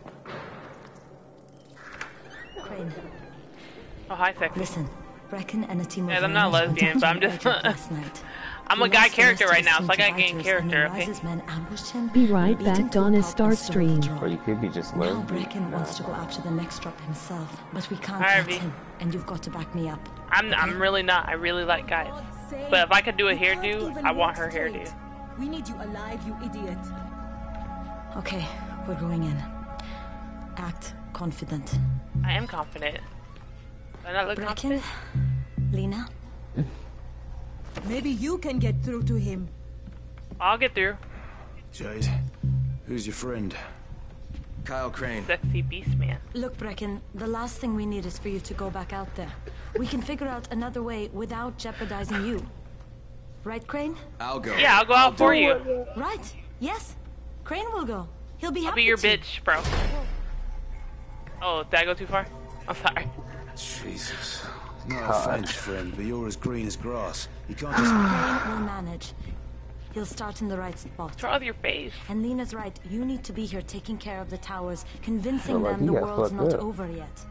Crane. Oh, hi, sexy. Listen, Brecken and a team of I'm not lesbian, but I'm just... I'm a guy character right now, so I gotta gain character, okay? Be right back on a star stream. Or you could be just now Brecken wants to go after the next drop himself, but we can't let him, and you've got to back me up. I'm really not. I really like guys. But if I could do a hairdo, I want her hairdo. We need you alive, you idiot. Okay, we're going in. Act confident. I am confident. Do I not look confident? Lena? Maybe you can get through to him. I'll get through. Jade, who's your friend? Kyle Crane. Sexy beast man. Look, Brecken, the last thing we need is for you to go back out there. We can figure out another way without jeopardizing you. Right, Crane? I'll go. Yeah, I'll go out for you. Right. Yes. Crane will go. He'll be happy I'll be your to. bitch, bro. Oh, did I go too far? I'm sorry. Jesus. No offense, friend, but you're as green as grass. You can't just... Crane will manage. He'll start in the right spot. What's wrong with your face? And Lena's right. You need to be here taking care of the towers, convincing them the world's not over yet.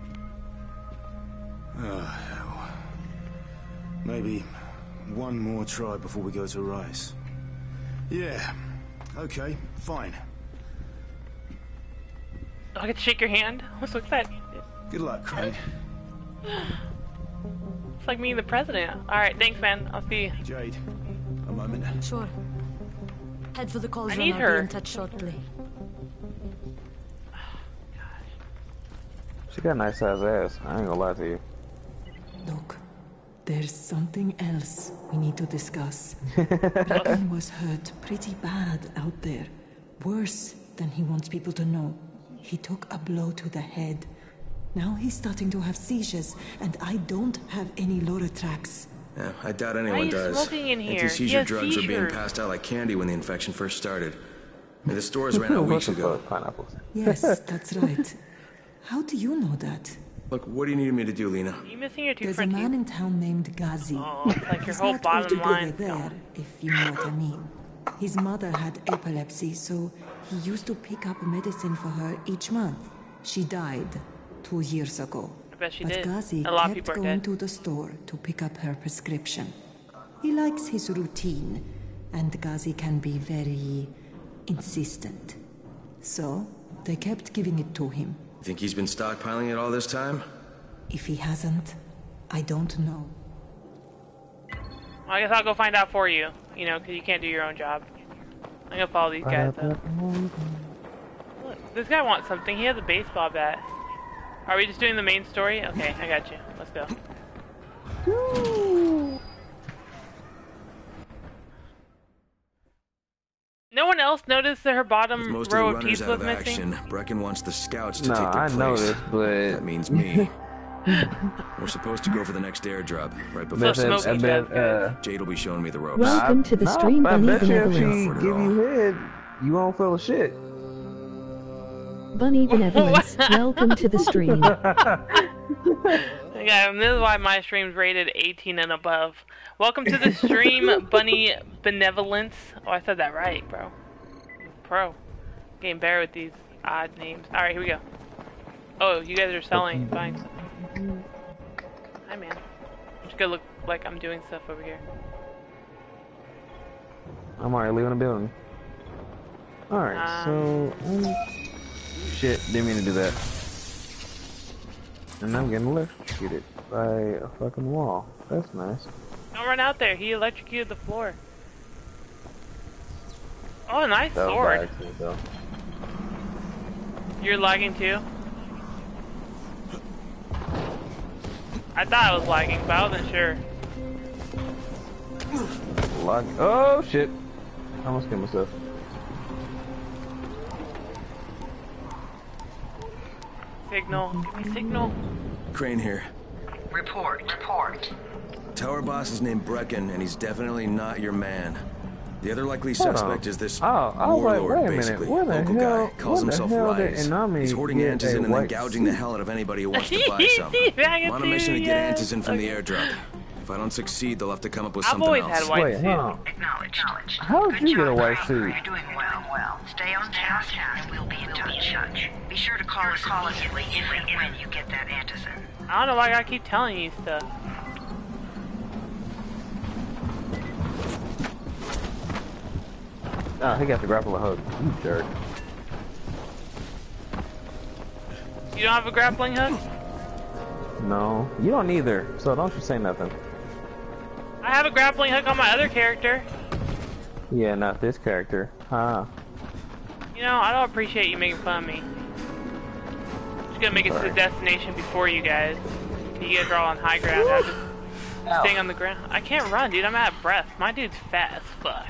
Oh, hell. Maybe one more try before we go to Rice. Yeah. Okay, fine. Do I get to shake your hand? I'm so excited. Good luck, Crane. It's like me and the president. Alright, thanks, man. I'll see you. Jade, a moment. Sure. Head for the calls I room. need I'll her. be in touch shortly. She got a nice size ass. I ain't gonna lie to you. Look, there's something else we need to discuss. Brecken was hurt pretty bad out there. Worse than he wants people to know. He took a blow to the head. Now he's starting to have seizures, and I don't have any Loratrax. Yeah, I doubt anyone does. Smoking in here? Anti-seizure drugs were being passed out like candy when the infection first started. I mean, the stores ran out weeks ago. Yes, that's right. How do you know that? Look, what do you need me to do, Lena? Are you missing your two There's front a man teeth? in town named Ghazi. Oh, it's like your He's whole not bottom altogether line. there, if you know what I mean. His mother had epilepsy, so he used to pick up medicine for her each month. She died 2 years ago. I bet she But did. Ghazi A lot of kept people are going dead. to the store to pick up her prescription. He likes his routine, and Ghazi can be very insistent. So, they kept giving it to him. Think he's been stockpiling it all this time? If he hasn't, I don't know. Well, I guess I'll go find out for you. You know, because you can't do your own job. I'm gonna follow these guys though. Look, this guy wants something. He has a baseball bat. Are we just doing the main story? Okay, I got you. Let's go. No one else noticed that her bottom Most row of of the runners teeth out was of missing? action, Brecken wants the scouts to No, take their I place. noticed, but That means me. We're supposed to go for the next airdrop right before Jade will be showing me the ropes. Welcome to the stream, I Bunny bet you if she Benevolence. give you head, you won't feel shit. Bunny Benevolence, welcome to the stream. Yeah, and this is why my stream's rated 18 and above. Welcome to the stream, Bunny Benevolence. Oh, I said that right, bro. Pro. Getting better with these odd names. Alright, here we go. Oh, you guys are selling, buying stuff. Hi, man. Just gonna look like I'm doing stuff over here. I'm already leaving the building. Alright, so... shit, didn't mean to do that. And I'm getting electrocuted by a fucking wall. That's nice. Don't run out there. He electrocuted the floor. Oh, nice That was by sword. accident, though. You're lagging too? I thought I was lagging, but I wasn't sure. Oh shit! I almost killed myself. Signal. Give me signal. Crane here. Report. Tower boss is named Brecken, and he's definitely not your man. The other likely Hold suspect on. is this I was like, warlord, wait a minute, basically. where the Local hell- guy. Calls where the himself hell did Rise. Inami He's hoarding get antizin a and then white gouging the suit? hell out of anybody who wants to buy some. I'm on a mission to get antizin from the airdrop. If I don't succeed, they'll have to come up with I've something always else. had white Wait, suit. hold on. Acknowledged. How did you get a white suit? You're doing well. Stay on task, and we'll be in touch. Be sure to call us immediately if and when you get that antizin. I don't know why I keep telling you stuff. Oh, he got the grapple hook. You jerk. You don't have a grappling hook? No, you don't either. So don't you say nothing. I have a grappling hook on my other character. Yeah, not this character. Huh. You know, I don't appreciate you making fun of me. Just gonna make it to the destination before you guys. You guys are all on high ground. I'm just staying on the ground. I can't run, dude. I'm out of breath. My dude's fat as fuck.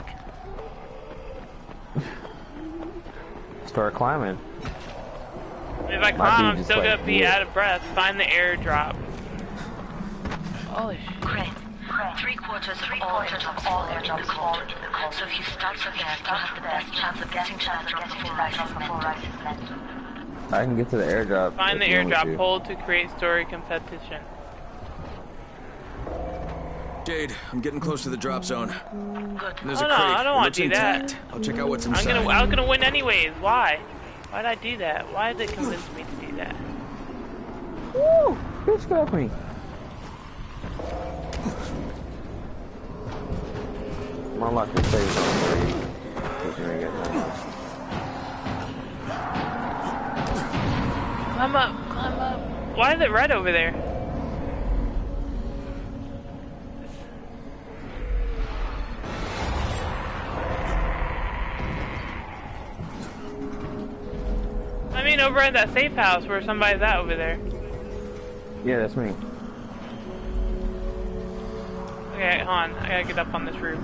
Start climbing. If I My climb, dude I'm just still like, gonna be yeah. out of breath. Find the airdrop. Holy shit. Crane, 3/4 of all airdrops fall in the cold. So if you start from there, you have the best chance of getting to that drop before Rice is meant. I can get to the airdrop. Find the if you want me airdrop. to. Hold to create story competition. Jade, I'm getting close to the drop zone. Good. And there's Oh a no, crate. I don't It want looks to do that. intact. I'll check out what's inside. I was gonna win anyways. Why? Why did I do that? Why did it convince me to do that? Woo! Bitch got me. My luck is saved on 3. Because you ain't got nothing. Climb up, climb up. Why is it red over there? I mean, over at that safe house where somebody's at over there. Yeah, that's me. Okay, hold on. I gotta get up on this roof.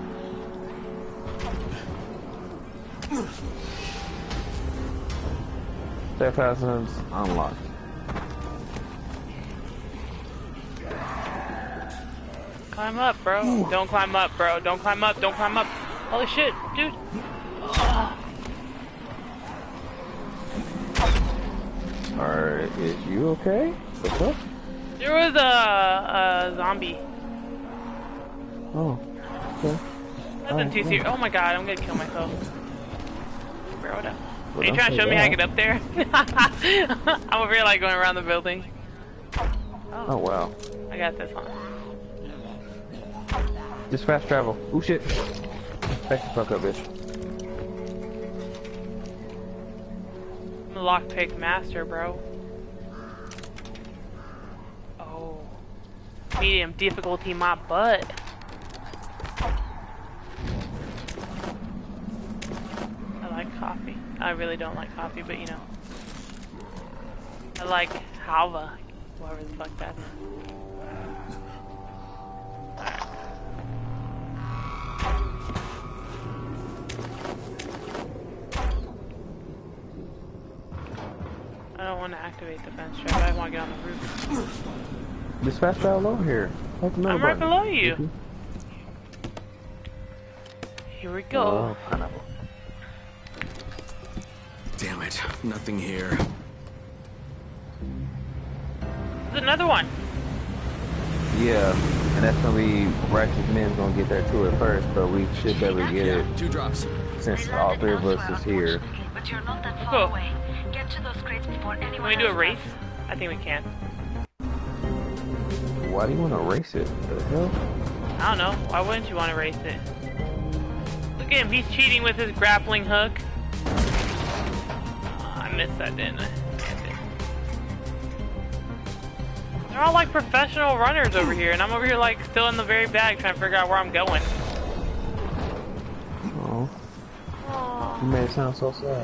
Safe house is unlocked. Climb up, bro. Don't climb up, bro. Don't climb up. Don't climb up. Holy shit, dude. Oh. Alright, is you okay? What's up? There was a zombie. Oh, okay. Nothing too serious. Oh my god, I'm gonna kill myself. Bro, Are you trying to show me how to get up there? I'm over here like going around the building. Oh wow. I got this one. Just fast travel. Ooh shit. Back the fuck up, bitch. I'm a lockpick master, bro. Oh. Medium difficulty, my butt. I like coffee. I really don't like coffee, but you know. I like halva. Whatever the fuck that is. I don't want to activate the fence trap. I want to get on the roof. Just fast travel over here. I'm right below you. Here we go. Oh, pineapple. Damn it, nothing here. There's another one. Yeah, and that's gonna be Righteous Men's gonna get there too at first, but we should be able to get it 2 drops. since all 3 of us is here. But you're not that far Cool. away. Get to those crates before anyone Can we do a else race? does. I think we can. Why do you want to race it? The hell? I don't know. Why wouldn't you want to race it? Look at him. He's cheating with his grappling hook. Oh, I missed that, didn't I? They're all like professional runners over here, and I'm over here like still in the very back trying to figure out where I'm going. Oh. You made it sound so sad.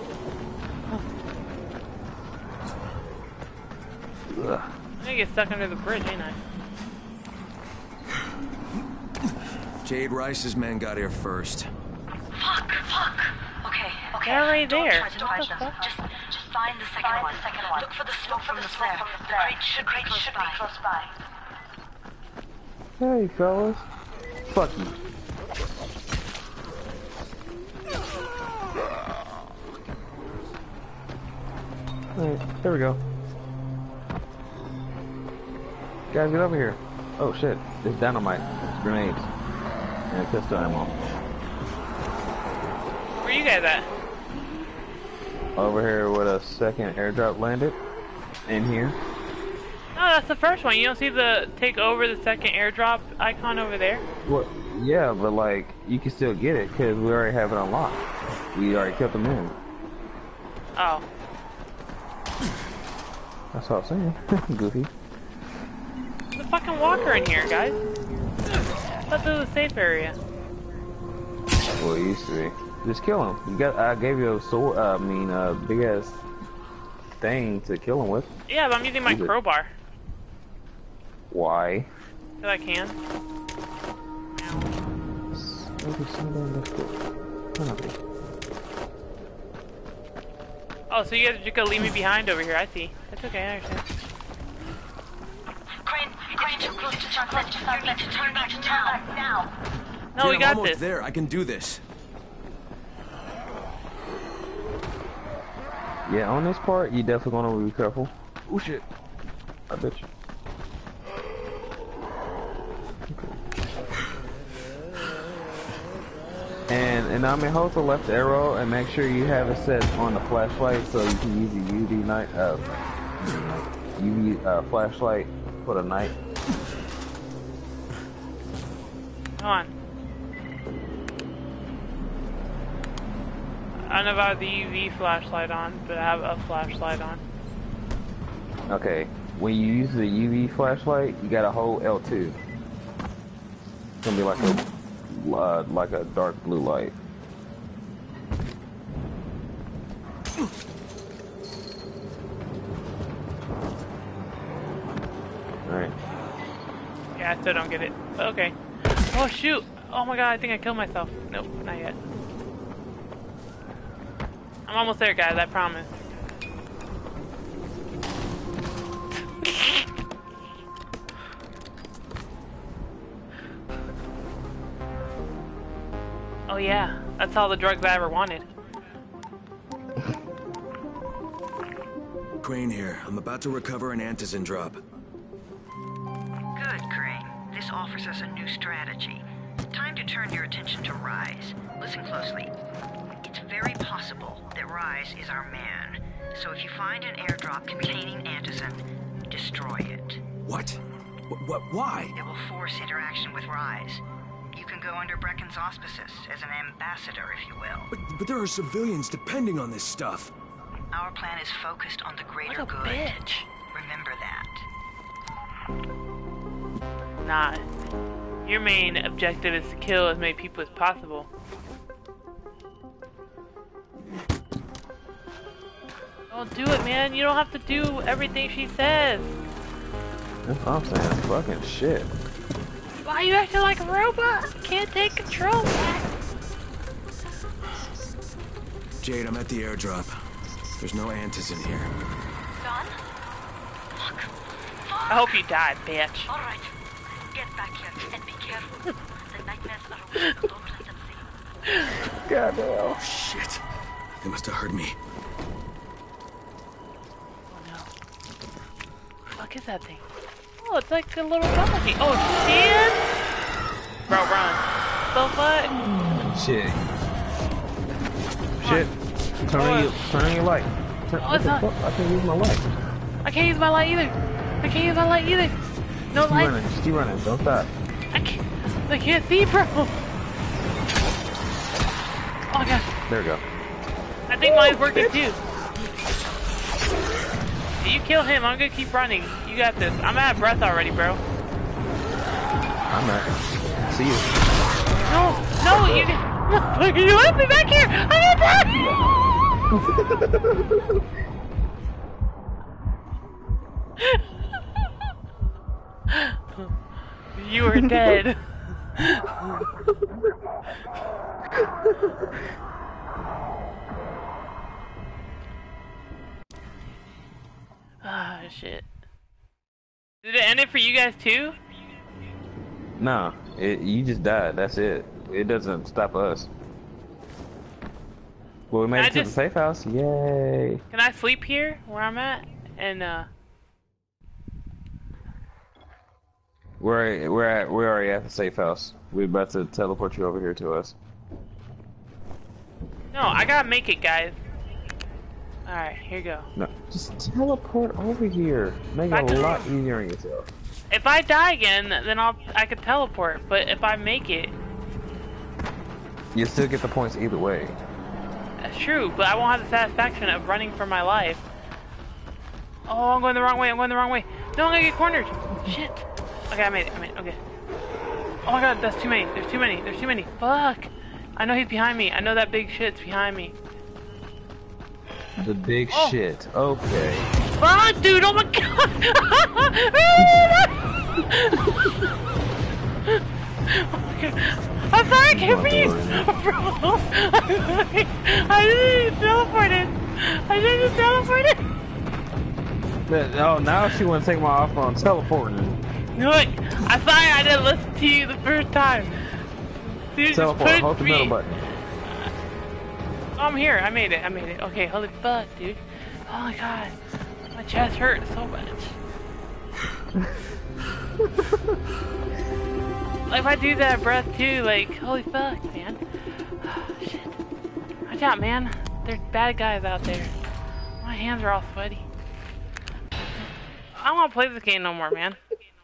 Ugh. I'm gonna get stuck under the bridge, ain't I? Jade Rice's men got here first. Fuck. Okay. They're right Don't there. try to find them. Just find the second one. Look for the smoke from the flare. The crate should be close by. Hey, fellas. Fuck you. Alright, there we go. Guys, get over here. Oh shit, it's dynamite. It's grenades. And pistol ammo. Where you guys at? Over here with a second airdrop landed. In here. No, that's the first one. You don't see the take over the second airdrop icon over there? Well, yeah, but like, you can still get it because we already have it unlocked. We already kept them in. Oh. That's what I'm saying. Goofy. There's a fucking walker in here, guys. I thought this was a safe area. Well, it used to be. Just kill him. You got. I gave you a sword. Big ass thing to kill him with. Yeah, but I'm using my crowbar. Why? Because I can. Oh, so you guys are just gonna leave me behind over here. I see. That's okay, I understand. Crane, too close to sunset. You need to turn back now. No, we I'm got almost this. there. I can do this. Yeah, on this part, you definitely gonna be careful. Oh shit! I bet you. And I mean, hold the left arrow and make sure you have it set on the flashlight so you can use the UV flashlight for the night. Come on. I don't know if I have the UV flashlight on, but I have a flashlight on. Okay, when you use the UV flashlight, you gotta hold L2. It's gonna be like a dark blue light. Alright. Yeah, I still don't get it. But okay. Oh shoot! Oh my god, I think I killed myself. Nope, not yet. I'm almost there, guys, I promise. Oh yeah, that's all the drugs I ever wanted. Crane here. I'm about to recover an antizin drop. Good, Crane. This offers us a new strategy. Time to turn your attention to Rise. Listen closely. It's very possible that Rise is our man. So if you find an airdrop containing Antizin, destroy it. What? Why? It will force interaction with Rise. You can go under Brecken's auspices as an ambassador, if you will. But there are civilians depending on this stuff. Our plan is focused on the greater good. Bitch. Remember that. Nah. Your main objective is to kill as many people as possible. Don't do it, man. You don't have to do everything she says. That's what I'm saying. Fucking shit. Why are you acting like a robot? Can't take control, man. Jade, I'm at the airdrop. There's no Antizin here. Done? Fuck. I hope you die, bitch. Alright. Get back here and be careful. The nightmares are away. Don't let them see you. Goddamn. Oh, shit. They must have heard me. Oh, no. What the fuck is that thing? Oh, it's like a little donkey. Oh, shit! Bro, run. The fuck? Shit. Shit. Turn on your light. Oh, it's not. I can't use my light. I can't use my light either. I can't use my light either. No light. Just keep running. Don't stop. I can't see, bro. Oh my god. There we go. I think mine's working too. You kill him, I'm gonna keep running. You got this. I'm out of breath already, bro. I'm at. See you. No, you left me back here. I'm in breath. You are dead. Ah, shit. Did it end it for you guys too? No, you just died. That's it. It doesn't stop us. Well, we made it to the safe house. Yay! Can I sleep here where I'm at? And we're already at the safe house. We're about to teleport you over here to us. No, I gotta make it, guys. Alright, here you go. No, just teleport over here. Make it a lot easier on yourself. If I die again, then I could teleport. But if I make it, you still get the points either way. That's true, but I won't have the satisfaction of running for my life. Oh, I'm going the wrong way. I'm going the wrong way. No, I'm gonna get cornered. Shit. Okay, I made it. Okay. Oh my god, that's too many. There's too many. There's too many. Fuck. I know he's behind me. I know that big shit's behind me. The big shit. Okay. Fuck, dude. Oh my god. Oh my god. I'm sorry, I can't breathe. Bro. I didn't even teleport it. I didn't teleport it. Oh, now she wants to take my offer on teleporting. Look, I'm sorry I didn't listen to you the first time. Dude, teleport, just hold the middle button. Oh, I'm here. I made it. Okay, holy fuck, dude. Oh my god. My chest hurts so much. Like, if I do that breath too, like, holy fuck, man. Oh, shit. Watch out, man. There's bad guys out there. My hands are all sweaty. I don't want to play this game no more, man.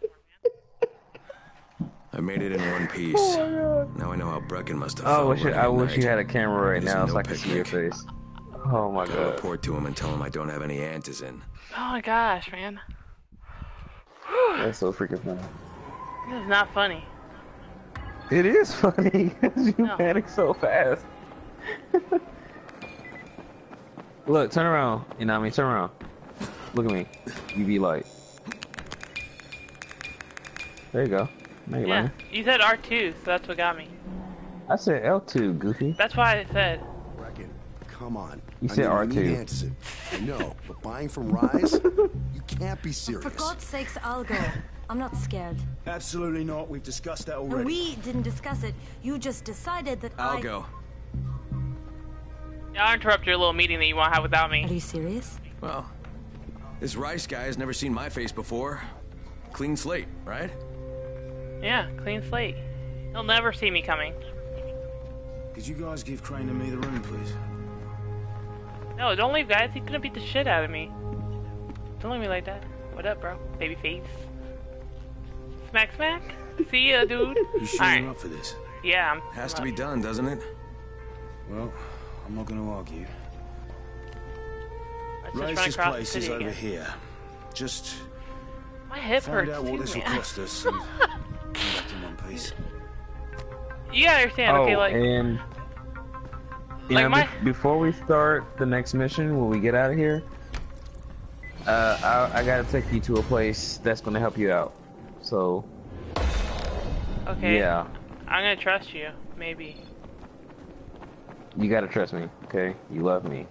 I made it in one piece. Oh now I know how Brecken must have felt. I wish you had a camera right now so I could see your face. Oh my god. I'll report to him and tell him I don't have any Antizin. Oh my gosh, man. That's so freaking funny. This is not funny. It is funny because you panic so fast. Look, turn around. You know what I mean? Turn around. Look at me. UV light. There you go. Yeah, you said R2, so that's what got me. I said L2, Goofy. That's why I said. Brecken, come on. You said R2. I know, but buying from Rise? You can't be serious. For God's sakes, I'll go. I'm not scared. Absolutely not. We've discussed that already. And we didn't discuss it. You just decided that I'll go. Yeah, I'll interrupt your little meeting that you want to have without me. Are you serious? Well, this Rice guy has never seen my face before. Clean slate, right? Yeah, clean slate. He'll never see me coming. Could you guys give Crane and me the room, please? No, don't leave, guys. He's gonna beat the shit out of me. Don't leave me like that. What up, bro? Baby face. Smack, smack. See ya, dude. You sure you're up for this? Yeah, I'm. Has to be done, doesn't it? Well, I'm not going to argue. Rachel's place is over here. Just my hip find hurts out what too, this will man. cost us and come back in one piece. You gotta understand, okay, like... and... before we start the next mission, when we get out of here, I gotta take you to a place that's gonna help you out. So... Okay. Yeah. I'm gonna trust you, maybe. You gotta trust me, okay? You love me.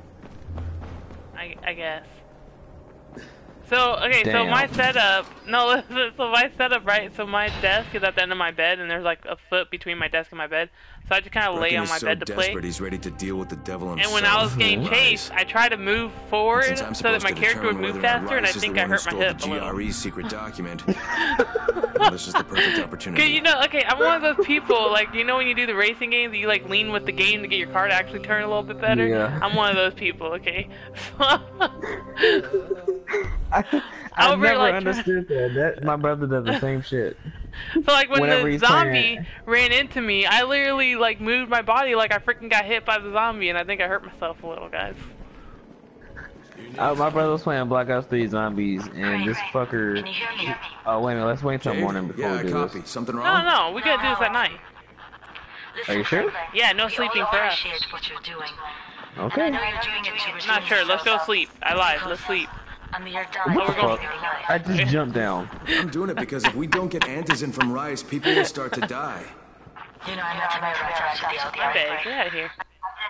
I guess. So, okay, Damn. so my setup... No, listen, so my setup, right? So my desk is at the end of my bed, and there's like a foot between my desk and my bed. So I just kind of lay on my bed to play. He's ready to deal with the devil himself. And when I was getting chased, I tried to move forward so that my character would move faster, and I think I hurt my hip a little. GRE's secret document. Well, this is the perfect opportunity. Cause you know, okay, I'm one of those people, like, you know when you do the racing games, you like lean with the game to get your car to actually turn a little bit better? Yeah. I'm one of those people, okay? I Over, never like, understood that. My brother does the same shit. So like when Whenever the he's zombie playing. ran into me, I literally like moved my body like I freaking got hit by the zombie, and I think I hurt myself a little, guys. My brother was playing Black Ops 3 Zombies, and this fucker... Oh, wait a minute, let's wait till morning before we do copy. this. Something wrong? No, we gotta do this at night. Are you sure? Yeah, no sleeping for us. Okay. Not sure, let's go sleep. I lied, let's sleep. What the fuck? I just jumped down. I'm doing it because if we don't get antizin from Rice, people will start to die. You know, I met him right after the outbreak. Okay, get out of here.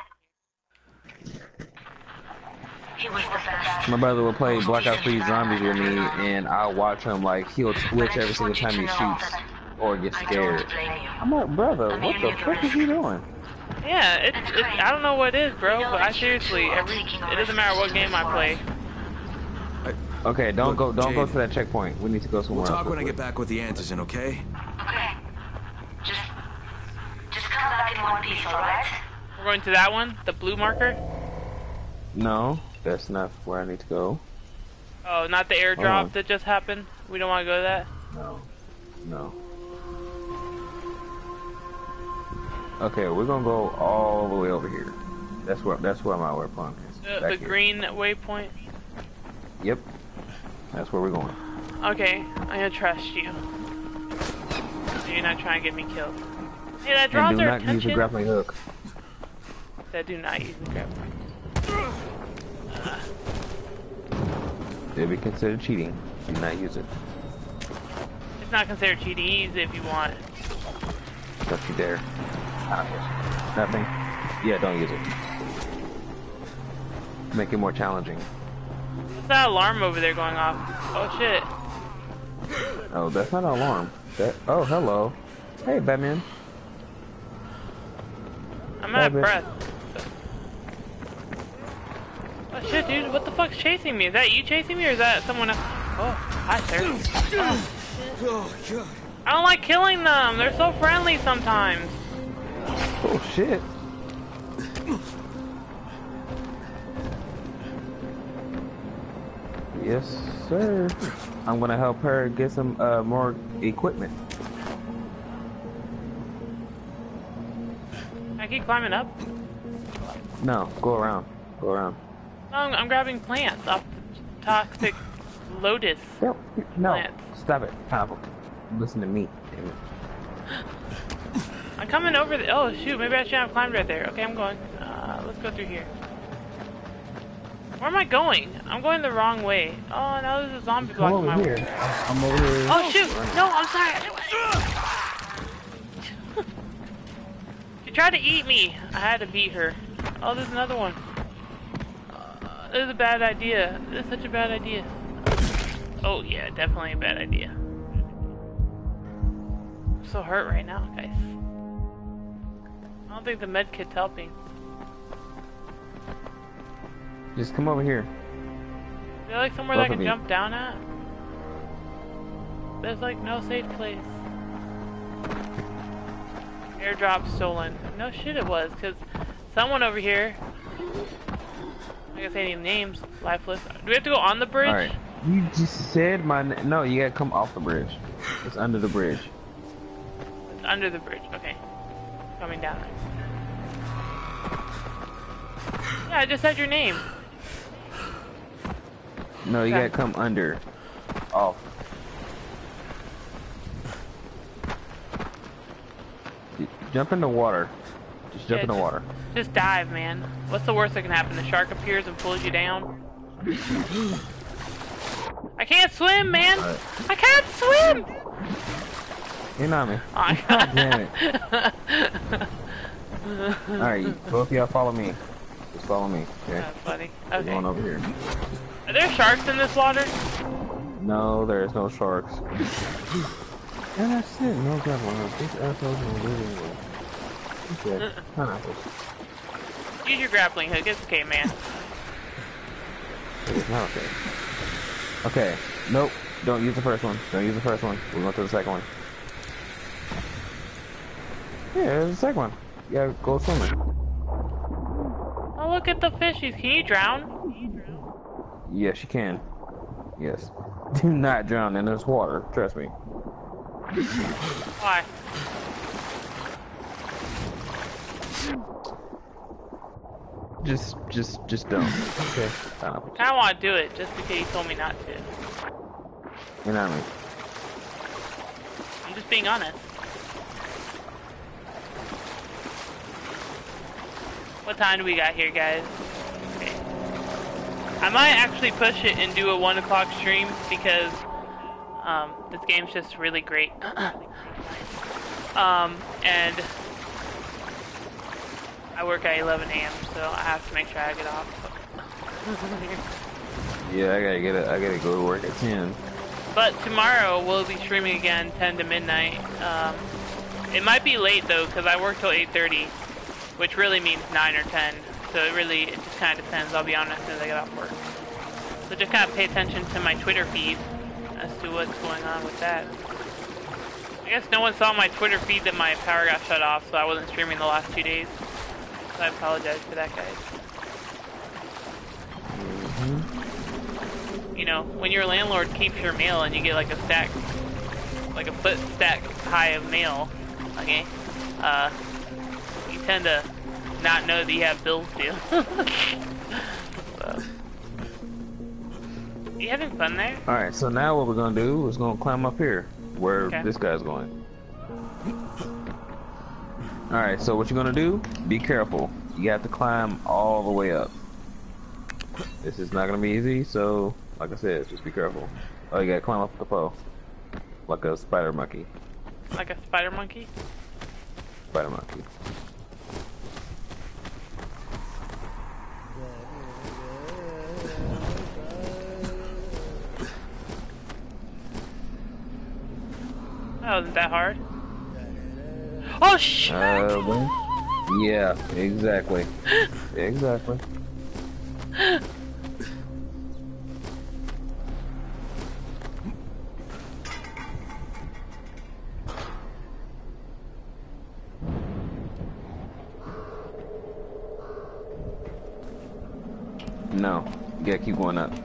He was the best. My brother will play Black Ops 3 Zombies with me, and I'll watch him, like, he'll twitch every single time he shoots or gets scared. I'm like, brother, what the fuck is he doing? Yeah, it's I don't know what it is, bro, but I seriously, it doesn't matter what game I play. Okay, don't go to that checkpoint. We need to go somewhere We'll else. talk when I get back with the antizin, okay? Okay. Just come back in one piece, alright? We're going to that one? The blue marker? No, that's not where I need to go. Oh, not the airdrop that just happened? We don't want to go to that? No. Okay, we're gonna go all the way over here. That's where my waypoint is. The green waypoint? Yep. That's where we're going. Okay, I'm gonna trust you. You're not trying to get me killed. Hey, that draws And do their not use attention. the grappling hook. That do not use the grappling. It'll be considered cheating. Do not use it. It's not considered cheating. Use it if you want. Don't you dare. Nothing? Yeah, don't use it. Make it more challenging. What's that alarm over there going off? Oh shit. Oh, that's not an alarm. Oh, hello. Hey, Batman. I'm out of breath. Oh shit, dude. What the fuck's chasing me? Is that you chasing me or is that someone else? Oh, hi, sir. Oh, God. I don't like killing them. They're so friendly sometimes. Oh, shit. Yes, sir. I'm gonna help her get some more equipment. I keep climbing up. No, go around. Go around. No, I'm grabbing plants off the toxic lotus No, plants. stop it. Pineapple. Listen to me. Damn it. I'm coming over the. Oh shoot, maybe I shouldn't have climbed right there. Okay, I'm going. Let's go through here. Where am I going? I'm going the wrong way. Oh, now there's a zombie Come blocking my over way. here. I'm over here. Oh shoot! No, I'm sorry. She tried to eat me. I had to beat her. Oh, there's another one. This is a bad idea. This is such a bad idea. Oh yeah, definitely a bad idea. I'm so hurt right now, guys. I don't think the med kit's helping. Just come over here. Is there like somewhere that I can jump down at? There's like no safe place. Airdrop stolen. No shit it was, because someone over here I guess any names. Lifeless. Do we have to go on the bridge? Alright. You just said my name. No, you gotta come off the bridge. It's under the bridge. It's under the bridge. Okay. Coming down. Yeah, I just said your name. No, you gotta come under. Off. Jump in the water. Just jump in the water. Just dive, man. What's the worst that can happen? The shark appears and pulls you down? I can't swim, man! Right. I can't swim! You're not me. Oh, God damn it. Alright, both of y'all follow me. Just follow me, okay? That's funny. Okay. We're going over here. Are there sharks in this water? No, there's no sharks. And that's it, no grappling hook. These assholes are losing. Okay, pineapples. Use your grappling hook, it's okay, man. It's not okay. Okay, nope. Don't use the first one. Don't use the first one. We're going to the second one. Yeah, there's the second one. You gotta go swimming. Oh, look at the fishies. Can you drown? Yes, you can. Yes. Do not drown in this water. Trust me. Why? Just don't. Okay. I don't want to do it just because you told me not to. You're not me. I'm just being honest. What time do we got here, guys? Okay. I might actually push it and do a 1 o'clock stream because this game's just really great. And I work at 11 a.m. so I have to make sure I get off. Yeah, I gotta go to work at 10. But tomorrow we'll be streaming again 10 to midnight. It might be late though because I work till 8:30, which really means 9 or 10. So it just kind of depends. I'll be honest as I get off work. So just kind of pay attention to my Twitter feed as to what's going on with that. I guess no one saw my Twitter feed that my power got shut off, so I wasn't streaming the last 2 days. So I apologize for that, guys. You know, when your landlord keeps your mail and you get like a stack, like a foot stack high of mail, okay, you tend to not know that you have bills due. So. Are you having fun there? Alright, so now what we're gonna do is gonna climb up here, where this guy's going. Alright, so what you're gonna do, be careful. You have to climb all the way up. This is not gonna be easy, so, like I said, just be careful. Oh, you gotta climb up the pole. Like a spider monkey. Like a spider monkey? Spider monkey. That wasn't that hard. Oh shit! Yeah, exactly. Exactly. No, you gotta keep going up.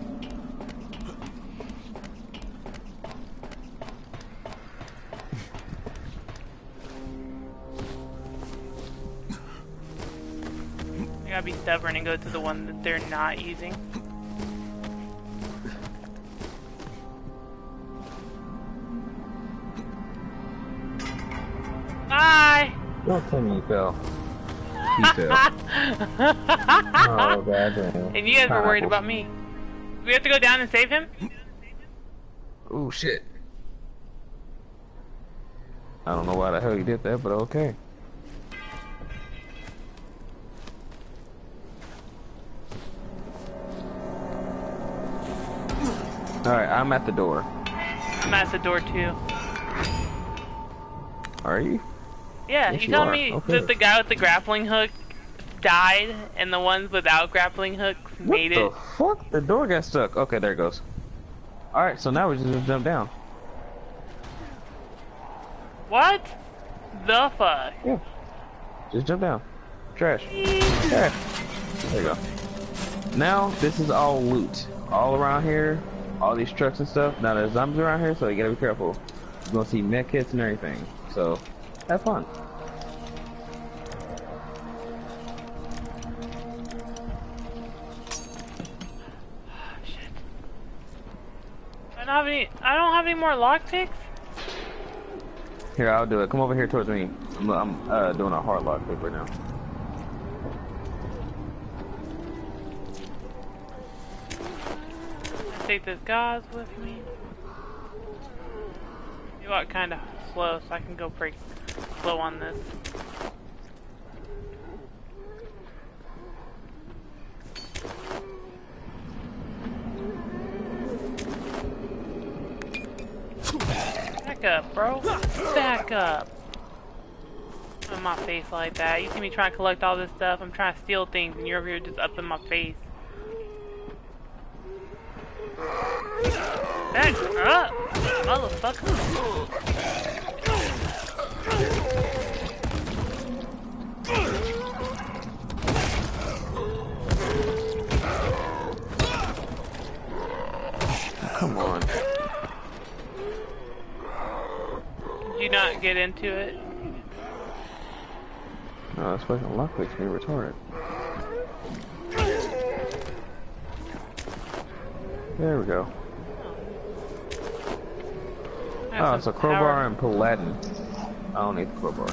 I gotta be stubborn and go to the one that they're not using. Bye! Don't tell me you fell. He fell. Oh, goddamn. And you guys were worried about me. Do we have to go down and save him? Oh, shit. I don't know why the hell you did that, but okay. Alright, I'm at the door. I'm at the door too. Are you? Yeah, yes, you telling me that the guy with the grappling hook died and the ones without grappling hooks made it? What the fuck? The door got stuck. Okay, there it goes. Alright, so now we just jump down. What the fuck? Yeah. Just jump down. Trash. Trash. There you go. Now, this is all loot. All around here, all these trucks and stuff. Now, there's zombies around here, so you gotta be careful. You're gonna see mech kits and everything. So, have fun. I don't have any more lockpicks? Here, I'll do it. Come over here towards me. I'm doing a hard lockpick right now. Take this gauze with me. You walk kind of slow, so I can go pretty slow on this. Back up, bro. Back up. In my face like that. You see me trying to collect all this stuff. I'm trying to steal things, and you're over here just up in my face. Back up, motherfucker. Come on. Did you not get into it? No, it's fucking lockpick's being retarded. There we go. Oh, it's a crowbar and paladin. I don't need the crowbar.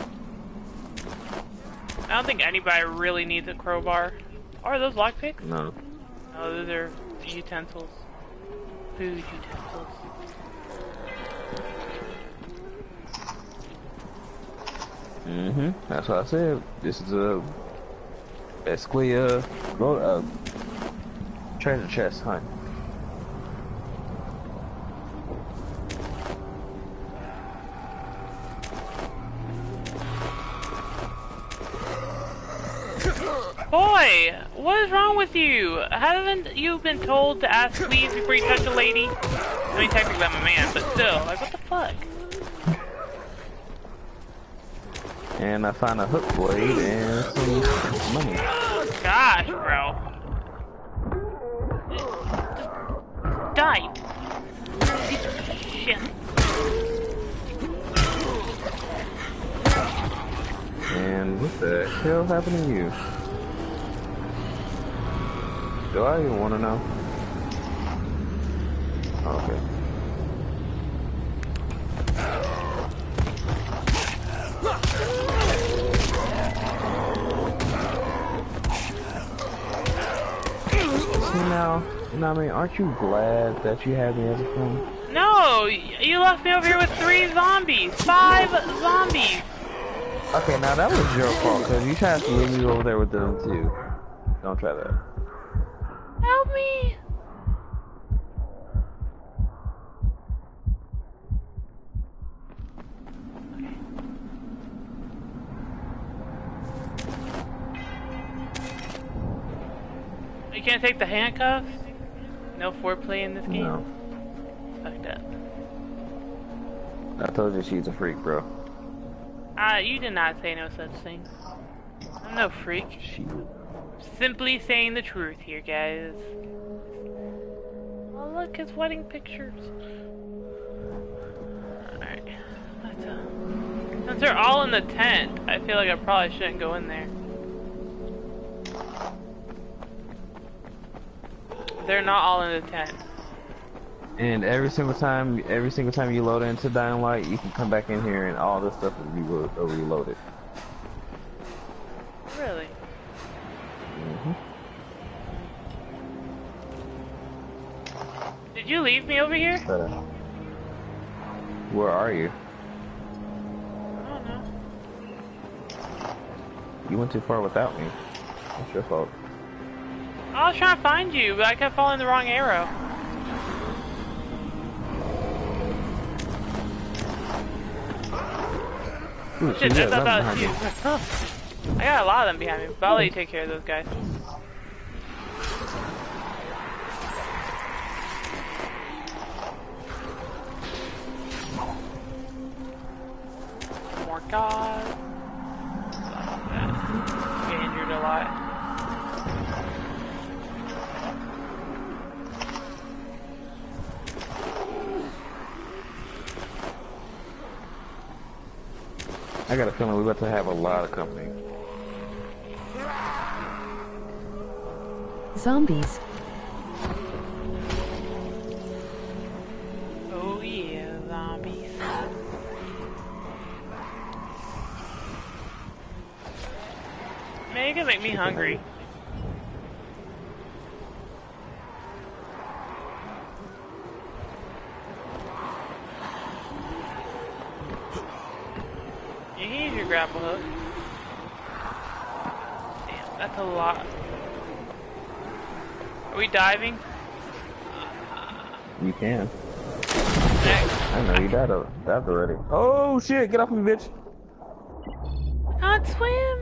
I don't think anybody really needs a crowbar. Are those lockpicks? No. No, those are utensils. Food utensils. That's what I said. This is basically a treasure chest hunt. Boy, what is wrong with you? Haven't you been told to ask please before you touch a lady? I mean, technically I'm a man, but still, like, what the fuck? And I found a hook blade and some money. Gosh, bro. Just die. Shit. And what the hell happened to you? Do I even want to know? Okay. See now, you know what I mean? Aren't you glad that you had me as a friend? No, you left me over here with 3 zombies. 5 zombies. Okay, now that was your fault, because you tried to leave me over there with them too. Don't try that. Help me! You can't take the handcuffs? No foreplay in this game? No. Fucked up. I told you she's a freak, bro. You did not say no such thing. I'm no freak. Simply saying the truth here, guys. Oh, look, his wedding pictures. Alright. Since they're all in the tent, I feel like I probably shouldn't go in there. They're not all in the tent. And every single time you load into Dying Light, you can come back in here and all this stuff will be reloaded. Really? Did you leave me over here? Where are you? I don't know. You went too far without me. That's your fault. I was trying to find you, but I kept following the wrong arrow. Ooh, Shit, I thought that was you. I got a lot of them behind me, but I'll let you take care of those guys. More guys. Get injured a lot. I got a feeling we're about to have a lot of company. Zombies. Oh yeah, zombies. Man, you can make me hungry. You can use your grapple hook. Damn, that's a lot. Are we diving? You can. I know you died already. Oh shit! Get off me, bitch! I can't swim.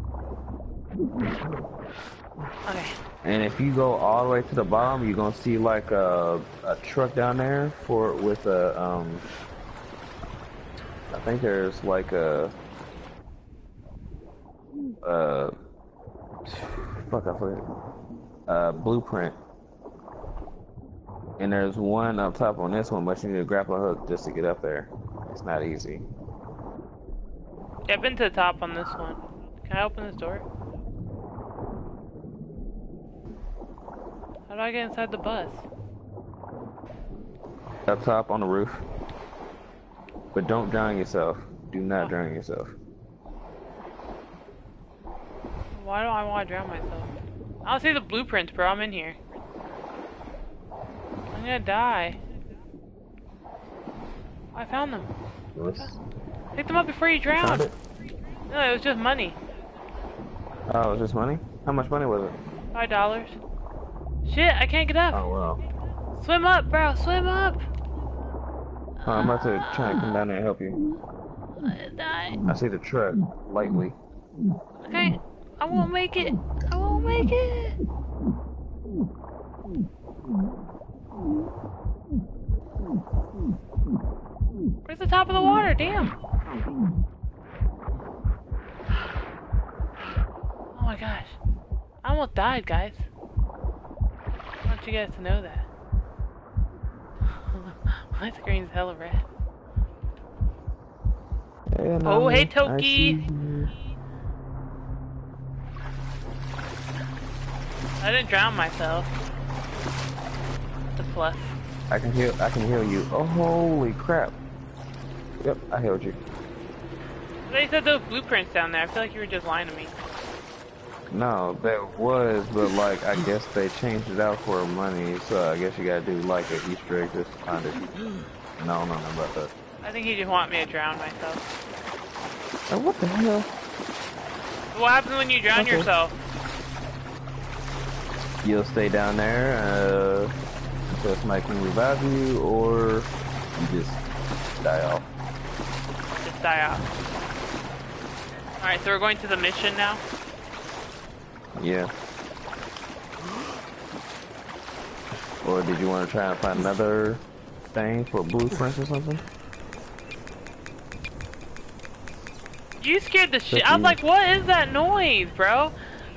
Okay. And if you go all the way to the bottom, you're gonna see like a truck down there with a I think there's like a fuck I forget blueprint. And there's one up top on this one, but you need a grapple hook just to get up there. It's not easy. Yeah, I've been to the top on this one. Can I open this door? How do I get inside the bus? Up top on the roof. But don't drown yourself. Do not drown yourself. Why don't I want to drown myself? I don't see the blueprints, bro. I'm in here. I'm gonna die. I found them. Pick them up before you drown. No, it was just money. Oh, it was just money? How much money was it? $5. Shit, I can't get up. Oh, wow. Swim up, bro. Swim up. Oh, I'm about to try and come down there and help you. I die. I see the truck, lightly. Okay, I won't make it. I won't make it. Where's the top of the water? Damn. Oh my gosh. I almost died, guys. I want you guys to know that. My screen's hella red. Yeah, oh, hey, Toki! I didn't drown myself. The plus. I can heal you. Oh, holy crap. Yep, I healed you. They said those blueprints down there. I feel like you were just lying to me. No, there was, but like, I guess they changed it out for money, so I guess you gotta do like an Easter egg just to find it. No, nothing about that. I think he just want me to drown myself. Oh, what the hell? What happens when you drown yourself? You'll stay down there until somebody can revive you, or you just die off. Just die off. Alright, so we're going to the mission now? Yeah. Or did you want to try and find another thing for blueprints or something? You scared the shit. I was like, what is that noise, bro?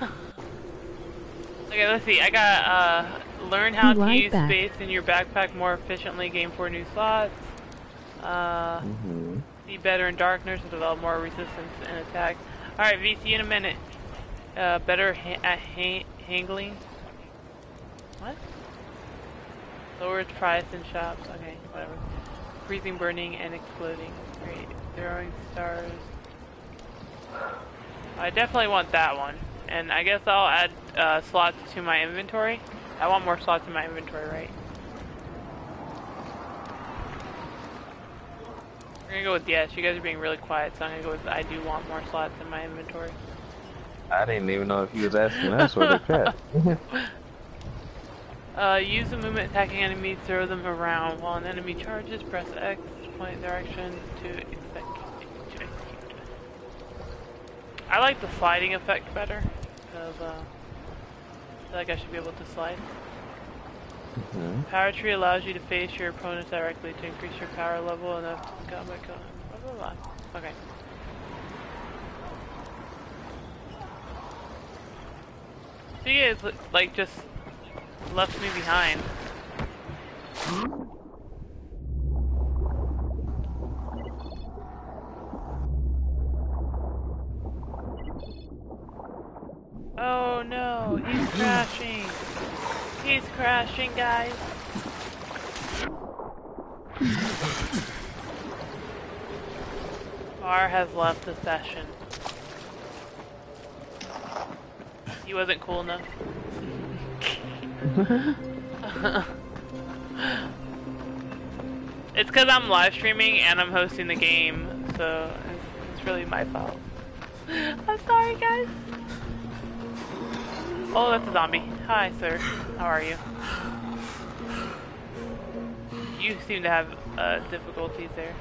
Okay, let's see. I got, learn how to use space in your backpack more efficiently, gain 4 new slots. Be better in darkness and develop more resistance and attack. Alright, V, see you in a minute. Better at handling. What? Lower price in shops. Okay, whatever. Freezing, burning, and exploding. Great. Throwing stars. I definitely want that one. And I guess I'll add slots to my inventory. I want more slots in my inventory, right? We're gonna go with yes. You guys are being really quiet, so I'm gonna go with I do want more slots in my inventory. I didn't even know if you was asking us or the chat. Use the movement attacking enemies, throw them around. While an enemy charges, press X, point direction to execute. I like the sliding effect better, because I feel like I should be able to slide. Power tree allows you to face your opponents directly to increase your power level enough to combat kill. Blah, blah, blah. Okay. So you guys, like, just left me behind. Oh no, he's crashing. He's crashing, guys. Bar has left the session. He wasn't cool enough. It's because I'm live streaming and I'm hosting the game, so it's really my fault. I'm sorry, guys. Oh, that's a zombie. Hi, sir. How are you? You seem to have difficulties there.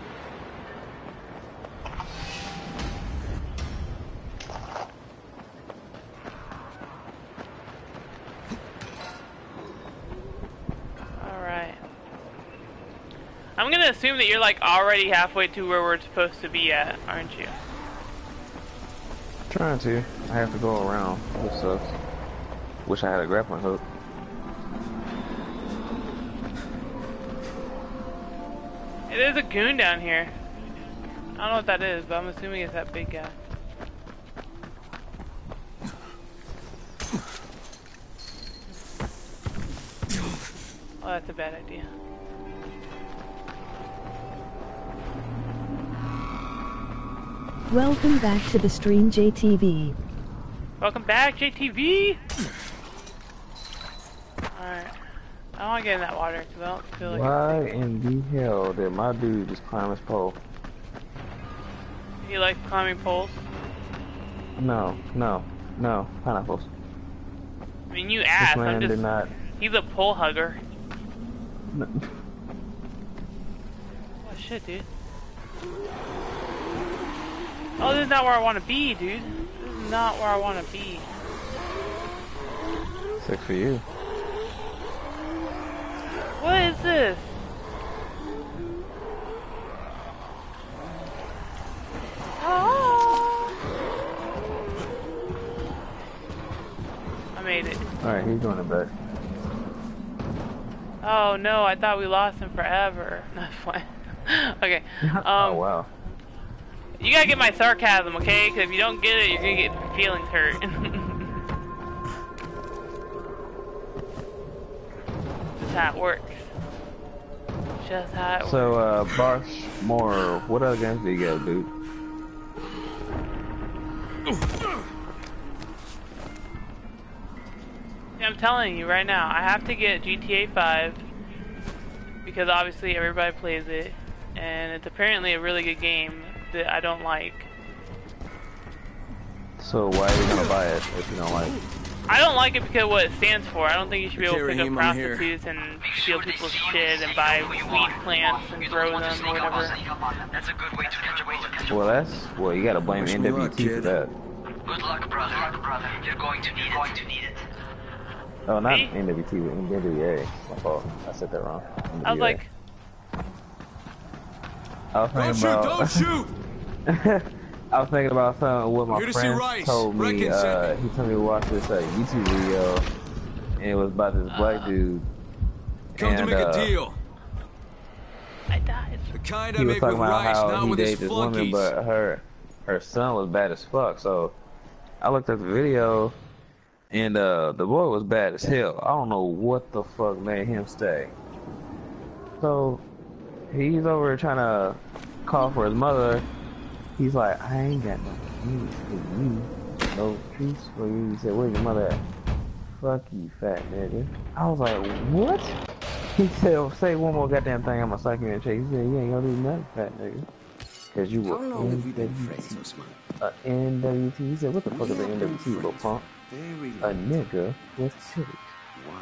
Alright. I'm gonna assume that you're like already halfway to where we're supposed to be at, aren't you? Trying to. I have to go around. Which sucks. Wish I had a grappling hook. There's a goon down here. I don't know what that is, but I'm assuming it's that big guy. Oh, that's a bad idea. Welcome back to the stream, JTV. Welcome back, JTV! Alright. I don't want to get in that water, because I don't feel like Why in the hell did my dude just climb his pole? You like climbing poles? No, pineapples. I mean, you asked. This man I'm just... did not. He's a pole hugger. No. Oh shit, dude. Oh, this is not where I want to be, dude. This is not where I want to be. Sick for you. What is this? Oh. I made it. Alright, he's doing it back. Oh no, I thought we lost him forever. Not fine. Okay. Oh wow. You gotta get my sarcasm, okay? Because if you don't get it, you're gonna get your feelings hurt. That's how it works. Just how it works. So, Barshmore, what other games do you got, dude? Yeah, I'm telling you right now, I have to get GTA 5 because obviously everybody plays it, and it's apparently a really good game that I don't like. So why are you gonna buy it if you don't like it? I don't like it because of what it stands for. I don't think you should be able to pick up prostitutes and steal people's shit and buy weed plants and grow them or whatever. That's a good way to catch a bullet. Well, you gotta blame NWT for that. Good luck, brother. You're going to need it. Oh, not NWT, but NWA. My fault. I said that wrong. NWA. I was like... Don't shoot! I was thinking about something what my friend told me. He told me to watch this YouTube video, and it was about this black dude. Come to make a deal. I died. The kind He I was make talking with about rice, how not he with his dated this woman, flunkies. but her son was bad as fuck. So I looked at the video, and the boy was bad as hell. I don't know what the fuck made him stay. So he's over trying to call for his mother. He's like, I ain't got no treats for you. No treats for you. He said, where's your mother at? Fuck you, fat nigga. I was like, what? He said, say one more goddamn thing, I'm gonna suck you in the cheek. He said, you ain't gonna do nothing, fat nigga. Cause you were NWT. He said, what the fuck is an NWT, little punk? A nigga with titties. Why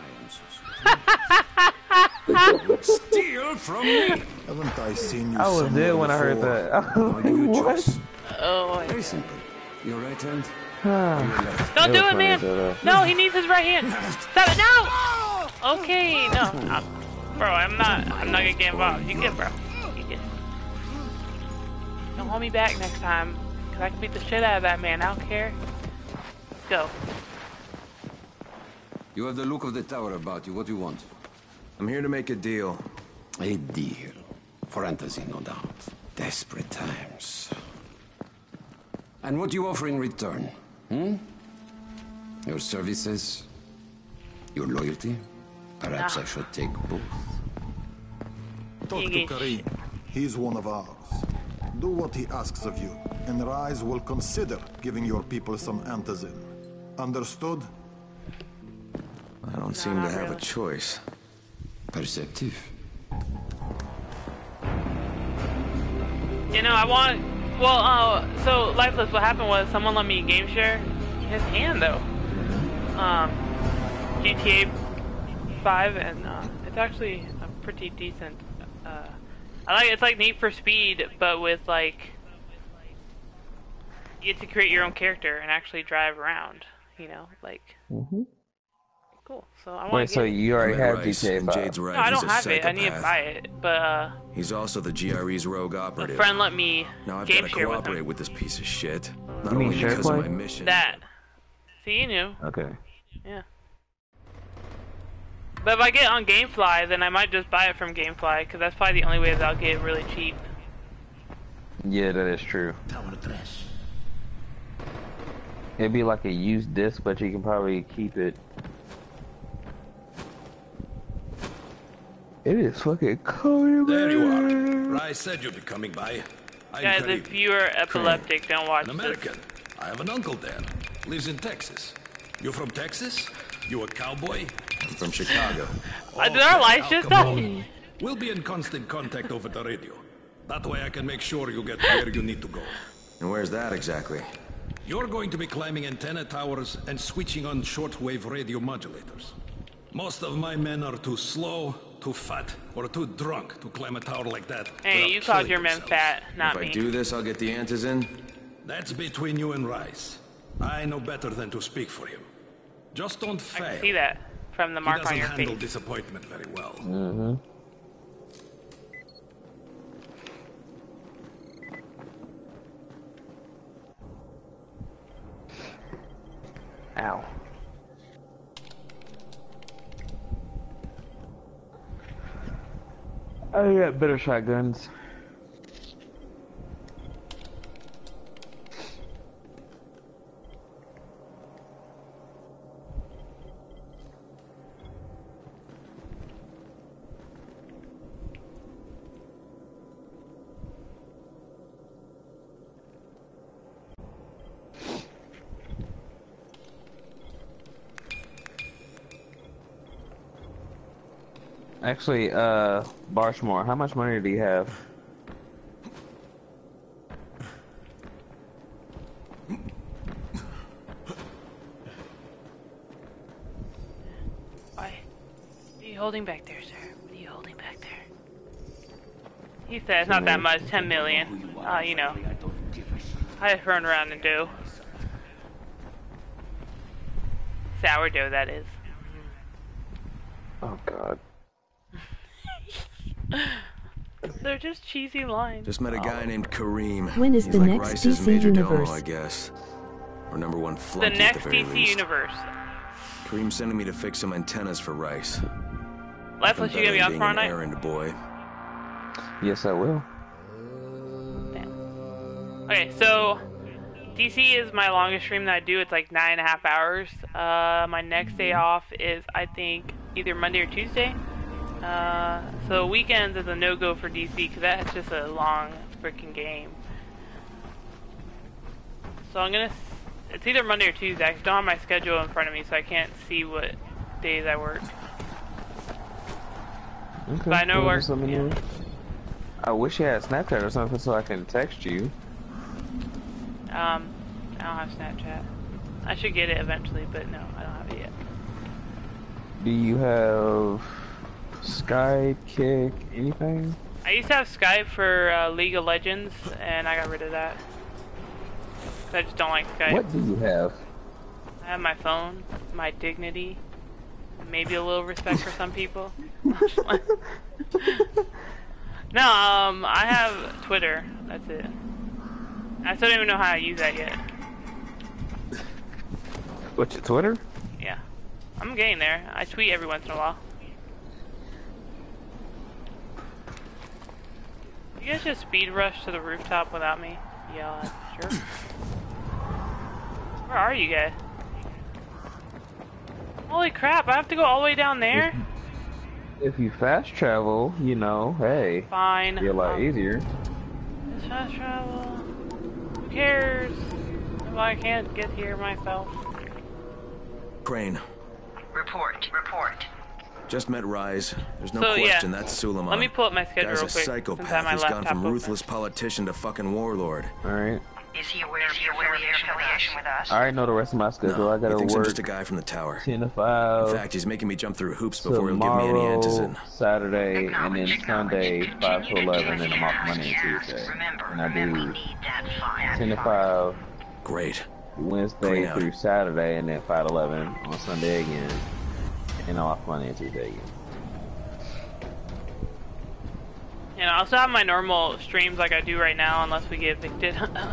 I'm so Steal from me! Haven't I seen you I was somewhere there when I heard before? that. I was like, what? Oh, Very simple. Your right hand. don't do it, man! No, he needs his right hand! Stop it! No! Okay, no. Bro, I'm not gonna get involved. You good, bro. You good. Don't hold me back next time, because I can beat the shit out of that man. I don't care. Let's go. You have the look of the tower about you. What do you want? I'm here to make a deal. A deal. Fantasy, no doubt. Desperate times. And what do you offer in return? Your services? Your loyalty? Perhaps Nah. I should take both. Talk to Karim. He's one of ours. Do what he asks of you, and Rise will consider giving your people some antizin. Understood? I don't seem to have a choice. Perceptive. You know, I want. Well, so Lifeless. What happened was someone let me game share his hand though. GTA 5, and it's actually a pretty decent. I like it's like Need for Speed, but with like you get to create your own character and actually drive around. You know, like. Cool. So I want. Wait, so you already have GTA 5? Jade's right. No, I don't He's a have it. I need to psychopath. buy it, but He's also the GRE's rogue a operative. friend let me Now I've game got to share with cooperate him. with this piece of shit. Not You mean only because of SharePlay? my mission. That. See, you knew. Okay. Yeah. But if I get on GameFly, then I might just buy it from GameFly, because that's probably the only way that I'll get it really cheap. Yeah, that is true. It'd be like a used disc, but you can probably keep it. It is fucking cold. There you are. Rice said you'd be coming by. I'm Guys, Karim. if you are epileptic, don't watch An American. I have an uncle there. Lives in Texas. You from Texas? You a cowboy? I'm from Chicago. Did our lights just die? We'll be in constant contact over the radio. That way I can make sure you get where you need to go. And where's that exactly? You're going to be climbing antenna towers and switching on shortwave radio modulators. Most of my men are too slow, too fat, or too drunk to climb a tower like that. Hey, you called your men fat, not If me. I do this, I'll get the antizin. That's between you and Rice. I know better than to speak for him. Just don't fail. I can see that from the mark on your He doesn't handle face. disappointment very well. Mm-hmm. Ow. I got better shotguns. Actually, Barshmore, how much money do you have? Why? What are you holding back there, sir? What are you holding back there? He said it's not that much, 10 million. You know. I just run around and do. Sourdough, that is. Oh, God. They're just cheesy lines. Just met a guy named Kareem. When is He's the like next Rice's DC major universe? domo, I guess. Or number one The flunky at next the very DC least. universe. Kareem's sending me to fix some antennas for Rice. Lifeless, you gonna be on tomorrow night? Errand boy. Yes, I will. Okay, so DC is my longest stream that I do. It's like 9.5 hours. My next day off is, I think, either Monday or Tuesday. So weekends is a no-go for DC because that's just a long freaking game. So I'm gonna. It's either Monday or Tuesday. I don't have my schedule in front of me, so I can't see what days I work. Okay, But I know well, work. just let me know. I wish you had Snapchat or something so I can text you. I don't have Snapchat. I should get it eventually, but no, I don't have it yet. Do you have Skype, Kick, anything? I used to have Skype for League of Legends, and I got rid of that. I just don't like Skype. What do you have? I have my phone, my dignity, maybe a little respect for some people. No, I have Twitter. That's it. I still don't even know how to use that yet. What's your Twitter? Yeah. I'm getting there. I tweet every once in a while. You guys just speed rush to the rooftop without me? Yeah, sure. Where are you guys? Holy crap, I have to go all the way down there? If you fast travel, you know, hey. Fine. Be a lot easier. It's fast travel. Who cares? Well, I can't get here myself. Crane. Report. Just met Rise. There's no So, question yeah. that's Suleiman. Let me pull up my schedule Guy's real a quick, since I have psychopath. my He's gone laptop from open. ruthless politician to fucking warlord. Alright. Is he aware of your affiliation with us? I already know the rest of my schedule. No, I gotta he thinks I'm work just a guy from the tower. 10 to 5. In fact, he's making me jump through hoops before he'll give me any antizin. Saturday, and then Sunday, 5 to 11, and I'm off Monday and Tuesday. And I do 10 to 5. Great. Wednesday through Saturday, and then 5 to 11 on Sunday again. And I'm off Monday and Tuesday again. And I also have my normal streams like I do right now, unless we get evicted.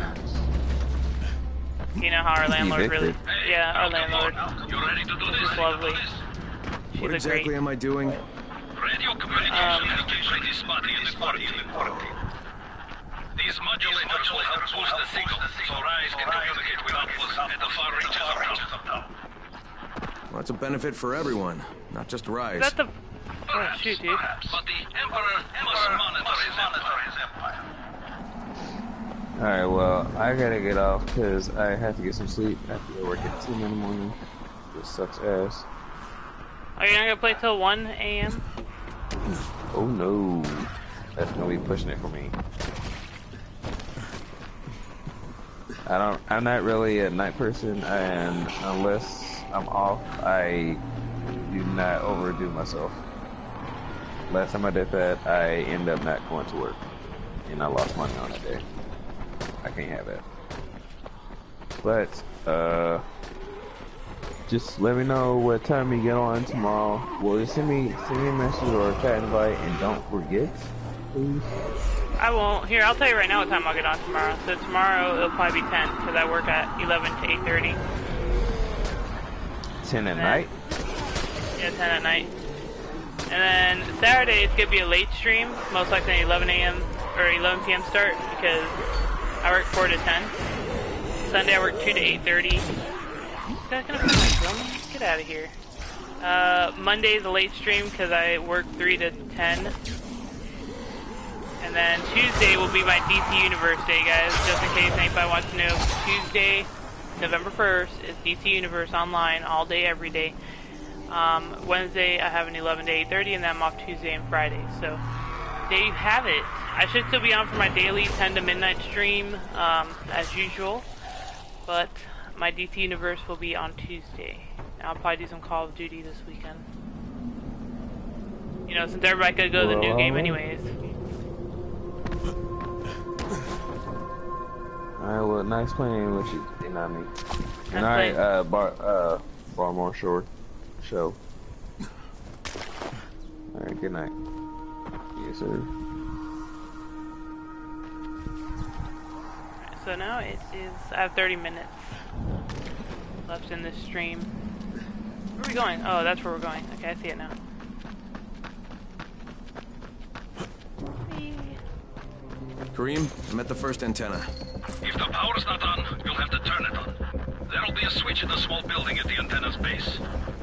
You know how our landlord really... Yeah, our landlord. She's lovely. What exactly am I doing? Radio communication has been pretty spotty in the quarantine. These modulators will help boost the signal, so Rise can communicate with outposts at the far reaches of town. Well, that's a benefit for everyone, not just Rise. Is that the... Oh, shoot, dude. But the Emperor must monitor his empire. Alright, well, I gotta get off because I have to get some sleep. I have to go work at 10 in the morning. This sucks ass. Are you not gonna play till 1 a.m.? Oh no. That's gonna be pushing it for me. I'm not really a night person, and unless I'm off, I do not overdo myself. Last time I did that, I ended up not going to work, and I lost money on that day. I can't have that. But, just let me know what time you get on tomorrow. Well, just send me a message or a chat invite, and don't forget, please. I won't. Here, I'll tell you right now what time I'll get on tomorrow. So tomorrow, it'll probably be 10, because I work at 11 to 8:30. 10 at night? Yeah, 10 at night. And then Saturday, it's going to be a late stream, most likely an 11 a.m. or 11 p.m. start, because I work 4 to 10. Sunday, I work 2 to 8:30. This guy's going to film me? Get out of here. Monday's a late stream, because I work 3 to 10. And then Tuesday will be my DC Universe day, guys, just in case anybody wants to know. Tuesday, November 1st, is DC Universe online, all day, every day. Wednesday, I have an 11 to 8:30, and then I'm off Tuesday and Friday. So, there you have it. I should still be on for my daily 10 to midnight stream, as usual. But my DC Universe will be on Tuesday. And I'll probably do some Call of Duty this weekend. You know, since everybody could go to the new game anyways. Alright, well, nice playing with you, you know what I mean? And alright, Barmore Shore show. Alright, good night. Yes, sir. So now it is, I have 30 minutes left in this stream. Where are we going? Oh, that's where we're going. Okay, I see it now. Kareem, I'm at the first antenna. If the power's not on, you'll have to turn it on. There'll be a switch in the small building at the antenna's base.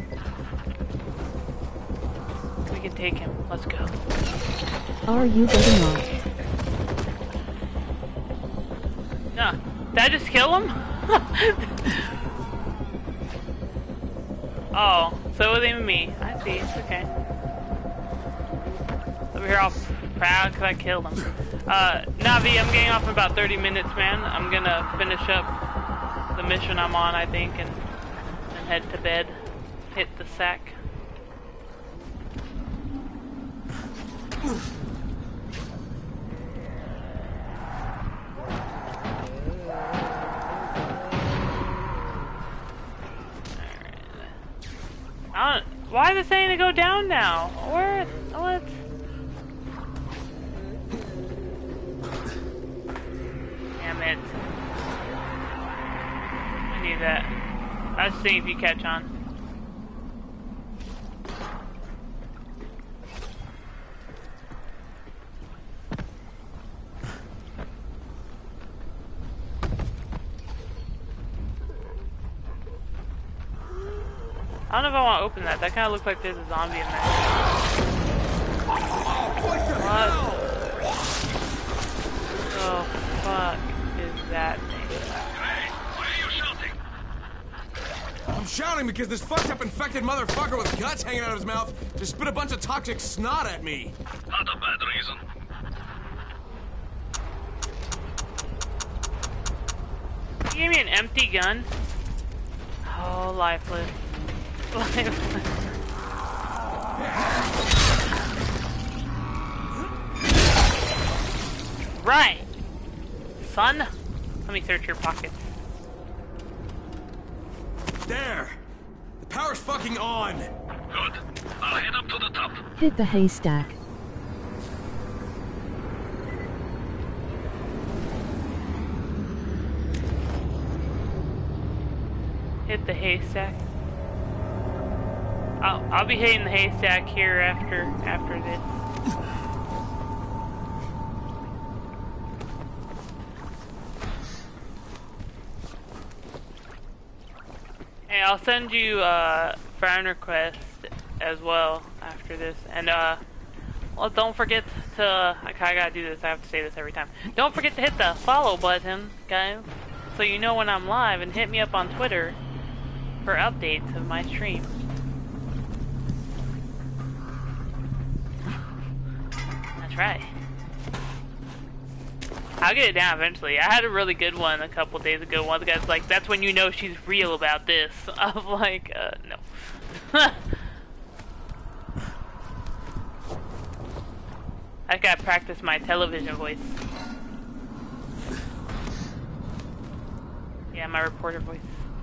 We can take him. Let's go. Are you getting on? No. Did I just kill him? Oh, so it wasn't even me. I see. It's okay. Over here all proud because I killed him. Navi, I'm getting off in about 30 minutes, man. I'm gonna finish up the mission I'm on, I think, and head to bed. Hit the sack. Why is it saying to go down now? Where? What? Damn it. I need that. Let's see if you catch on. I don't know if I want to open that. That kind of looks like there's a zombie in there. What? Oh, fuck is that thing? I'm shouting because this fucked up infected motherfucker with guts hanging out of his mouth just spit a bunch of toxic snot at me. Not a bad reason. You gave me an empty gun? Oh, lifeless. Lifeless. Right! Son? Let me search your pockets. There! The power's fucking on! Good. I'll head up to the top. Hit the haystack. Hit the haystack. I'll be hitting the haystack here after this. Hey, I'll send you a friend request as well after this, and well, don't forget to. I gotta do this. I have to say this every time. Don't forget to hit the follow button, guys, so you know when I'm live, and hit me up on Twitter for updates of my stream. That's right. I'll get it down eventually. I had a really good one a couple days ago. One of the guys was like, that's when you know she's real about this. I was like, no. I gotta practice my television voice. Yeah, my reporter voice.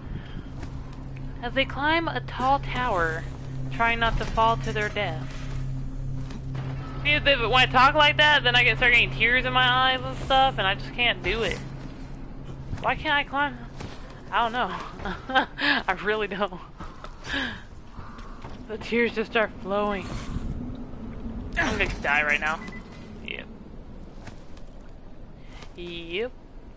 As they climb a tall tower, trying not to fall to their death. See, when I talk like that, then I start getting tears in my eyes and stuff, and I just can't do it. Why can't I climb? I don't know. I really don't. The tears just start flowing. I'm gonna die right now. Yep. Yep.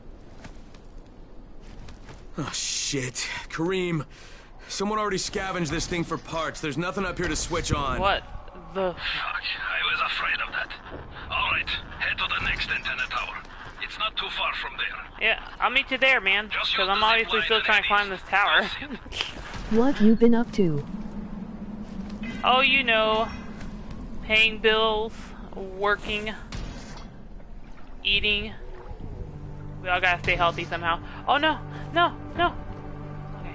Oh, shit. Kareem, someone already scavenged this thing for parts. There's nothing up here to switch on. What the... Fuck, I was afraid of that. Alright, head to the next antenna tower. It's not too far from there. Yeah, I'll meet you there, man. Because I'm obviously still trying to climb this tower. What you been up to? Oh, you know, paying bills, working, eating. We all gotta stay healthy somehow. Oh no, no, no. Okay.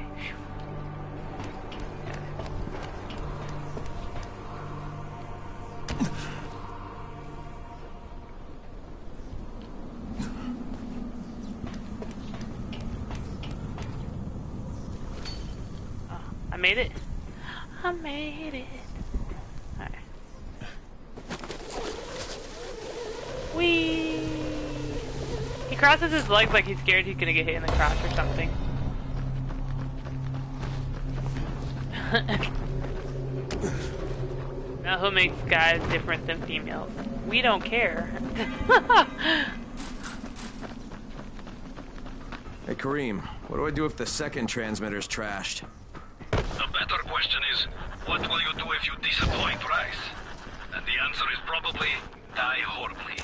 Oh, I made it. I made it. Alright. Whee! He crosses his legs like he's scared he's gonna get hit in the crotch or something. Now who makes guys different than females? We don't care. Hey Kareem, what do I do if the second transmitter's trashed? The better question is, what will you do if you disappoint Rice? And the answer is probably, die horribly.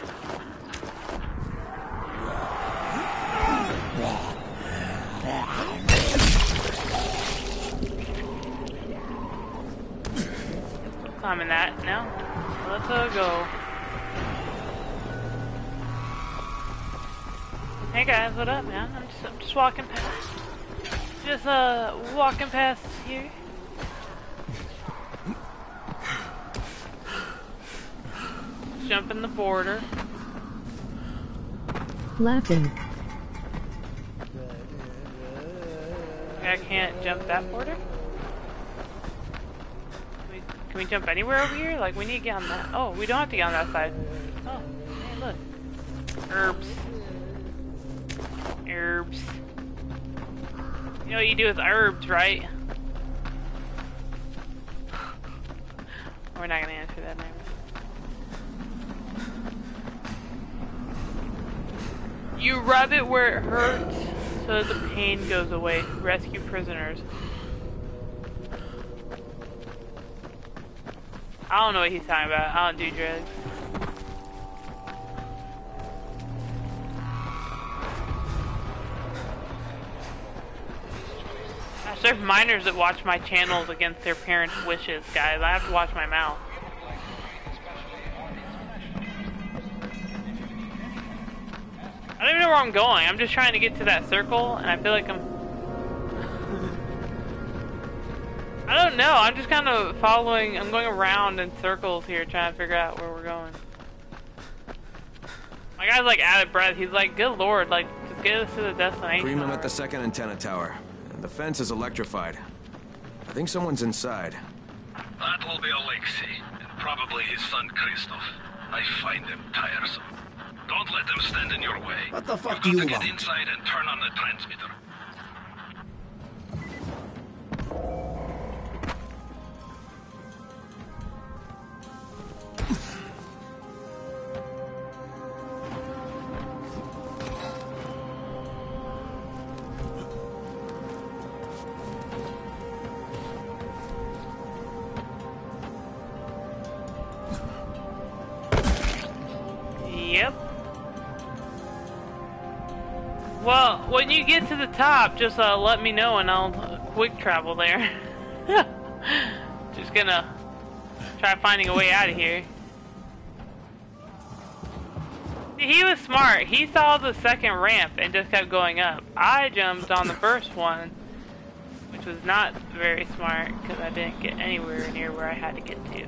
Climbing that now. Let's go. Hey guys, what up, man? I'm just walking past. Just walking past here. Jumping the border. Laughing. I can't jump that border? Can we jump anywhere over here? Like, we need to get on that. Oh, we don't have to get on that side. Oh, hey, look. Herbs. Herbs. You know what you do with herbs, right? We're not gonna answer that now. You rub it where it hurts so that the pain goes away. Rescue prisoners. I don't know what he's talking about. I don't do drugs. Gosh, there's minors that watch my channels against their parents' wishes, guys. I have to watch my mouth. I don't even know where I'm going. I'm just trying to get to that circle, and I feel like I'm I don't know, I'm just kind of following, I'm going around in circles here trying to figure out where we're going. My guy's like out of breath, he's like, good lord, like, just get us to the destination. Cream, I'm at the second antenna tower. And the fence is electrified. I think someone's inside. That will be Alexei, and probably his son Christoph. I find them tiresome. Don't let them stand in your way. What the fuck do you want? Get inside and turn on the transmitter. Yep. Well, when you get to the top, just let me know and I'll quick travel there. Just gonna try finding a way out of here. See, he was smart. He saw the second ramp and just kept going up. I jumped on the first one, which was not very smart because I didn't get anywhere near where I had to get to.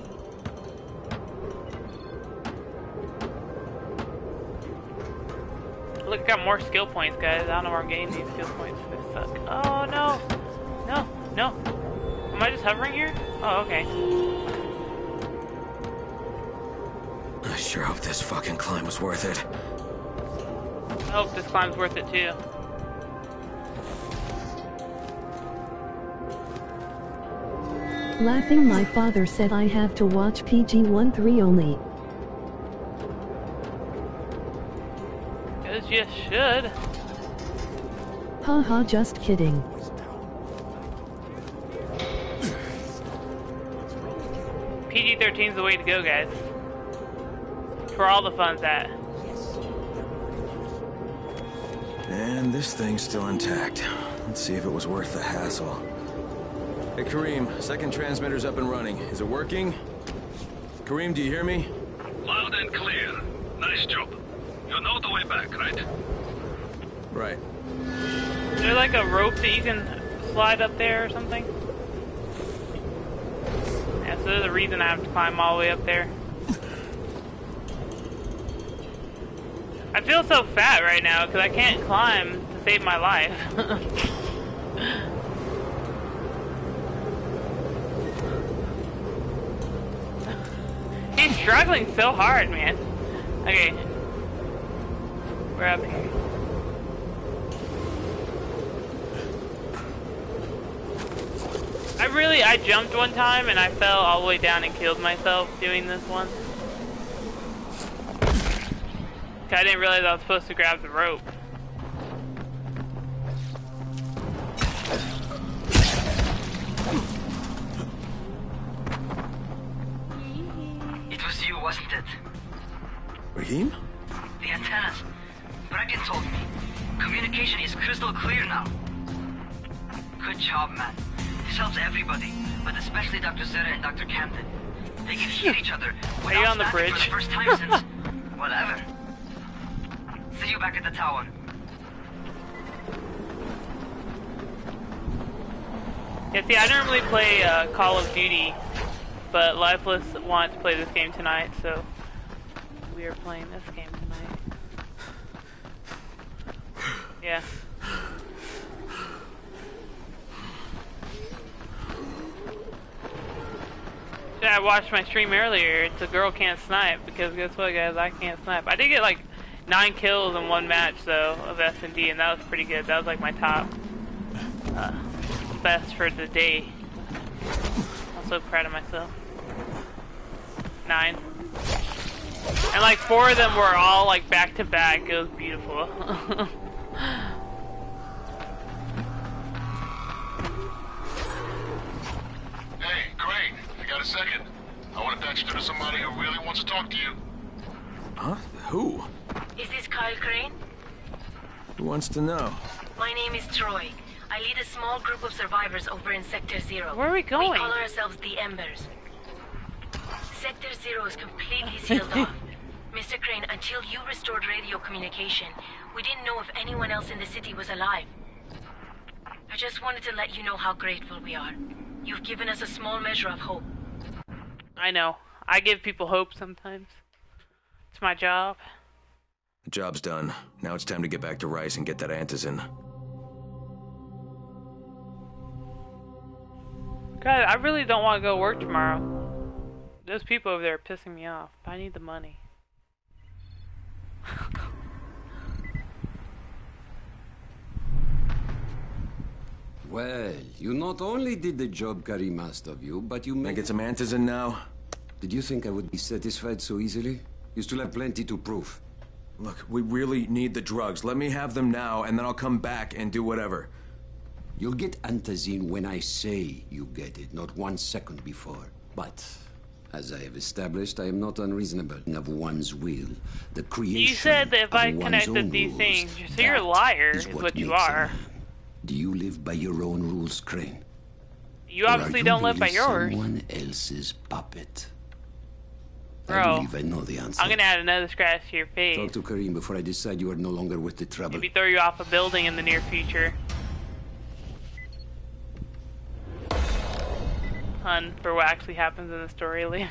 Look, I got more skill points, guys. I don't know where I'm getting these skill points. They suck. Oh, no. No, no. Am I just hovering here? Oh, okay. I sure hope this fucking climb was worth it. I hope this climb's worth it, too. Laughing, my father said I have to watch PG-13 only. As you should. Haha, just kidding. PG-13's the way to go, guys. It's where all the fun's at. And this thing's still intact. Let's see if it was worth the hassle. Hey, Kareem, second transmitter's up and running. Is it working? Kareem, do you hear me? Loud and clear. Nice job. You know the way back, right? Right. Is there like a rope that you can slide up there or something? Yeah, so there's a reason I have to climb all the way up there. I feel so fat right now because I can't climb to save my life. He's struggling so hard, man. Okay. We're up here. I jumped one time and I fell all the way down and killed myself doing this one. I didn't realize I was supposed to grab the rope. It was you, wasn't it? Raheem? The antennas. Brecken told me. Communication is crystal clear now. Good job, man. This helps everybody, but especially Dr. Zera and Dr. Camden. They can hear each other Are you on the static bridge? for the first time since... whatever. See you back at the tower. Yeah, see, I normally play Call of Duty, but Lifeless wanted to play this game tonight, so we are playing this game tonight. Yeah. Yeah, I watched my stream earlier. It's a girl can't snipe, because guess what, guys? I can't snipe. I did get like 9 kills in one match, though, of S&D, and that was pretty good. That was like my top best for the day. I'm so proud of myself. 9. And like 4 of them were all like back to back. It was beautiful. Hey, great. I got a second. I patch you to somebody who really wants to talk to you. Huh? Who? Is this Kyle Crane? Who wants to know? My name is Troy. I lead a small group of survivors over in Sector 0. Where are we going? We call ourselves the Embers. Sector 0 is completely sealed off. Mr. Crane, until you restored radio communication, we didn't know if anyone else in the city was alive. I just wanted to let you know how grateful we are. You've given us a small measure of hope. I know. I give people hope sometimes. It's my job. The job's done. Now it's time to get back to Rice and get that antizin. God, I really don't want to go work tomorrow. Those people over there are pissing me off. I need the money. Well, you not only did the job Karim asked of you, but you Can I get some antizin now? Did you think I would be satisfied so easily? You still have plenty to prove. Look, we really need the drugs. Let me have them now, and then I'll come back and do whatever. You'll get antizin when I say you get it, not 1 second before. But, as I have established, I am not unreasonable of one's will. The creation You said that if I of one's connected own these rules, things, so you're a liar, is is what you makes a are. man. Do you live by your own rules, Crane? You obviously don't live by yours. Someone else's puppet. I Bro, believe I know the answer. I'm gonna add another scratch to your face. Talk to Karim before I decide you are no longer worth the trouble. Maybe throw you off a building in the near future. Hun, for what actually happens in the story later.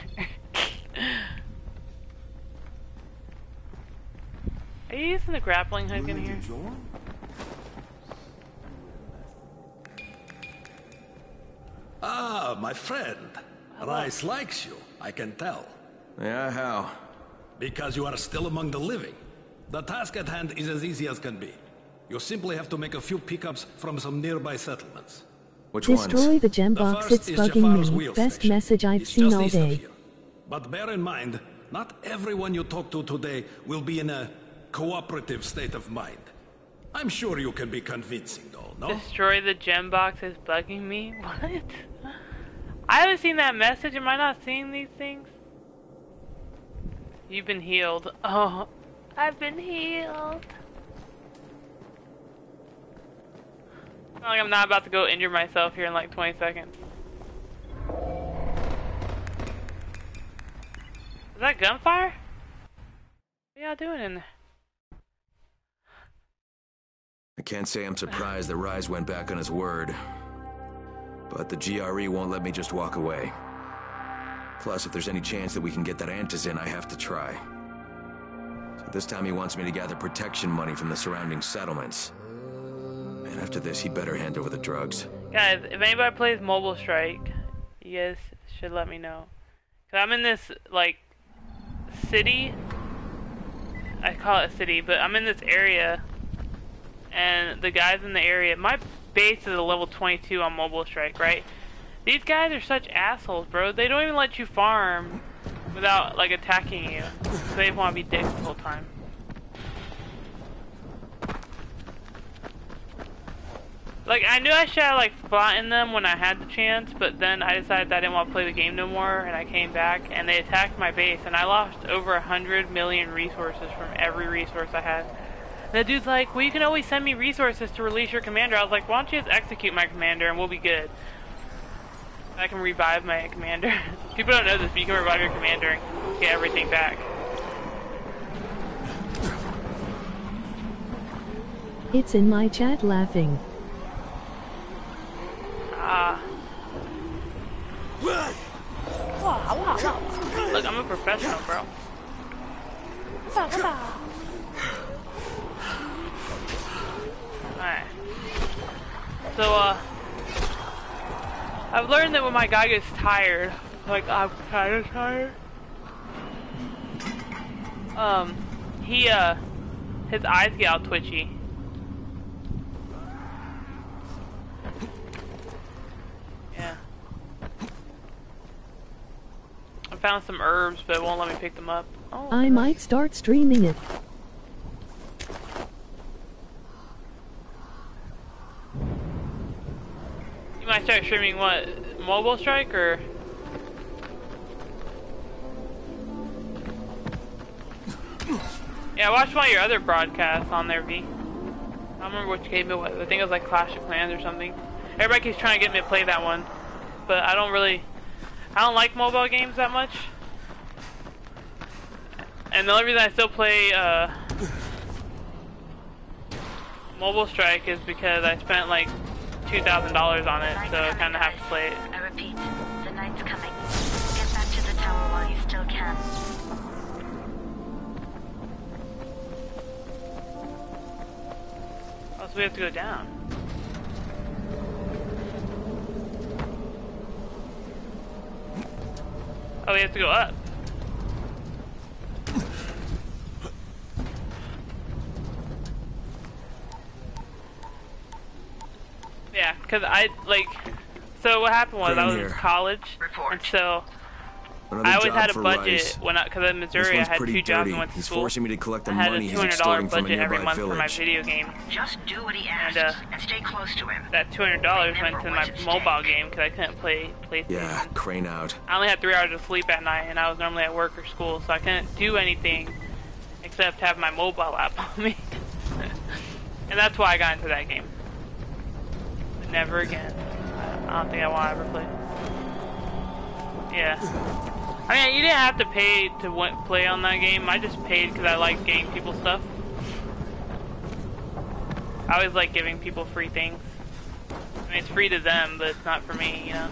Are you using the grappling hook in here? Ah, my friend. Rice likes you, I can tell. Yeah, how? Because you are still among the living. The task at hand is as easy as can be. You simply have to make a few pickups from some nearby settlements. Which Destroy the gem box, it's bugging me. Best message I've seen all day. But bear in mind, not everyone you talk to today will be in a cooperative state of mind. I'm sure you can be convincing though, no? Destroy the gem box is bugging me? What? I haven't seen that message. Am I not seeing these things? You've been healed. Oh, I've been healed. It's not like I'm not about to go injure myself here in like 20 seconds. Is that gunfire? What are y'all doing in there? I can't say I'm surprised that Rise went back on his word. But the GRE won't let me just walk away. Plus, if there's any chance that we can get that antizin, I have to try. So this time he wants me to gather protection money from the surrounding settlements. And after this, he'd better hand over the drugs. Guys, if anybody plays Mobile Strike, you guys should let me know. Cause I'm in this, like, city. I call it a city, but I'm in this area. And the guys in the area, my base is a level 22 on Mobile Strike, right? These guys are such assholes, bro. They don't even let you farm without, like, attacking you. So they want to be dicks the whole time. Like, I knew I should have, like, fought them when I had the chance, but then I decided that I didn't want to play the game no more, and I came back, and they attacked my base, and I lost over 100 million resources from every resource I had. And the dude's like, well, you can always send me resources to release your commander. I was like, why don't you just execute my commander, and we'll be good. I can revive my commander. People don't know this, but you can revive your commander and get everything back. It's in my chat laughing. Look, I'm a professional, bro. Alright. So, I've learned that when my guy gets tired, like, I'm kind of tired, his eyes get all twitchy. Yeah. I found some herbs, but it won't let me pick them up. Oh, I might start streaming it. You might start streaming what? Mobile Strike or? Yeah, I watched one of your other broadcasts on there, V. I don't remember which game it was. I think it was like Clash of Clans or something. Everybody keeps trying to get me to play that one, but I don't like mobile games that much. And the only reason I still play Mobile Strike is because I spent like $2,000 on it, so I kind of have to play it. I repeat, the night's coming. Get back to the tower while you still can. Oh, so we have to go down. Oh, we have to go up. Yeah, because so what happened was I was in college, and so I always had a budget because in Missouri I had 2 jobs and went to school. Forcing me to collect the I had a money he's $200 extorting from a budget every nearby month for my village. video game. Just do what he asks and stay close to him. That $200 went to my mobile game because I couldn't play PlayStation. Yeah, Crane out. I only had 3 hours of sleep at night, and I was normally at work or school, so I couldn't do anything except have my mobile app on me. And that's why I got into that game. But never again. I don't think I want to ever play. Yeah. I mean, you didn't have to pay to play on that game. I just paid because I like getting people stuff. I always like giving people free things. I mean, it's free to them, but it's not for me, you know?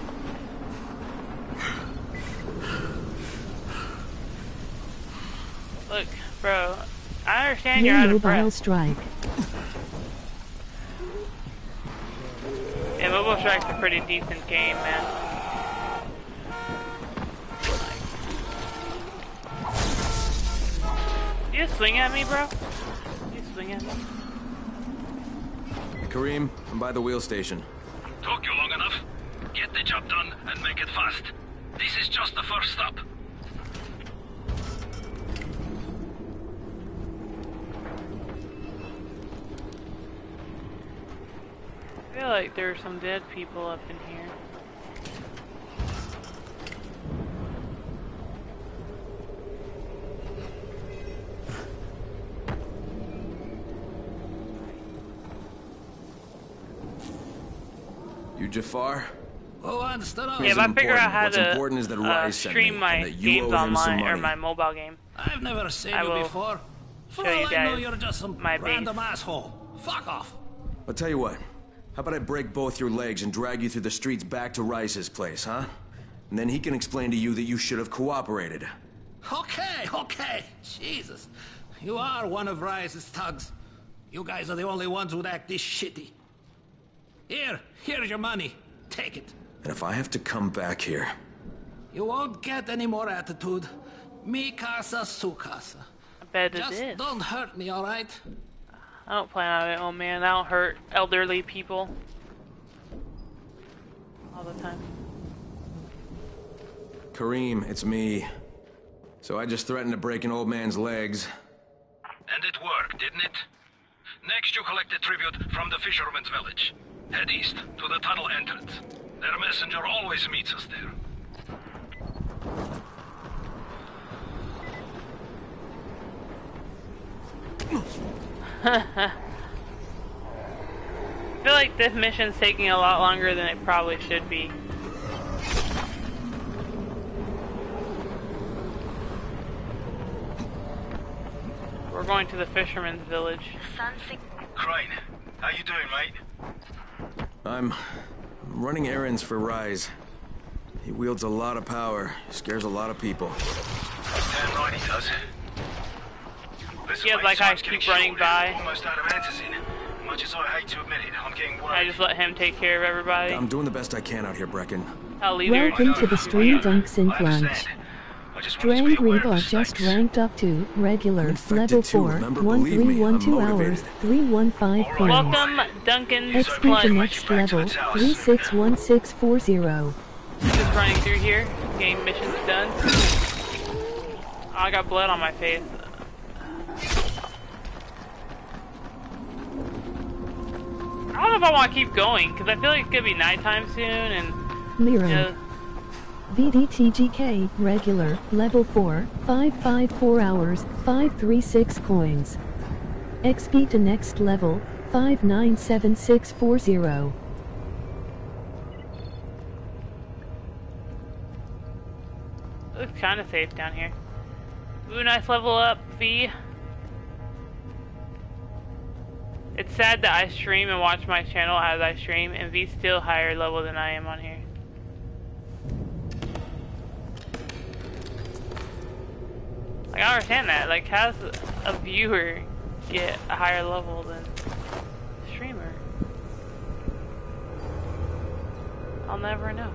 Look, bro, I understand you're out of breath. Strike. Yeah, Mobile Strike's a pretty decent game, man. You just swing at me, bro? You swing at me? Kareem, I'm by the wheel station. Took you long enough. Get the job done and make it fast. This is just the first stop. I feel like there are some dead people up in here. You Jafar? Oh, I understand. Yeah, if I figure out how What's important is that Rise sent me, stream my and that you games owe him some online, or money. my mobile game, I've never seen I you will before. For show you all I know, guys you're just some my base. random asshole. Fuck off. I'll tell you what. How about I break both your legs and drag you through the streets back to Rice's place, huh? And then he can explain to you that you should have cooperated. Okay. Jesus. You are one of Rise's thugs. You guys are the only ones who'd act this shitty. Here's your money. Take it. And if I have to come back here... You won't get any more attitude. Mi casa, su casa. I bet it Just is. don't hurt me, alright? I don't plan on it, oh man. I don't hurt elderly people. All the time. Kareem, it's me. So I just threatened to break an old man's legs. And it worked, didn't it? Next you collect a tribute from the fisherman's village. Head east to the tunnel entrance. Their messenger always meets us there. I feel like this mission's taking a lot longer than it probably should be. We're going to the fisherman's village. Crane, how you doing, mate? I'm running errands for Rise. He wields a lot of power, scares a lot of people. Damn right he does. Listen, Yeah, mate, like I time's keep getting running short. by. Almost out of antizin. Much as I hate to admit it, I'm getting worried. I just let him take care of everybody. I'm doing the best I can out here, Brecken. I'll leave you. Welcome to the stream Dunks and Crunch. Strand Rebar just ranked up to regular level 4, 1312 hours, 315 points. Welcome, Duncan's XP to Crunch. next level, 361640. Just running through here, getting missions done. Oh, I got blood on my face. I don't know if I want to keep going, because I feel like it's going to be nighttime soon, and... Miro. You know, VDTGK, regular, level 4, 554 hours, 536 coins. XP to next level, 597640. Looks kind of safe down here. Ooh, nice level up, V. It's sad that I stream and watch my channel as I stream, and V's still higher level than I am on here. Like, I understand that. Like, how does a viewer get a higher level than a streamer? I'll never know.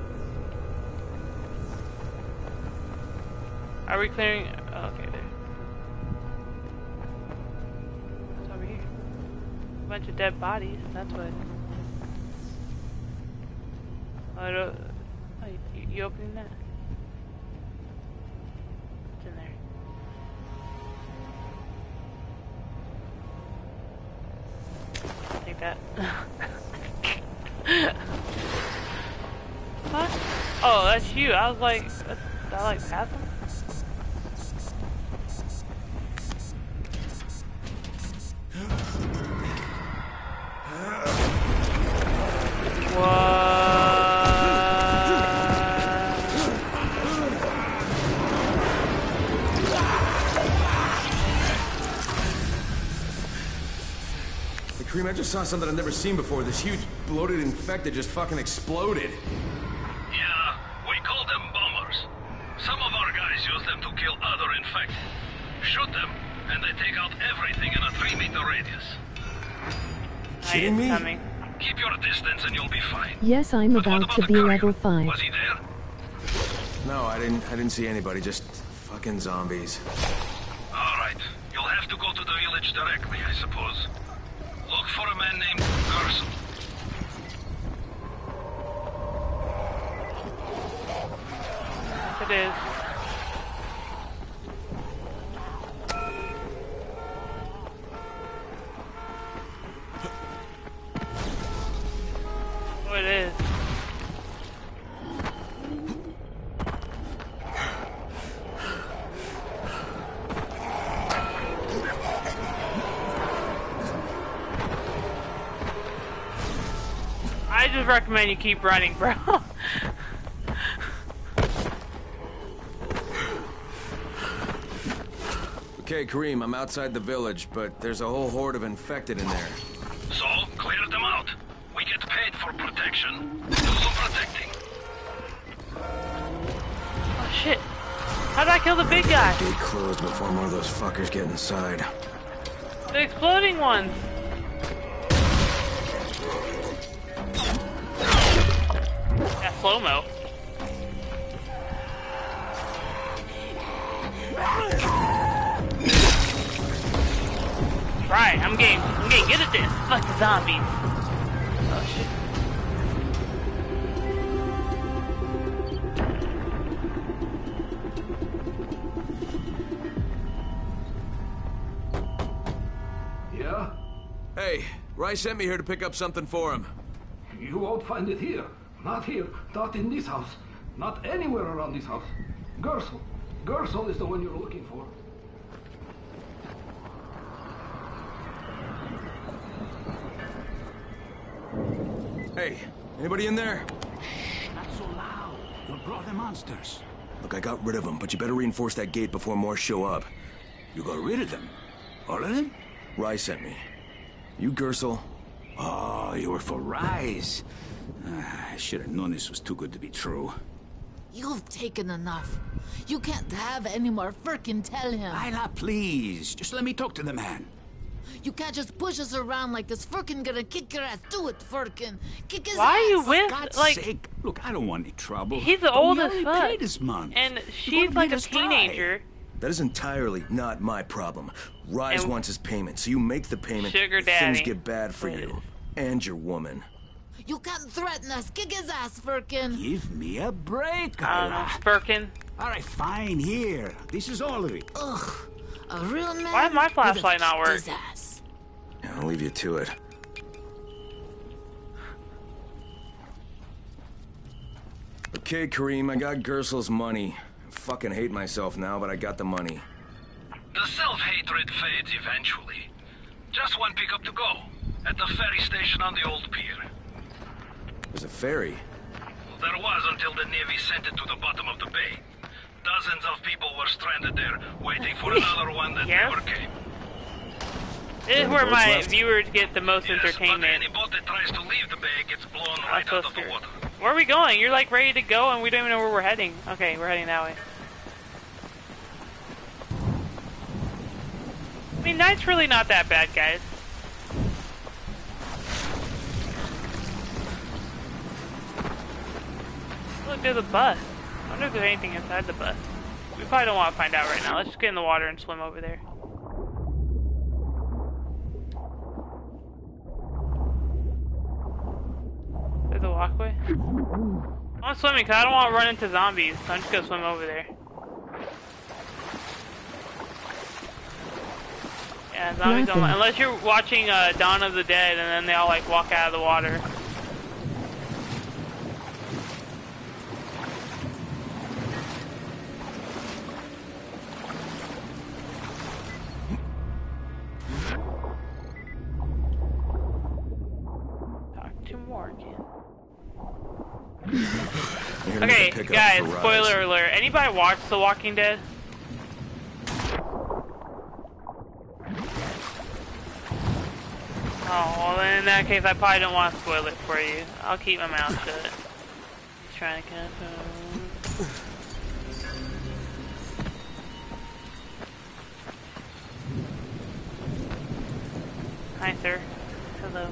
Are we clearing? Oh, okay, there. What's over here? A bunch of dead bodies. That's what. Oh, you opening that? What's in there? Take that. What? Oh, that's you. I was like, did I like pass him? Kareem, I just saw something I've never seen before. This huge, bloated infected just fucking exploded. Yeah, we call them bombers. Some of our guys use them to kill other infected. Shoot them, and they take out everything in a 3-meter radius. Kidding me? Coming. Keep your distance and you'll be fine. Yes, I'm about to be level 5. Was he there? No, I didn't see anybody, just fucking zombies. Alright, you'll have to go to the village directly, I suppose. Look for a man named Garson. It is. Oh, it is. I just recommend you keep running, bro. Okay, Kareem, I'm outside the village, but there's a whole horde of infected in there. So, clear them out. We get paid for protection. Do some protecting. Oh shit. How did I kill the big guy? Gate closed before more of those fuckers get inside. The exploding ones. That slow-mo. Right, I'm getting good at this. Fuck the zombies. Oh shit. Yeah? Hey, Rice sent me here to pick up something for him. You won't find it here. Not here. Not in this house. Not anywhere around this house. Gersel. Gersel is the one you're looking for. Hey, anybody in there? Not so loud. You'll draw the monsters. Look, I got rid of them, but you better reinforce that gate before more show up. You got rid of them? All of them? Rice sent me. You Gersel? Oh, you were for Rise. I should have known this was too good to be true. You've taken enough. You can't have any more. Firkin, tell him. Lila, please. Just let me talk to the man. You can't just push us around like this. Firkin gonna kick your ass. Do it, Firkin. Kick his ass. Why are you For with, God's like... sake. Look, I don't want any trouble. He's But old we as only fuck. paid this month. And she's like a teenager. That is entirely not my problem. Rise And- wants his payment, so you make the payment. Sugar if things daddy. get bad for you. And your woman. You can't threaten us. Kick his ass, Firkin. Give me a break, Lila. Firkin. All right, fine, here. This is all of it. Ugh. A real man. Why did my flashlight not work? His ass. Yeah, I'll leave you to it. Okay, Kareem, I got Gersel's money. I fucking hate myself now, but I got the money. The self-hatred fades eventually. Just one pickup to go. At the ferry station on the old pier. There's a ferry? There was until the Navy sent it to the bottom of the bay. Dozens of people were stranded there, waiting for another one that never came. This is where my viewers get the most But entertainment. any boat that tries to leave the bay gets blown right out of the water. Where are we going? You're like ready to go and we don't even know where we're heading. Okay, we're heading that way. I mean, night's really not that bad, guys. Look, there's a bus. I wonder if there's anything inside the bus. We probably don't want to find out right now. Let's just get in the water and swim over there. There's a walkway. I'm swimming because I don't want to run into zombies, so I'm just going to swim over there. Yeah, zombies don't, unless you're watching Dawn of the Dead and then they all like walk out of the water. Talk to Morgan. Okay, guys, spoiler alert. Anybody watch The Walking Dead? Oh, well in that case I probably don't want to spoil it for you. I'll keep my mouth shut. He's trying to catch him. Hi, sir. Hello.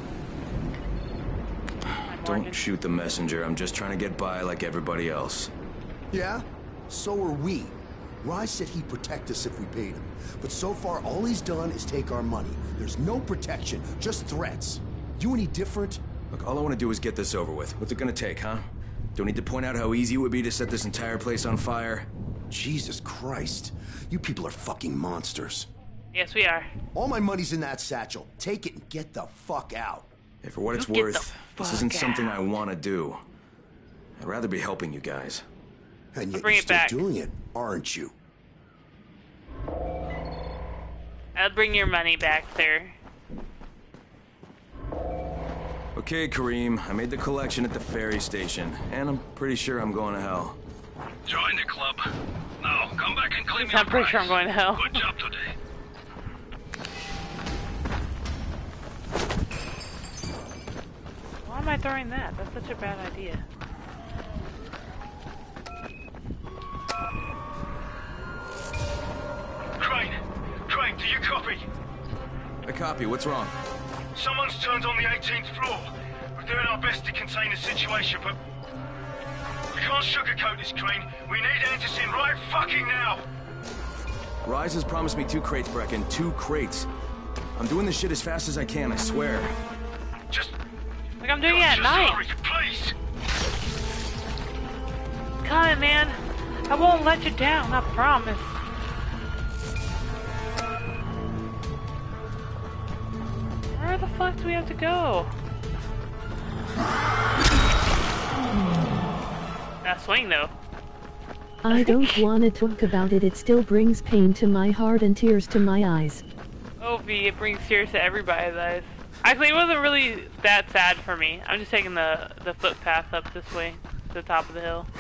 Don't shoot the messenger. I'm just trying to get by like everybody else. Yeah? So are we. Rise said he'd protect us if we paid him. But so far, all he's done is take our money. There's no protection, just threats. You any different? Look, all I want to do is get this over with. What's it gonna take, huh? Don't need to point out how easy it would be to set this entire place on fire. Jesus Christ. You people are fucking monsters. Yes, we are. All my money's in that satchel. Take it and get the fuck out. Hey, for what it's worth, this isn't something I want to do. I'd rather be helping you guys. And yet you're still doing it, aren't you? I'll bring your money back, sir. Okay, Kareem, I made the collection at the ferry station, and I'm pretty sure I'm going to hell. Join the club. Now, come back and claim your I'm pretty prize. sure I'm going to hell. Good job today. Why am I throwing that? That's such a bad idea. Crane, do you copy? I copy. What's wrong? Someone's turned on the 18th floor. We're doing our best to contain the situation, but we can't sugarcoat this, Crane. We need Anderson right fucking now. Rise has promised me 2 crates, Brecken. 2 crates. I'm doing this shit as fast as I can, I swear. Just... Like I'm doing it at night. Sorry, please. Come on, man. I won't let you down, I promise. Where the fuck do we have to go? That swing, though. I don't want to talk about it. It still brings pain to my heart and tears to my eyes. Oh, V, it brings tears to everybody's eyes. Actually, it wasn't really that sad for me. I'm just taking the footpath up this way to the top of the hill.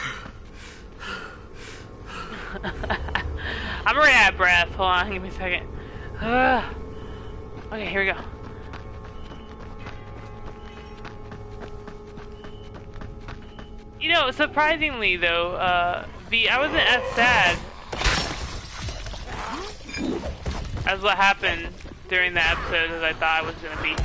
I'm already out of breath. Hold on, give me a second. Okay, here we go. You know, surprisingly though, V, I wasn't as sad as what happened during the episode as I thought I was gonna be.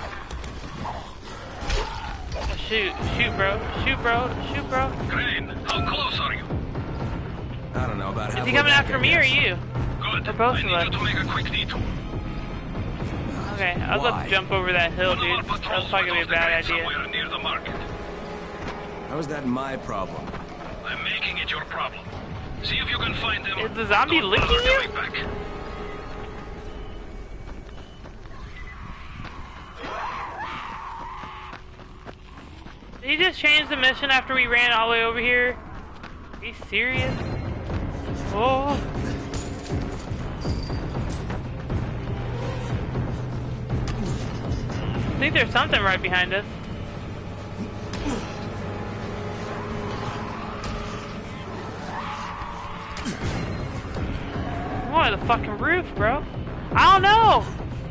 Oh, shoot, bro, shoot, bro. Crane, how close are you? I don't know, about halfway. Is he coming after me or you? Good. Or both I of need us? you to make a quick detour. Okay, I was about to jump over that hill, dude. That was probably gonna be a bad idea. Somewhere near the market. How is that my problem? I'm making it your problem. See if you can find them. Is the zombie Don't licking bother you? coming back. Did Did he just change the mission after we ran all the way over here? Are you serious? Oh. I think there's something right behind us. What, the fucking roof, bro? I don't know!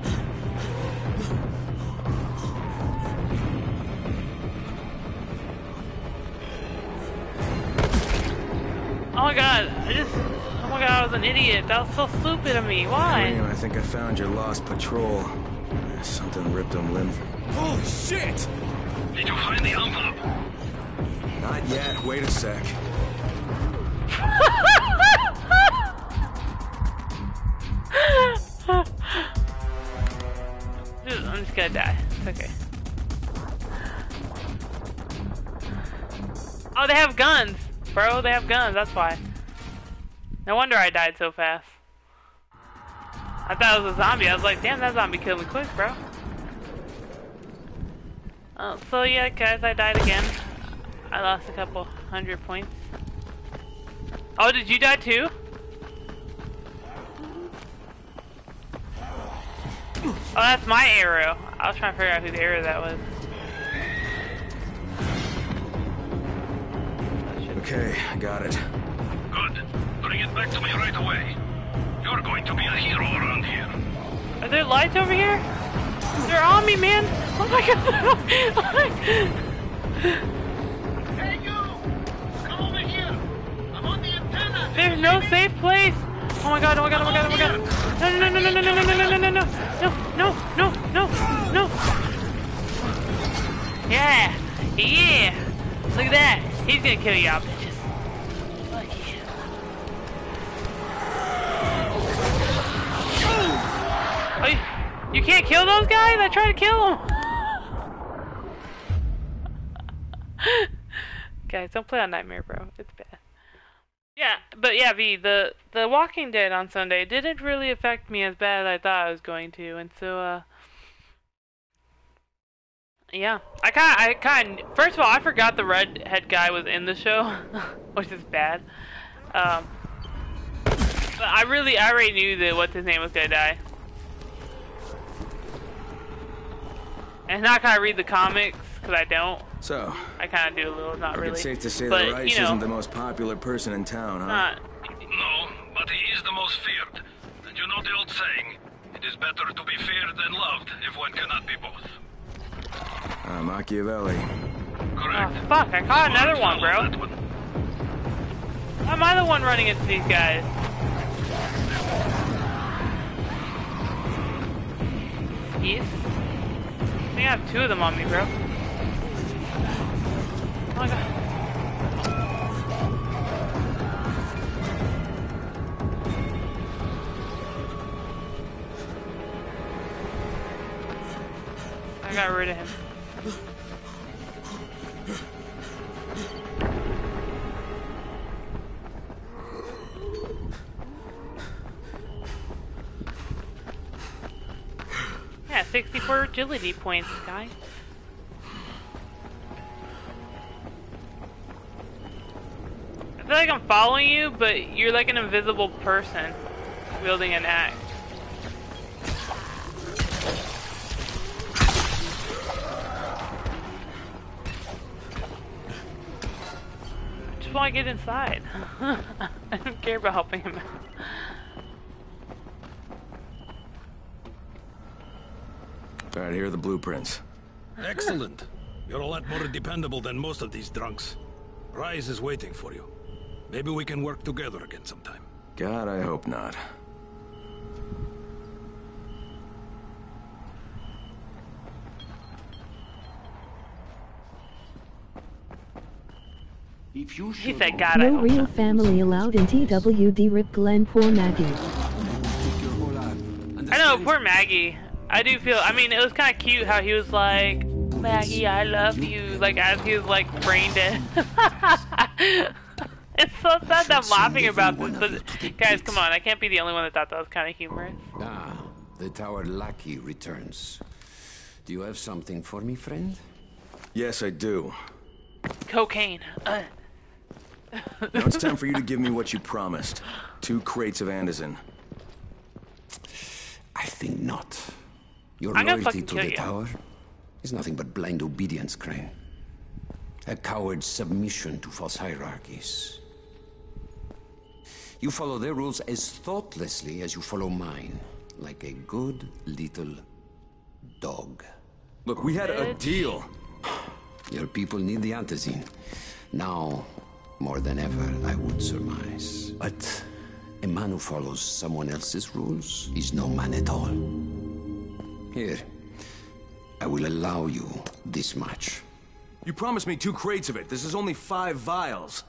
Oh my god, oh my god, I was an idiot. That was so stupid of me. Why? Damn, I think I found your lost patrol. Something ripped him limb. Holy shit! Did you find the envelope? Not yet. Wait a sec. I'm just gonna die. It's okay. Oh, they have guns! Bro, they have guns, that's why. No wonder I died so fast. I thought it was a zombie. I was like, damn, that zombie killed me quick, bro. So yeah, guys, I died again. I lost a couple 100 points. Oh, did you die too? Oh, that's my arrow. I was trying to figure out whose arrow that was. Okay, I got it. Good. Bring it back to me right away. You're going to be a hero around here. Are there lights over here? They're on me, man! Oh my god! Hey, you! Come over here! I'm on the antenna! There's no safe place! Oh my god, oh my god, oh my god, oh my god! No, no, no, no, no, no, no, no, no, no, no, no, no, no, no, no! Yeah! Yeah! Look at that! He's gonna kill y'all, bitches. Fuck yeah. Oh, you can't kill those guys? I tried to kill them! Guys, don't play on Nightmare, bro. It's bad. Yeah, but yeah, V, the Walking Dead on Sunday didn't really affect me as bad as I thought it was going to, and so, yeah. I kind of, first of all, I forgot the redhead guy was in the show, which is bad. But I already knew that what's his name was gonna die. And now I kind of read the comics, because I don't. So, I kind of do a little, not really. It's safe to say but, that Rice you know, isn't the most popular person in town, huh? No, but he is the most feared. And you know the old saying, it is better to be feared than loved if one cannot be both. Machiavelli. Correct. Oh, fuck, I caught another one, bro. Why am I the one running into these guys? Yes. I think I have two of them on me, bro. Oh my god. I got rid of him. Yeah, 64 agility points, guy. I feel like I'm following you, but you're like an invisible person wielding an axe. I just want to get inside. I don't care about helping him out. Alright, here are the blueprints. Excellent. You're a lot more dependable than most of these drunks. Rise is waiting for you. Maybe we can work together again sometime. God, I hope not. He said, God, no real family allowed in TWD. Rip Glenn, poor Maggie. I know, poor Maggie. I do feel, I mean, it was kind of cute how he was like, Maggie, I love you, like, as he was, like, brain dead. It's so sad that I'm laughing about this, but, guys, come on, I can't be the only one that thought that was kind of humorous. Ah, the tower lackey returns. Do you have something for me, friend? Yes, I do. Cocaine. Now it's time for you to give me what you promised. 2 crates of Anderson. I think not. Your I'm gonna loyalty fucking to kill the you. tower is nothing but blind obedience, Crane. A coward's submission to false hierarchies. You follow their rules as thoughtlessly as you follow mine, like a good little dog. Look, we had a deal. Your people need the antizin. Now, more than ever, I would surmise. But a man who follows someone else's rules is no man at all. Here, I will allow you this much. You promised me 2 crates of it. This is only 5 vials.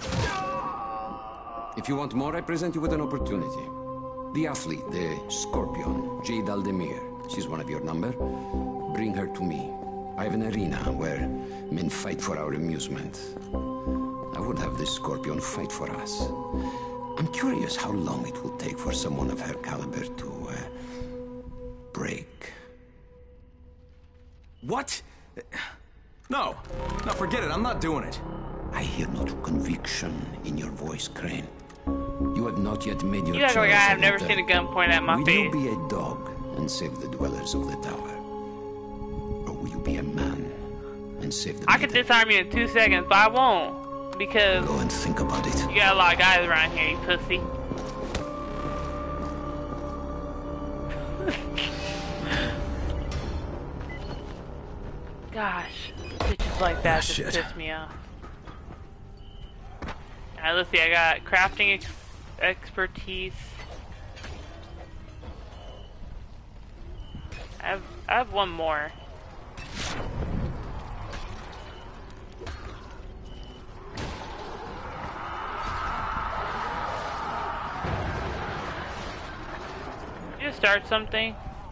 If you want more, I present you with an opportunity. The athlete, the Scorpion, Jade Aldemir. She's one of your number. Bring her to me. I have an arena where men fight for our amusement. I would have the Scorpion fight for us. I'm curious how long it will take for someone of her caliber to, break. What? No. No, forget it. I'm not doing it. I hear no conviction in your voice, Crane. You have not yet made your You act choice. like I have never seen a gun point at my Will face. you be a dog and save the dwellers of the tower? Or will you be a man and save the I could disarm you in 2 seconds, but I won't. Because Go and think about it. you got a lot of guys around here, you pussy. Gosh, bitches like that just shit. piss me off. Alright, let's see, I got crafting expertise. I have one more. Did you start something?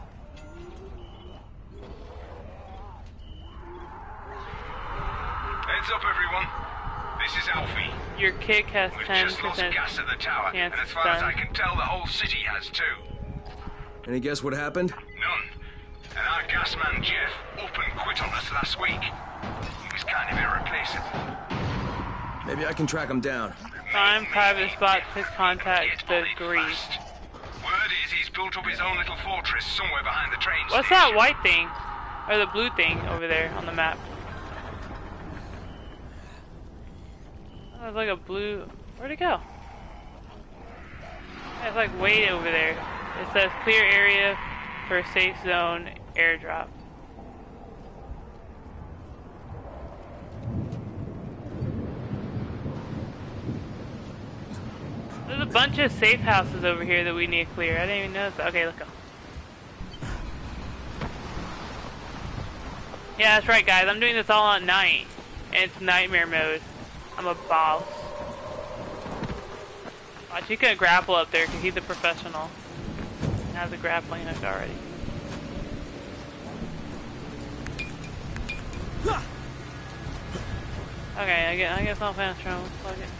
Heads up, everyone. This is Alfie. Your kick has We've 10% just lost gas at the tower, and chance as far as stun. I can tell, the whole city has too. Any guess what happened? None. And our gas man, Jeff, up and quit on us last week. He was kind of irreplaceable. Maybe I can track him down. Find private spot to contact the Grease. Word is he's built up his own little fortress somewhere behind the train What's station. that white thing? Or the blue thing over there on the map? Oh, it's like a blue... Where'd it go? It's like way over there. It says clear area for safe zone airdrop. There's a bunch of safe houses over here that we need to clear. I didn't even notice that. Okay, let's go. Yeah, that's right, guys. I'm doing this all at night. And it's nightmare mode. I'm a boss. Watch, he couldn't grapple up there because he's a professional. He has a grappling hook already. Okay, I guess I'll fast travel. Fuck it.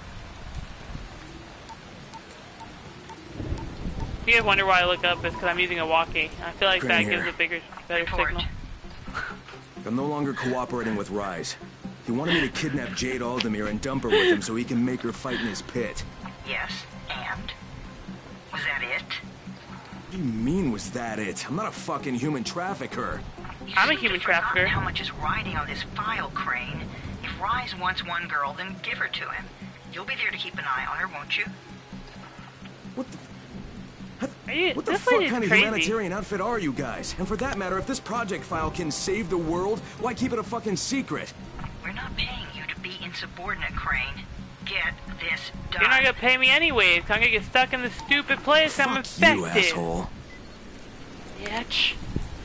If you guys wonder why I look up, it's because I'm using a walkie. I feel like Crane that here. gives a better signal. I'm no longer cooperating with Rise. He wanted me to kidnap Jade Aldemir and dump her with him so he can make her fight in his pit. Yes, and? Was that it? What do you mean, was that it? I'm not a fucking human trafficker. I'm a human trafficker. How much is riding on this file, Crane? If Rise wants one girl, then give her to him. You'll be there to keep an eye on her, won't you? What the What fuck kind of humanitarian outfit are you guys? And for that matter, if this project file can save the world, why keep it a fucking secret? We're not paying you to be insubordinate, Crane. Get this done. You're not gonna pay me anyways. I'm gonna get stuck in this stupid place. I'm infected. You asshole. Bitch.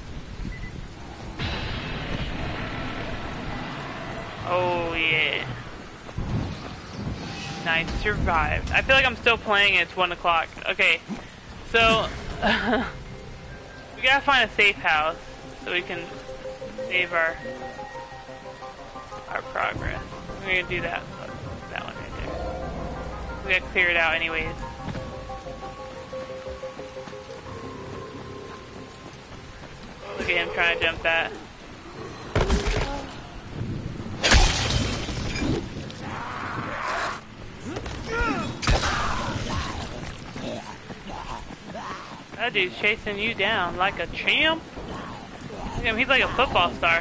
Oh yeah. Nice, survived. I feel like I'm still playing it. It's 1 o'clock. Okay, so we gotta find a safe house so we can save our progress. We're gonna do that. That one right there. We gotta clear it out anyways. Look at him trying to jump that. That dude's chasing you down like a champ. Look at him, he's like a football star.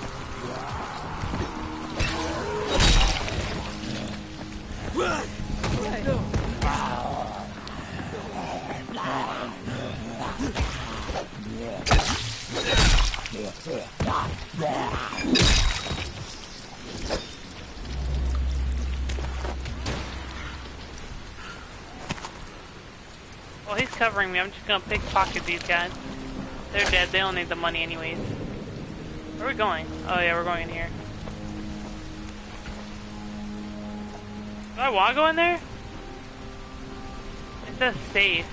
Well, he's covering me. I'm just gonna pickpocket these guys. They're dead. They don't need the money anyways. Where are we going? Oh yeah, we're going in here. Do I want to go in there? It says safe.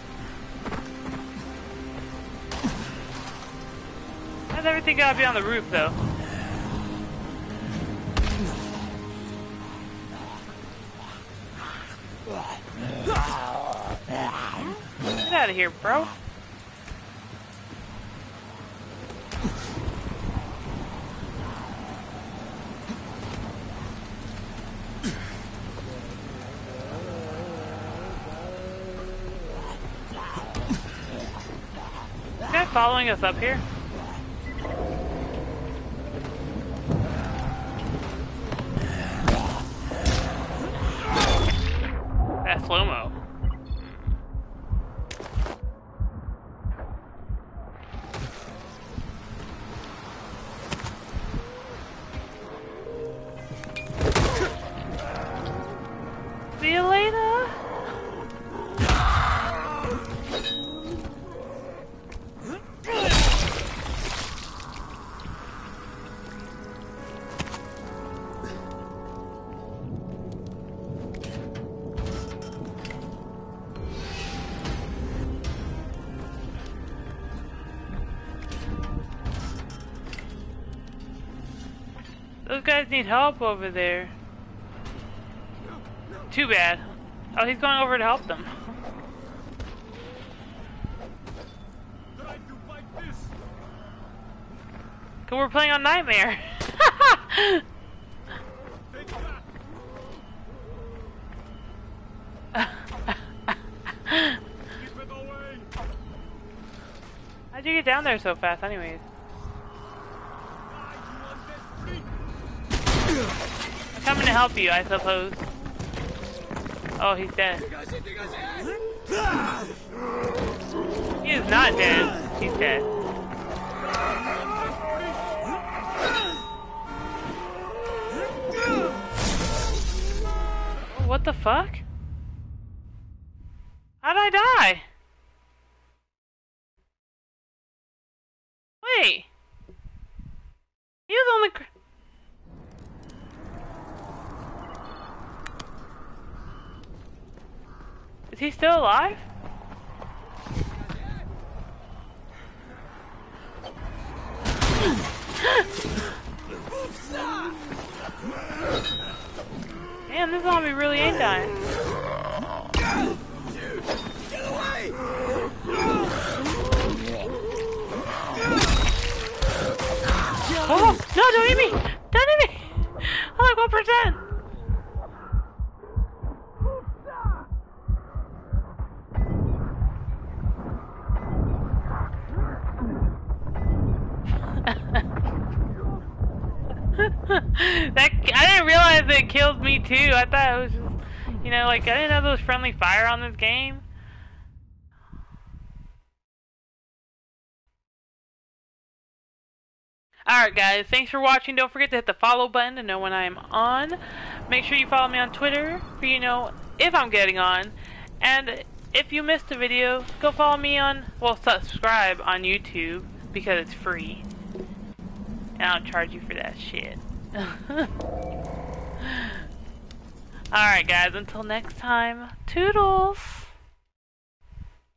How's everything gotta be on the roof though? Get out of here, bro. This guy following us up here? That's slow-mo. See you later. Those guys need help over there. Too bad. Oh, he's going over to help them. Cause we're playing on Nightmare. How'd you get down there so fast anyways? I'm coming to help you, I suppose. Oh, he's dead. He is not dead. He's dead. What the fuck? How'd I die? Wait. He was on the... Is he still alive? Man, this zombie really ain't dying. Get away! Oh, no, don't hit me! Don't hit me! I'm like 1%! I didn't realize it killed me too. I thought it was just, you know, like I didn't know there was friendly fire on this game. Alright guys, thanks for watching. Don't forget to hit the follow button to know when I'm on. Make sure you follow me on Twitter for you know if I'm getting on. And if you missed a video, go follow me on, well, subscribe on YouTube because it's free. And I don't charge you for that shit. Alright guys, until next time, toodles!